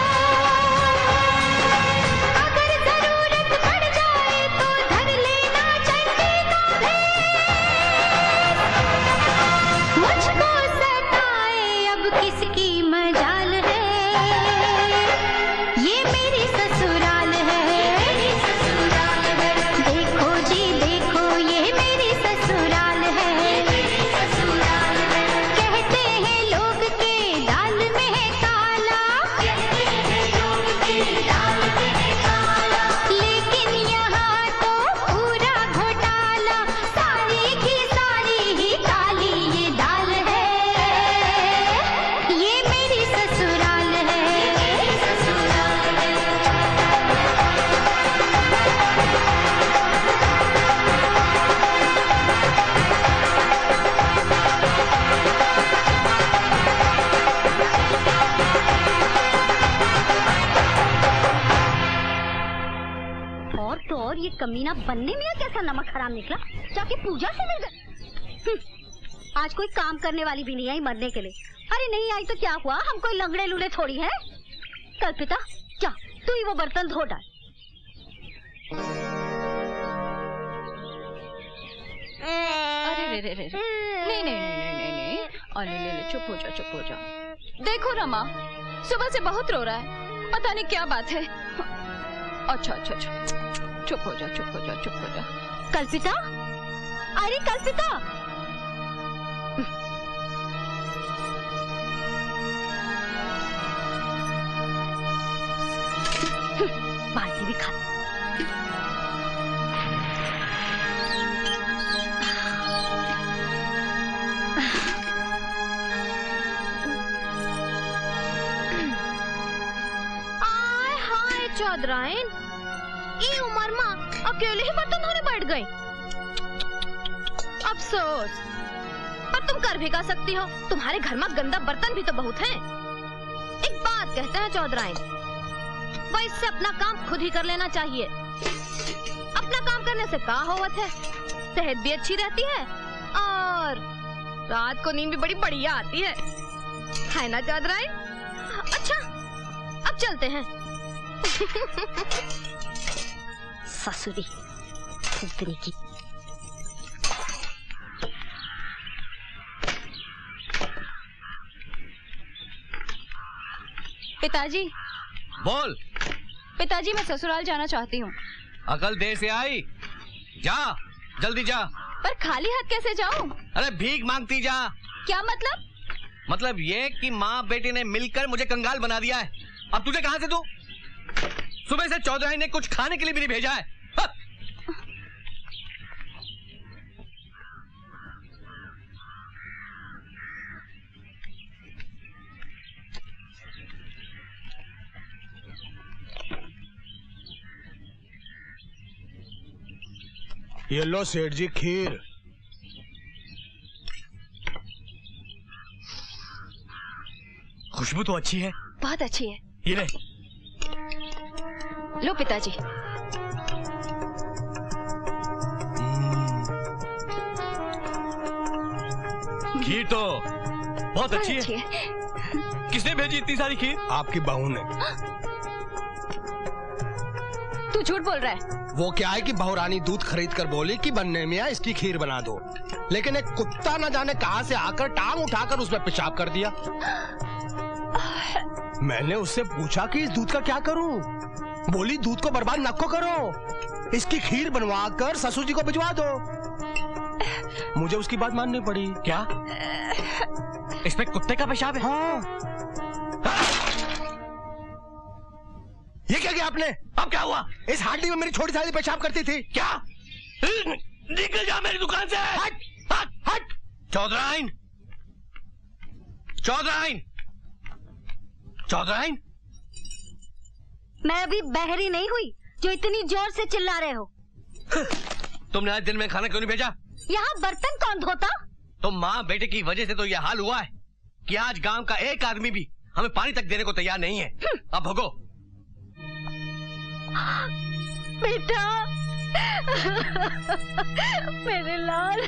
अगर जरूरत पड़ जाए तो धर लेना चंडी का भेष। मुझको सताए अब किसकी मजाल है। ये मेरी ससुराल है। देखो जी देखो ये मेरी ससुराल है। कहते हैं लोग के दाल में है काला। लेकिन यहाँ तो पूरा घोटाला। सारी की सारी ही काली ये दाल है। ये मेरी ससुराल है। और तो और ये कमीना बनने में कैसा नमक हराम निकला। जाके पूजा से मिल गए। आज कोई काम करने वाली भी नहीं आई मरने के लिए। अरे नहीं आई तो क्या हुआ, हम कोई लंगड़े लूले थोड़ी है। कल्पिता जा तू ही वो बर्तन धो डाल। अरे रे रे रे रे। नहीं नहीं नहीं नहीं नहीं नहीं अरे ले ले चुप हो जा चुप हो जा। देखो रमा सुबह से बहुत रो रहा है, पता नहीं क्या बात है। अच्छा अच्छा अच्छा चुप हो जा चुप हो जा चुप हो जा। कल्पिता, अरे कल्पिता, बाजी भी खा। चौधराइन, ये उम्र में अकेले ही बर्तन धोने बैठ गए। अफसोस, पर तुम कर भी कर सकती हो। तुम्हारे घर में गंदा बर्तन भी तो बहुत हैं। एक बात कहते हैं चौधराइन, वैसे अपना काम खुद ही कर लेना चाहिए। अपना काम करने से क्या होवत है, सेहत भी अच्छी रहती है और रात को नींद भी बड़ी बढ़िया आती है, है ना चौधराइन? अच्छा, अब चलते हैं। ससुरी उतरी की। पिताजी। बोल। पिताजी, मैं ससुराल जाना चाहती हूँ। अकल देर से आई, जा जल्दी जा। पर खाली हाथ कैसे जाऊँ? अरे भीख मांगती जा। क्या मतलब? मतलब ये कि माँ बेटे ने मिलकर मुझे कंगाल बना दिया है। अब तुझे कहाँ से दूं? सुबह से चौधरी ने कुछ खाने के लिए भी नहीं भेजा है। हा? ये लो सेठ जी खीर। खुशबू तो अच्छी है। बहुत अच्छी है। ये ले। लो पिताजी। खीर तो बहुत अच्छी है। है। किसने भेजी इतनी सारी खीर? आपकी बहू ने। तू झूठ बोल रहा है। वो क्या है कि बहुरानी दूध खरीद कर बोली कि बनने में इसकी खीर बना दो, लेकिन एक कुत्ता न जाने कहां से आकर टांग उठाकर उसमें पेशाब कर दिया। मैंने उससे पूछा कि इस दूध का क्या करूं? बोली दूध को बर्बाद न करो, इसकी खीर बनवा कर ससुर जी को भिजवा दो। मुझे उसकी बात माननी पड़ी। क्या इसमें कुत्ते का पेशाब है? हाँ। ये क्या किया आपने? अब क्या हुआ? इस हांडी में मेरी छोटी साली पेशाब करती थी। क्या? निकल जा मेरी दुकान से। हट हट हट। चौधराइन, चौधराइन, चौधराइन। मैं अभी बहरी नहीं हुई जो इतनी जोर से चिल्ला रहे हो। तुमने आज दिन में खाना क्यों नहीं भेजा? यहाँ बर्तन कौन धोता? तो माँ बेटे की वजह से तो यह हाल हुआ है कि आज गांव का एक आदमी भी हमें पानी तक देने को तैयार नहीं है। अब भगो। बेटा, मेरे लाल।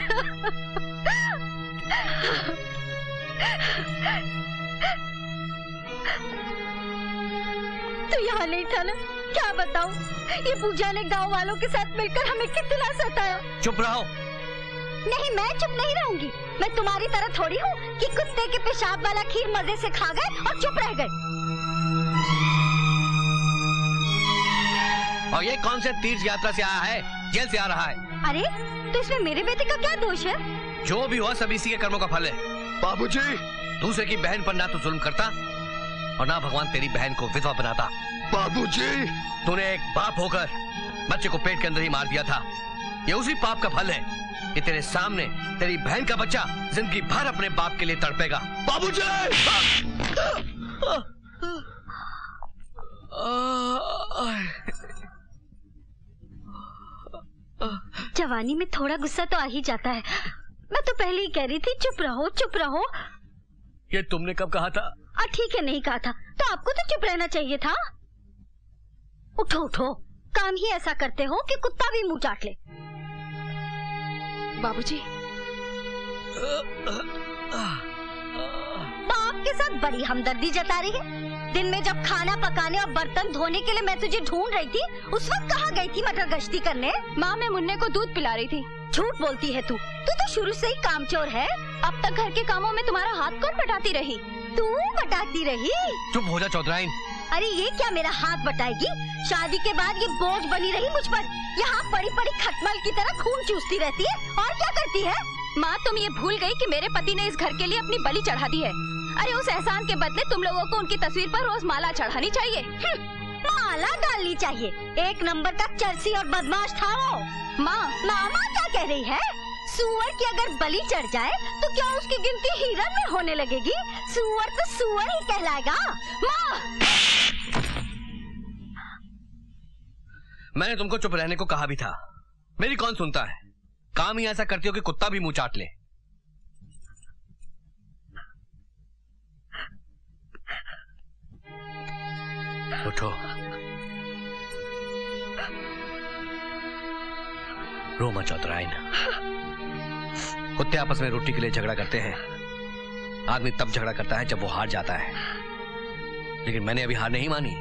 तू यहाँ नहीं था ना? क्या बताऊं, ये पूजा ने गांव वालों के साथ मिलकर हमें कितना सताया। चुप रहो। नहीं, मैं चुप नहीं रहूंगी। मैं तुम्हारी तरह थोड़ी हूँ कि कुत्ते के पेशाब वाला खीर मजे से खा गए और चुप रह गए। और ये कौन से तीर्थ यात्रा से आया है, जेल से आ रहा है? अरे तो इसमें मेरे बेटे का क्या दोष है? जो भी हुआ सब इसी के कर्मों का फल है। बाबूजी, दूसरे की बहन पर ना तो जुल्म करता और ना भगवान तेरी बहन को विधवा बनाता। बाबूजी, तूने एक बाप होकर बच्चे को पेट के अंदर ही मार दिया था। ये उसी पाप का फल है कि तेरे सामने तेरी बहन का बच्चा जिंदगी भर अपने बाप के लिए तड़पेगा। बाबूजी! जवानी में थोड़ा गुस्सा तो आ ही जाता है। मैं तो पहले ही कह रही थी चुप रहो चुप रहो। ये तुमने कब कहा था? आ, ठीक है, नहीं कहा था तो आपको तो चुप रहना चाहिए था। उठो उठो, काम ही ऐसा करते हो कि कुत्ता भी मुंह चाट ले। बाबूजी, बाप के साथ बड़ी हमदर्दी जता रही है। दिन में जब खाना पकाने और बर्तन धोने के लिए मैं तुझे ढूंढ रही थी, उस वक्त कहाँ गई थी मटर गश्ती करने? माँ, मैं मुन्ने को दूध पिला रही थी। झूठ बोलती है तू। तू तो शुरू से ही कामचोर है। अब तक घर के कामों में तुम्हारा हाथ कौन बटाती रही? तू बटाती रही? चुप हो जा चौधराइन। अरे ये क्या मेरा हाथ बटाएगी? शादी के बाद ये बोझ बनी रही मुझ पर। यहाँ पड़ी पड़ी खटमल की तरह खून चूसती रहती है और क्या करती है? माँ, तुम ये भूल गई कि मेरे पति ने इस घर के लिए अपनी बलि चढ़ा दी है। अरे उस एहसान के बदले तुम लोगों को उनकी तस्वीर पर रोज माला चढ़ानी चाहिए। माला डालनी चाहिए। एक नंबर का चरसी और बदमाश था वो। माँ, मामा क्या कह रही है? सुअर की अगर बलि चढ़ जाए तो क्या उसकी गिनती हिरन में होने लगेगी? सुअर तो सुअर ही कहलाएगा। माँ, मैंने तुमको चुप रहने को कहा भी था। मेरी कौन सुनता है? काम ही ऐसा करती हो कि कुत्ता भी मुंह चाट ले। उठो, रो मत चौधराइन। कुत्ते आपस में रोटी के लिए झगड़ा करते हैं। आदमी तब झगड़ा करता है जब वो हार जाता है, लेकिन मैंने अभी हार नहीं मानी।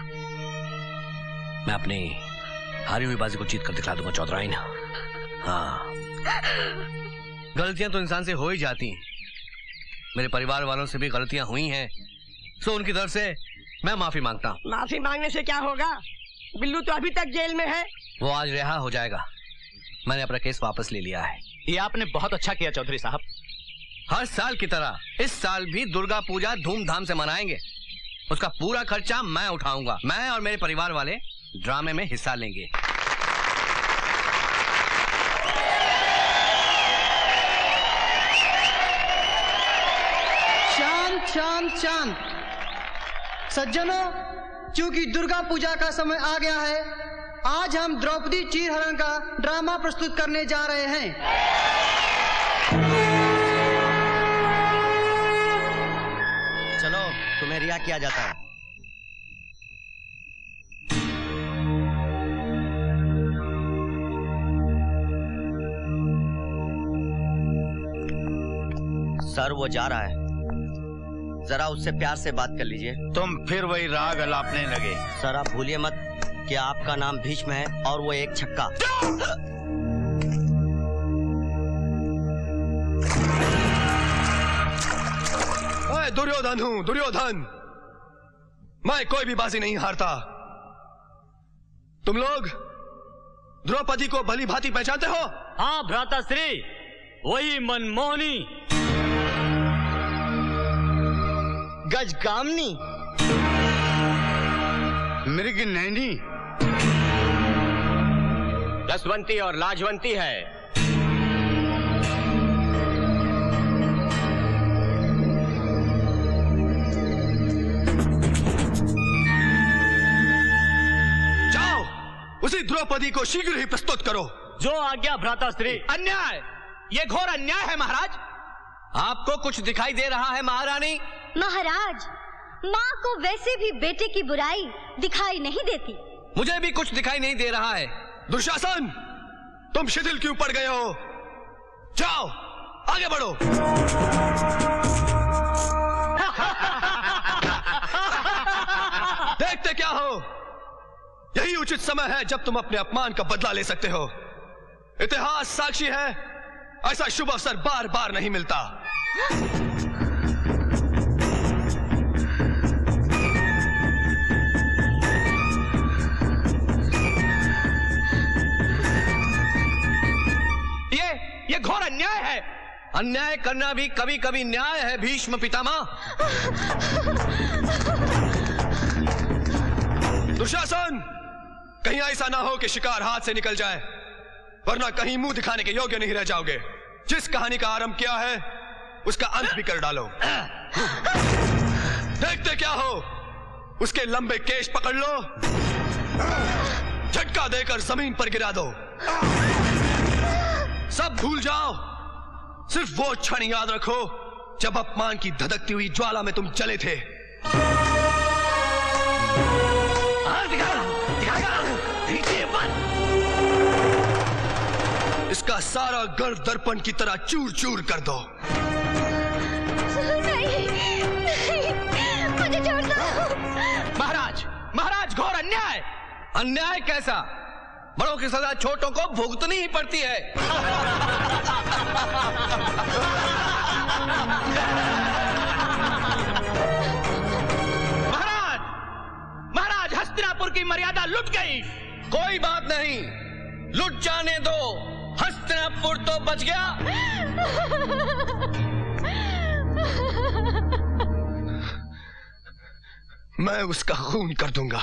मैं अपनी हारी हुई बाजी को जीत कर दिखला दूंगा चौधराइन। हाँ, गलतियां तो इंसान से हो ही जाती हैं। मेरे परिवार वालों से भी गलतियां हुई हैं, सो उनकी तरफ से मैं माफी मांगता हूँ। माफी मांगने से क्या होगा? बिल्लू तो अभी तक जेल में है। वो आज रिहा हो जाएगा। मैंने अपना केस वापस ले लिया है। ये आपने बहुत अच्छा किया चौधरी साहब। हर साल की तरह इस साल भी दुर्गा पूजा धूमधाम से मनाएंगे। उसका पूरा खर्चा मैं उठाऊंगा। मैं और मेरे परिवार वाले ड्रामे में हिस्सा लेंगे। शांत शांत शांत। सज्जनों, क्योंकि दुर्गा पूजा का समय आ गया है, आज हम द्रौपदी चीरहरण का ड्रामा प्रस्तुत करने जा रहे हैं। चलो, तुम्हें रिहा किया जाता है। सर, वो जा रहा है, जरा उससे प्यार से बात कर लीजिए। तुम फिर वही राग अलापने लगे। सर, आप भूलिए मत कि आपका नाम भीष्म है और वो एक छक्का। मैं दुर्योधन हूँ, दुर्योधन। मैं कोई भी बाजी नहीं हारता। तुम लोग द्रौपदी को भली भांति पहचानते हो? हाँ भ्राताश्री, वही मनमोहनी गजकामनी, मृग नैनी, रसवंती और लाजवंती है। जाओ, उसी द्रौपदी को शीघ्र ही प्रस्तुत करो। जो आज्ञा भ्राताश्री। अन्याय, ये घोर अन्याय है महाराज। आपको कुछ दिखाई दे रहा है महारानी? महाराज, माँ को वैसे भी बेटे की बुराई दिखाई नहीं देती। मुझे भी कुछ दिखाई नहीं दे रहा है। दुशासन, तुम शिथिल क्यों पड़ गए हो? जाओ, आगे बढ़ो। देखते क्या हो? यही उचित समय है जब तुम अपने अपमान का बदला ले सकते हो। इतिहास साक्षी है, ऐसा शुभ अवसर बार बार नहीं मिलता। ये ये घोर अन्याय है। अन्याय करना भी कभी कभी न्याय है भीष्म पितामह। दुशासन, कहीं ऐसा ना हो कि शिकार हाथ से निकल जाए, वरना कहीं मुंह दिखाने के योग्य नहीं रह जाओगे। जिस कहानी का आरंभ किया है उसका अंत भी कर डालो। देखते क्या हो? उसके लंबे केश पकड़ लो, झटका देकर जमीन पर गिरा दो। सब भूल जाओ, सिर्फ वो क्षण याद रखो जब अपमान की धधकती हुई ज्वाला में तुम जले थे। इसका सारा गर्व दर्पण की तरह चूर चूर कर दो। नहीं, नहीं, मुझे छोड़ दो। महाराज, महाराज, घोर अन्याय। अन्याय कैसा? बड़ों की सजा छोटों को भुगतनी ही पड़ती है। महाराज, महाराज, हस्तिनापुर की मर्यादा लुट गई। कोई बात नहीं, लुट जाने दो। हस्तिनापुर तो बच गया। मैं उसका खून कर दूंगा।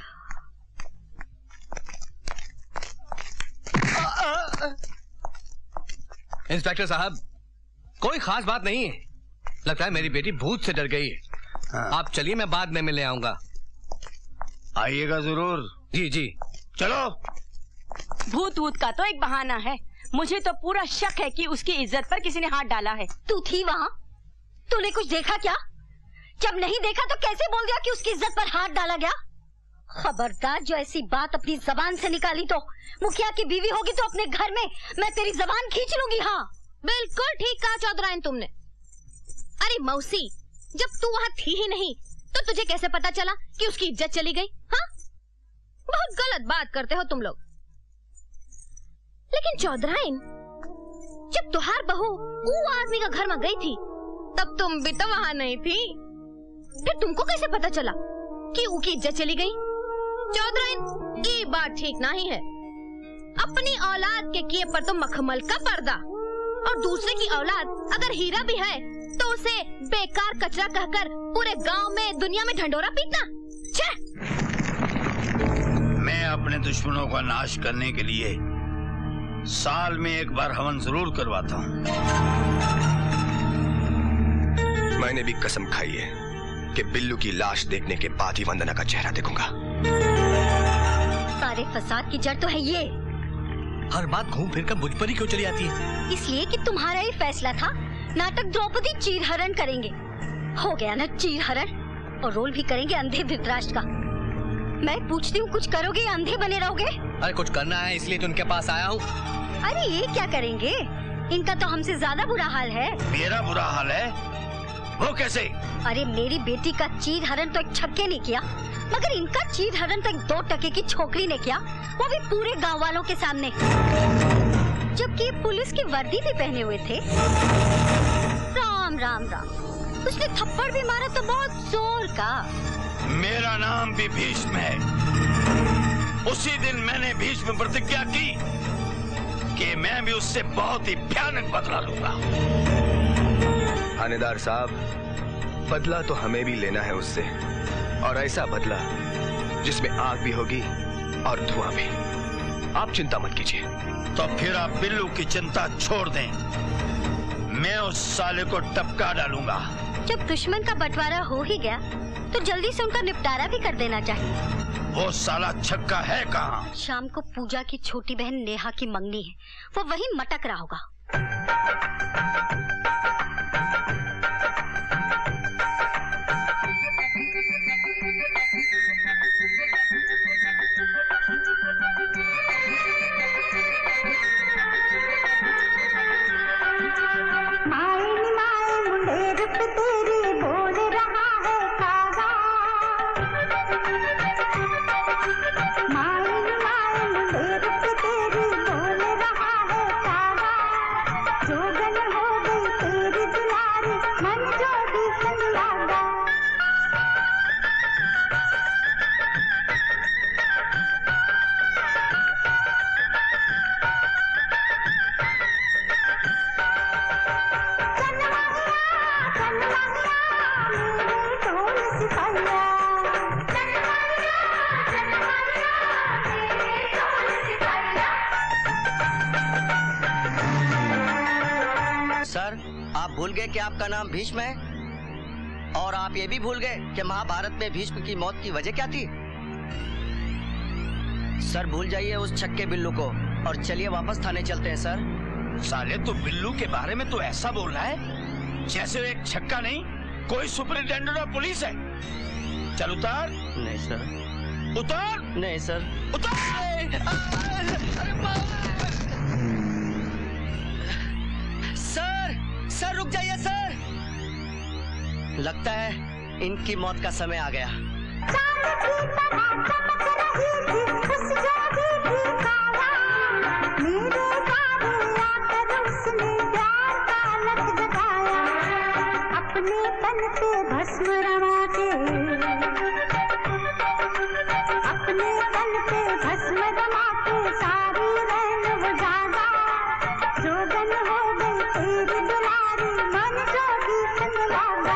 इंस्पेक्टर साहब, कोई खास बात नहीं है। लगता है मेरी बेटी भूत से डर गई है। हाँ। आप चलिए, मैं बाद में मिलने आऊंगा। आइएगा जरूर। जी जी। चलो। भूत वूत का तो एक बहाना है, मुझे तो पूरा शक है कि उसकी इज्जत पर किसी ने हाथ डाला है। तू थी वहाँ? तूने कुछ देखा क्या? जब नहीं देखा तो कैसे बोल दिया कि उसकी इज्जत पर हाथ डाला गया? खबरदार, जो ऐसी बात अपनी जबान से निकाली तो मुखिया की बीवी होगी तो अपने घर में मैं तेरी जबान खींच लूंगी। हाँ बिल्कुल ठीक कहा चौधराइन तुमने। अरे मौसी, जब तू वहाँ थी ही नहीं तो तुझे कैसे पता चला कि उसकी इज्जत चली गई? हाँ, बहुत गलत बात करते हो तुम लोग। लेकिन चौधराइन, जब तुहार बहू वो आदमी का घर में गई थी तब तुम भी तो वहाँ नहीं थी, फिर तुमको कैसे पता चला कि उसकी इज्जत चली गई? चौधराइन, ये बात ठीक नहीं है। अपनी औलाद के किए पर तो मखमल का पर्दा, और दूसरे की औलाद अगर हीरा भी है तो उसे बेकार कचरा कहकर पूरे गांव में दुनिया में ढंढोरा पीटना। मैं अपने दुश्मनों का नाश करने के लिए साल में एक बार हवन जरूर करवाता हूँ। मैंने भी कसम खाई है कि बिल्लू की लाश देखने के बाद ही वंदना का चेहरा देखूंगा। सारे फसाद की जड़ तो है ये। हर बात घूम फिर कर मुझ पर ही क्यों चली आती है? इसलिए कि तुम्हारा ही फैसला था, नाटक द्रौपदी चीरहरण करेंगे। हो गया ना चीरहरण, और रोल भी करेंगे अंधे धृतराष्ट्र का। मैं पूछती हूँ, कुछ करोगे या अंधे बने रहोगे? अरे कुछ करना है इसलिए तो उनके पास आया हूँ। अरे ये क्या करेंगे? इनका तो हमसे ज्यादा बुरा हाल है। मेरा बुरा हाल है? वो कैसे? अरे मेरी बेटी का चीर हरण तो एक छक्के ने किया, मगर इनका चीर हरण तो एक दो टके की छोकरी ने किया, वो भी पूरे गांव वालों के सामने, जबकि पुलिस की वर्दी भी पहने हुए थे। राम राम राम, उसने थप्पड़ भी मारा तो बहुत जोर का। मेरा नाम भी भीष्म है। उसी दिन मैंने भीष्म प्रतिज्ञा की कि मैं भी उससे बहुत ही भयानक बदला लूंगा। थानेदार साहब, बदला तो हमें भी लेना है उससे, और ऐसा बदला जिसमें आग भी होगी और धुआं भी। आप चिंता मत कीजिए। तो फिर आप बिल्लू की चिंता छोड़ दें, मैं उस साले को टपका डालूंगा। जब दुश्मन का बंटवारा हो ही गया तो जल्दी से उनका निपटारा भी कर देना चाहिए। वो साला छक्का है कहाँ? शाम को पूजा की छोटी बहन नेहा की मंगनी है, वो वहीं मटक रहा होगा। भूल गए कि आपका नाम भीष्म है, और आप ये भी भूल गए कि महाभारत में भीष्म की मौत की वजह क्या थी। सर भूल जाइए उस छक्के बिल्लू को और चलिए वापस थाने चलते हैं। सर साले तू बिल्लू के बारे में तो ऐसा बोल रहा है जैसे वो एक छक्का नहीं कोई सुपरिटेंडेंट ऑफ पुलिस है। चल उतार। नहीं सर। उतार। नहीं सर। उतार। सर सर रुक जाइए सर, लगता है इनकी मौत का समय आ गया। अपने तन पे भस्म रवा के, अपने तन पे भस्म रवा के सारी रैन वो जागा, जोगन हो गई तेरी दुलारी मन जोगी संग लागा।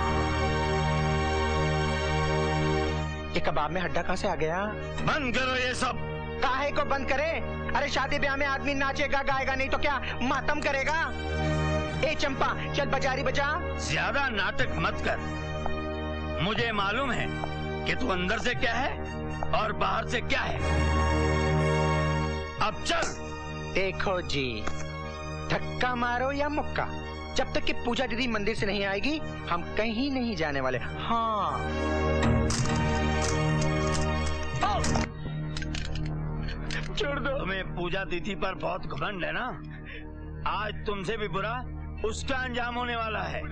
ये कबाब में हड्डा कहाँ से आ गया? बंद करो ये सब। काहे को बंद करे? अरे शादी ब्याह में आदमी नाचेगा गाएगा नहीं तो क्या मातम करेगा? ए चंपा चल बाजारी बजा। ज्यादा नाटक मत कर। मुझे मालूम है कि तू अंदर से क्या है और बाहर से क्या है। अब चल। देखो जी, धक्का मारो या मुक्का, जब तक कि पूजा दीदी मंदिर से नहीं आएगी हम कहीं नहीं जाने वाले। हाँ छोड़ दो। तुम्हें पूजा दीदी पर बहुत घमंड है ना। आज तुमसे भी बुरा उसका अंजाम होने वाला है।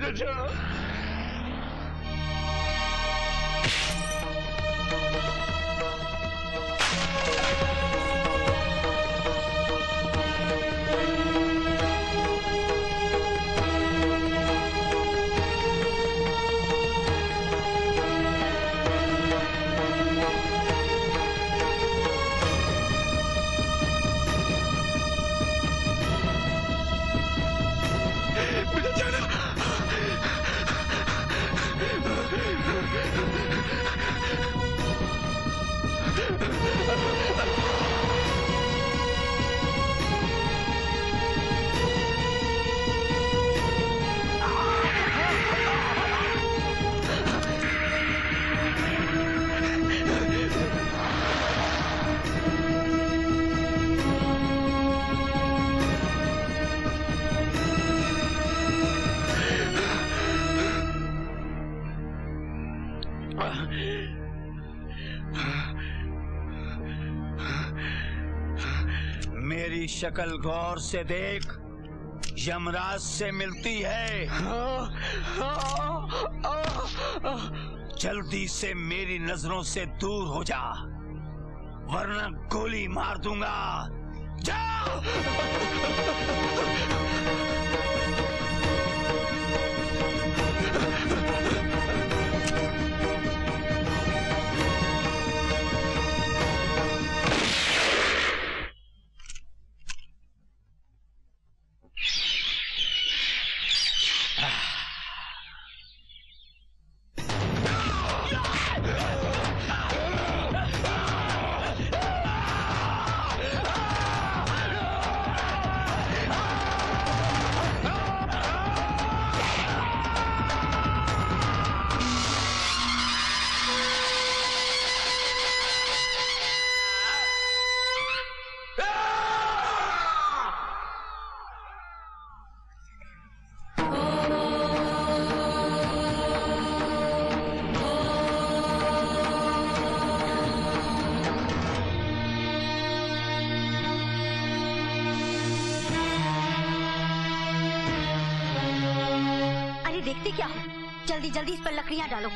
मेरी शक्ल गौर से देख, यमराज से मिलती है। जल्दी से मेरी नजरों से दूर हो जा, वरना गोली मार दूंगा। जा। देखते क्या हो, जल्दी जल्दी इस पर लकड़ियां डालो।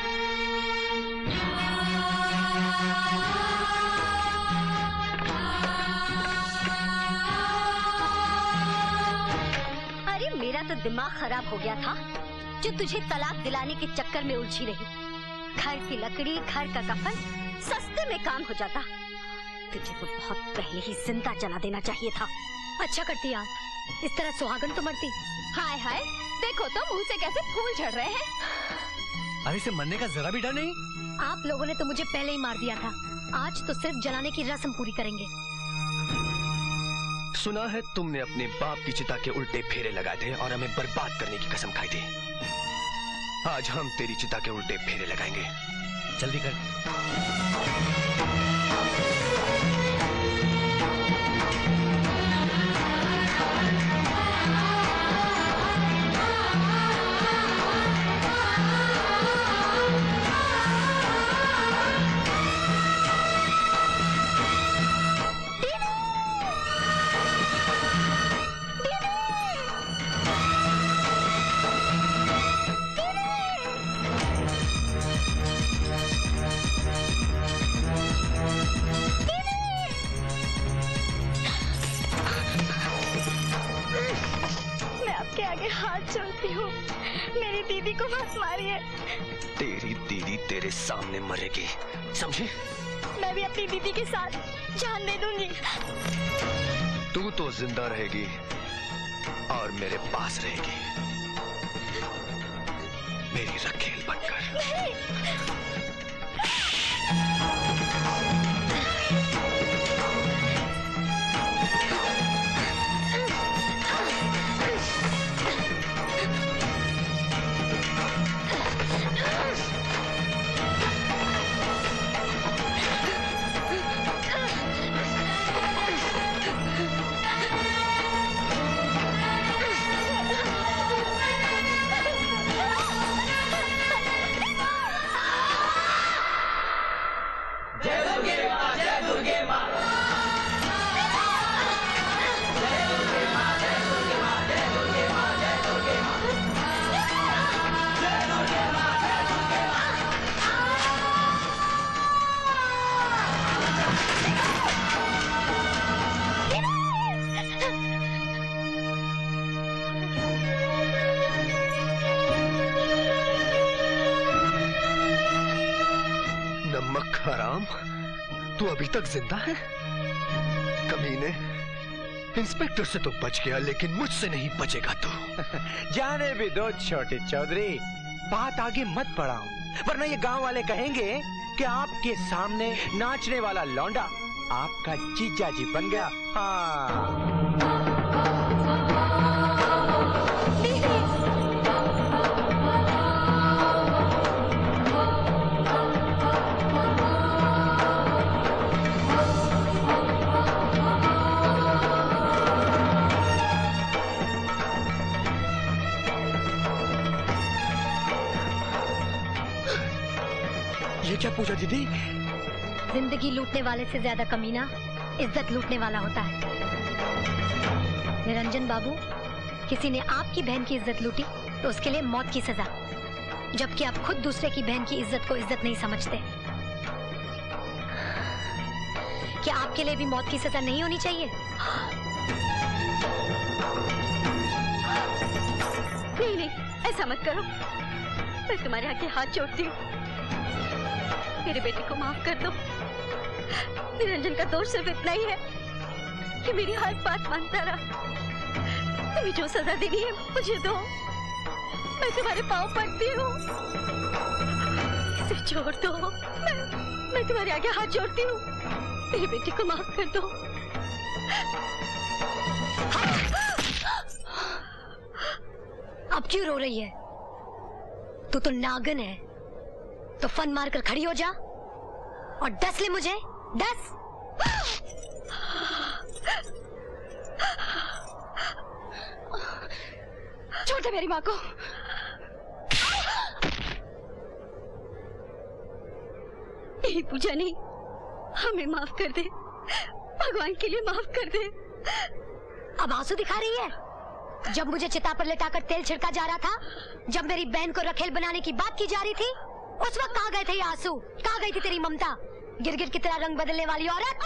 अरे मेरा तो दिमाग खराब हो गया था जो तुझे तलाक दिलाने के चक्कर में उलझी रही। घर की लकड़ी, घर का कफन, सस्ते में काम हो जाता। तुझे तो बहुत पहले ही जिंदा जला देना चाहिए था। अच्छा करती आप, इस तरह सुहागन तो मरती। हाय हाय, देखो तो मुंह से कैसे फूल झड़ रहे हैं। अरे इसे मरने का जरा भी डर नहीं। आप लोगों ने तो मुझे पहले ही मार दिया था, आज तो सिर्फ जलाने की रस्म पूरी करेंगे। सुना है तुमने अपने बाप की चिता के उल्टे फेरे लगाए थे और हमें बर्बाद करने की कसम खाई थी। आज हम तेरी चिता के उल्टे फेरे लगाएंगे। जल्दी कर। हाथ जोड़ती हूँ, मेरी दीदी को मत मारिए। तेरी दीदी तेरे सामने मरेगी, समझी? मैं भी अपनी दीदी के साथ जान दे दूंगी। तू तो जिंदा रहेगी और मेरे पास रहेगी, मेरी रखेल बनकर। नहीं। हराम, तू अभी तक जिंदा है? कमीने, इंस्पेक्टर से तो बच गया, लेकिन मुझसे नहीं बचेगा तू। जाने भी दो छोटे चौधरी, बात आगे मत बढ़ाओ, वरना ये गांव वाले कहेंगे कि आपके सामने नाचने वाला लौंडा आपका जीजा जी बन गया। हाँ। ये क्या पूजा दीदी? जिंदगी लूटने वाले से ज्यादा कमीना इज्जत लूटने वाला होता है। निरंजन बाबू, किसी ने आपकी बहन की इज्जत लूटी तो उसके लिए मौत की सजा, जबकि आप खुद दूसरे की बहन की इज्जत को इज्जत नहीं समझते। क्या आपके लिए भी मौत की सजा नहीं होनी चाहिए? नहीं नहीं, ऐसा मत करो। मैं तुम्हारे आगे हाथ जोड़ती हूँ, मेरे बेटे को माफ कर दो। निरंजन का दोष सिर्फ इतना ही है कि मेरी हर बात मानता रहा। तुम्हें जो सजा देनी है मुझे दो, मैं तुम्हारे पाँव पड़ती हूँ। इसे छोड़ दो, मैं, मैं तुम्हारे आगे हाथ जोड़ती हूँ। मेरे बेटे को माफ कर दो। अब क्यों रो रही है? तू तो नागन है, तो फन मारकर खड़ी हो जा और डस ले मुझे, डस। छोड़ दे मेरी माँ को। यही पूजा नहीं, हमें माफ कर दे, भगवान के लिए माफ कर दे। अब आंसू दिखा रही है? जब मुझे चिता पर लेटाकर तेल छिड़का जा रहा था, जब मेरी बहन को रखेल बनाने की बात की जा रही थी, उस वक्त कहाँ गए थे ये आंसू? कहाँ गई थी तेरी ममता? गिरगिट की तरह रंग बदलने वाली औरत।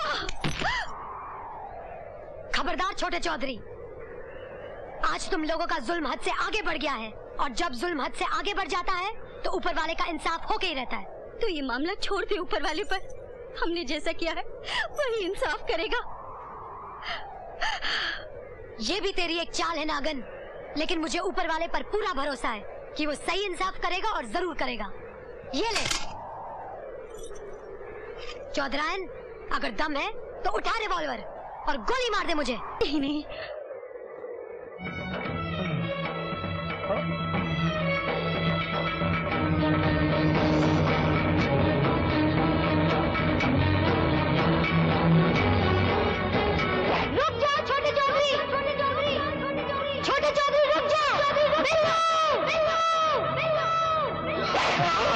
खबरदार छोटे चौधरी, आज तुम लोगों का जुल्म हद से आगे बढ़ गया है, और जब जुल्म हद से आगे बढ़ जाता है तो ऊपर वाले का इंसाफ होके ही रहता है। तो ये मामला छोड़ दे ऊपर वाले पर, हमने जैसा किया है वही इंसाफ करेगा। ये भी तेरी एक चाल है नागन, लेकिन मुझे ऊपर वाले पर पूरा भरोसा है कि वो सही इंसाफ करेगा, और जरूर करेगा। ये ले चौधरायन, अगर दम है तो उठा रिवॉल्वर और गोली मार दे मुझे। नहीं नहीं, रुक जाओ छोटे चौधरी, छोटे चौधरी, छोटे चौधरी रुक जाओ। बिल्लो, बिल्लो, बिल्लो।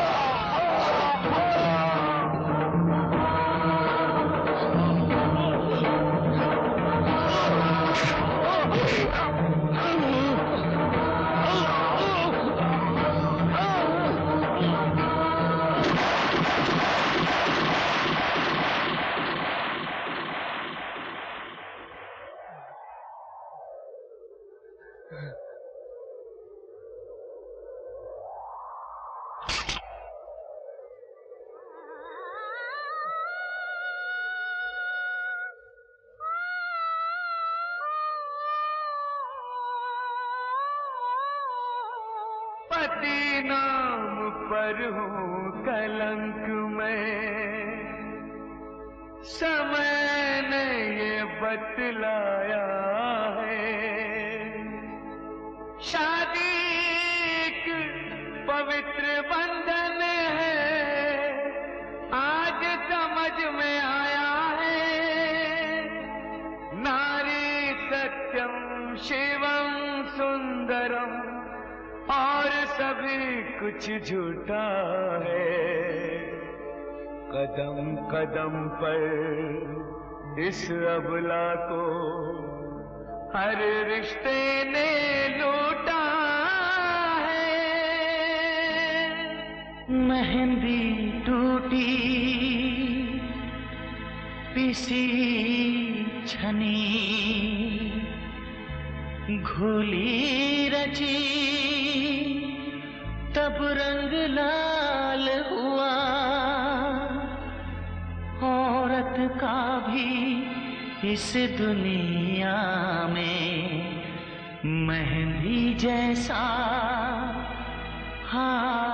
पति नाम पर हूँ कलंक में, समय ने ये बतलाया है। शादी एक पवित्र बंधन है, आज समझ में आया है। नारी सत्यम शिवम सुंदरम, और सभी कुछ झूठा है। कदम कदम पर इस अबला को हर रिश्ते ने लूटा है। मेहंदी टूटी पिसी छनी, घोली रची तब रंग लाल हुआ। का भी इस दुनिया में मेहंदी जैसा हाथ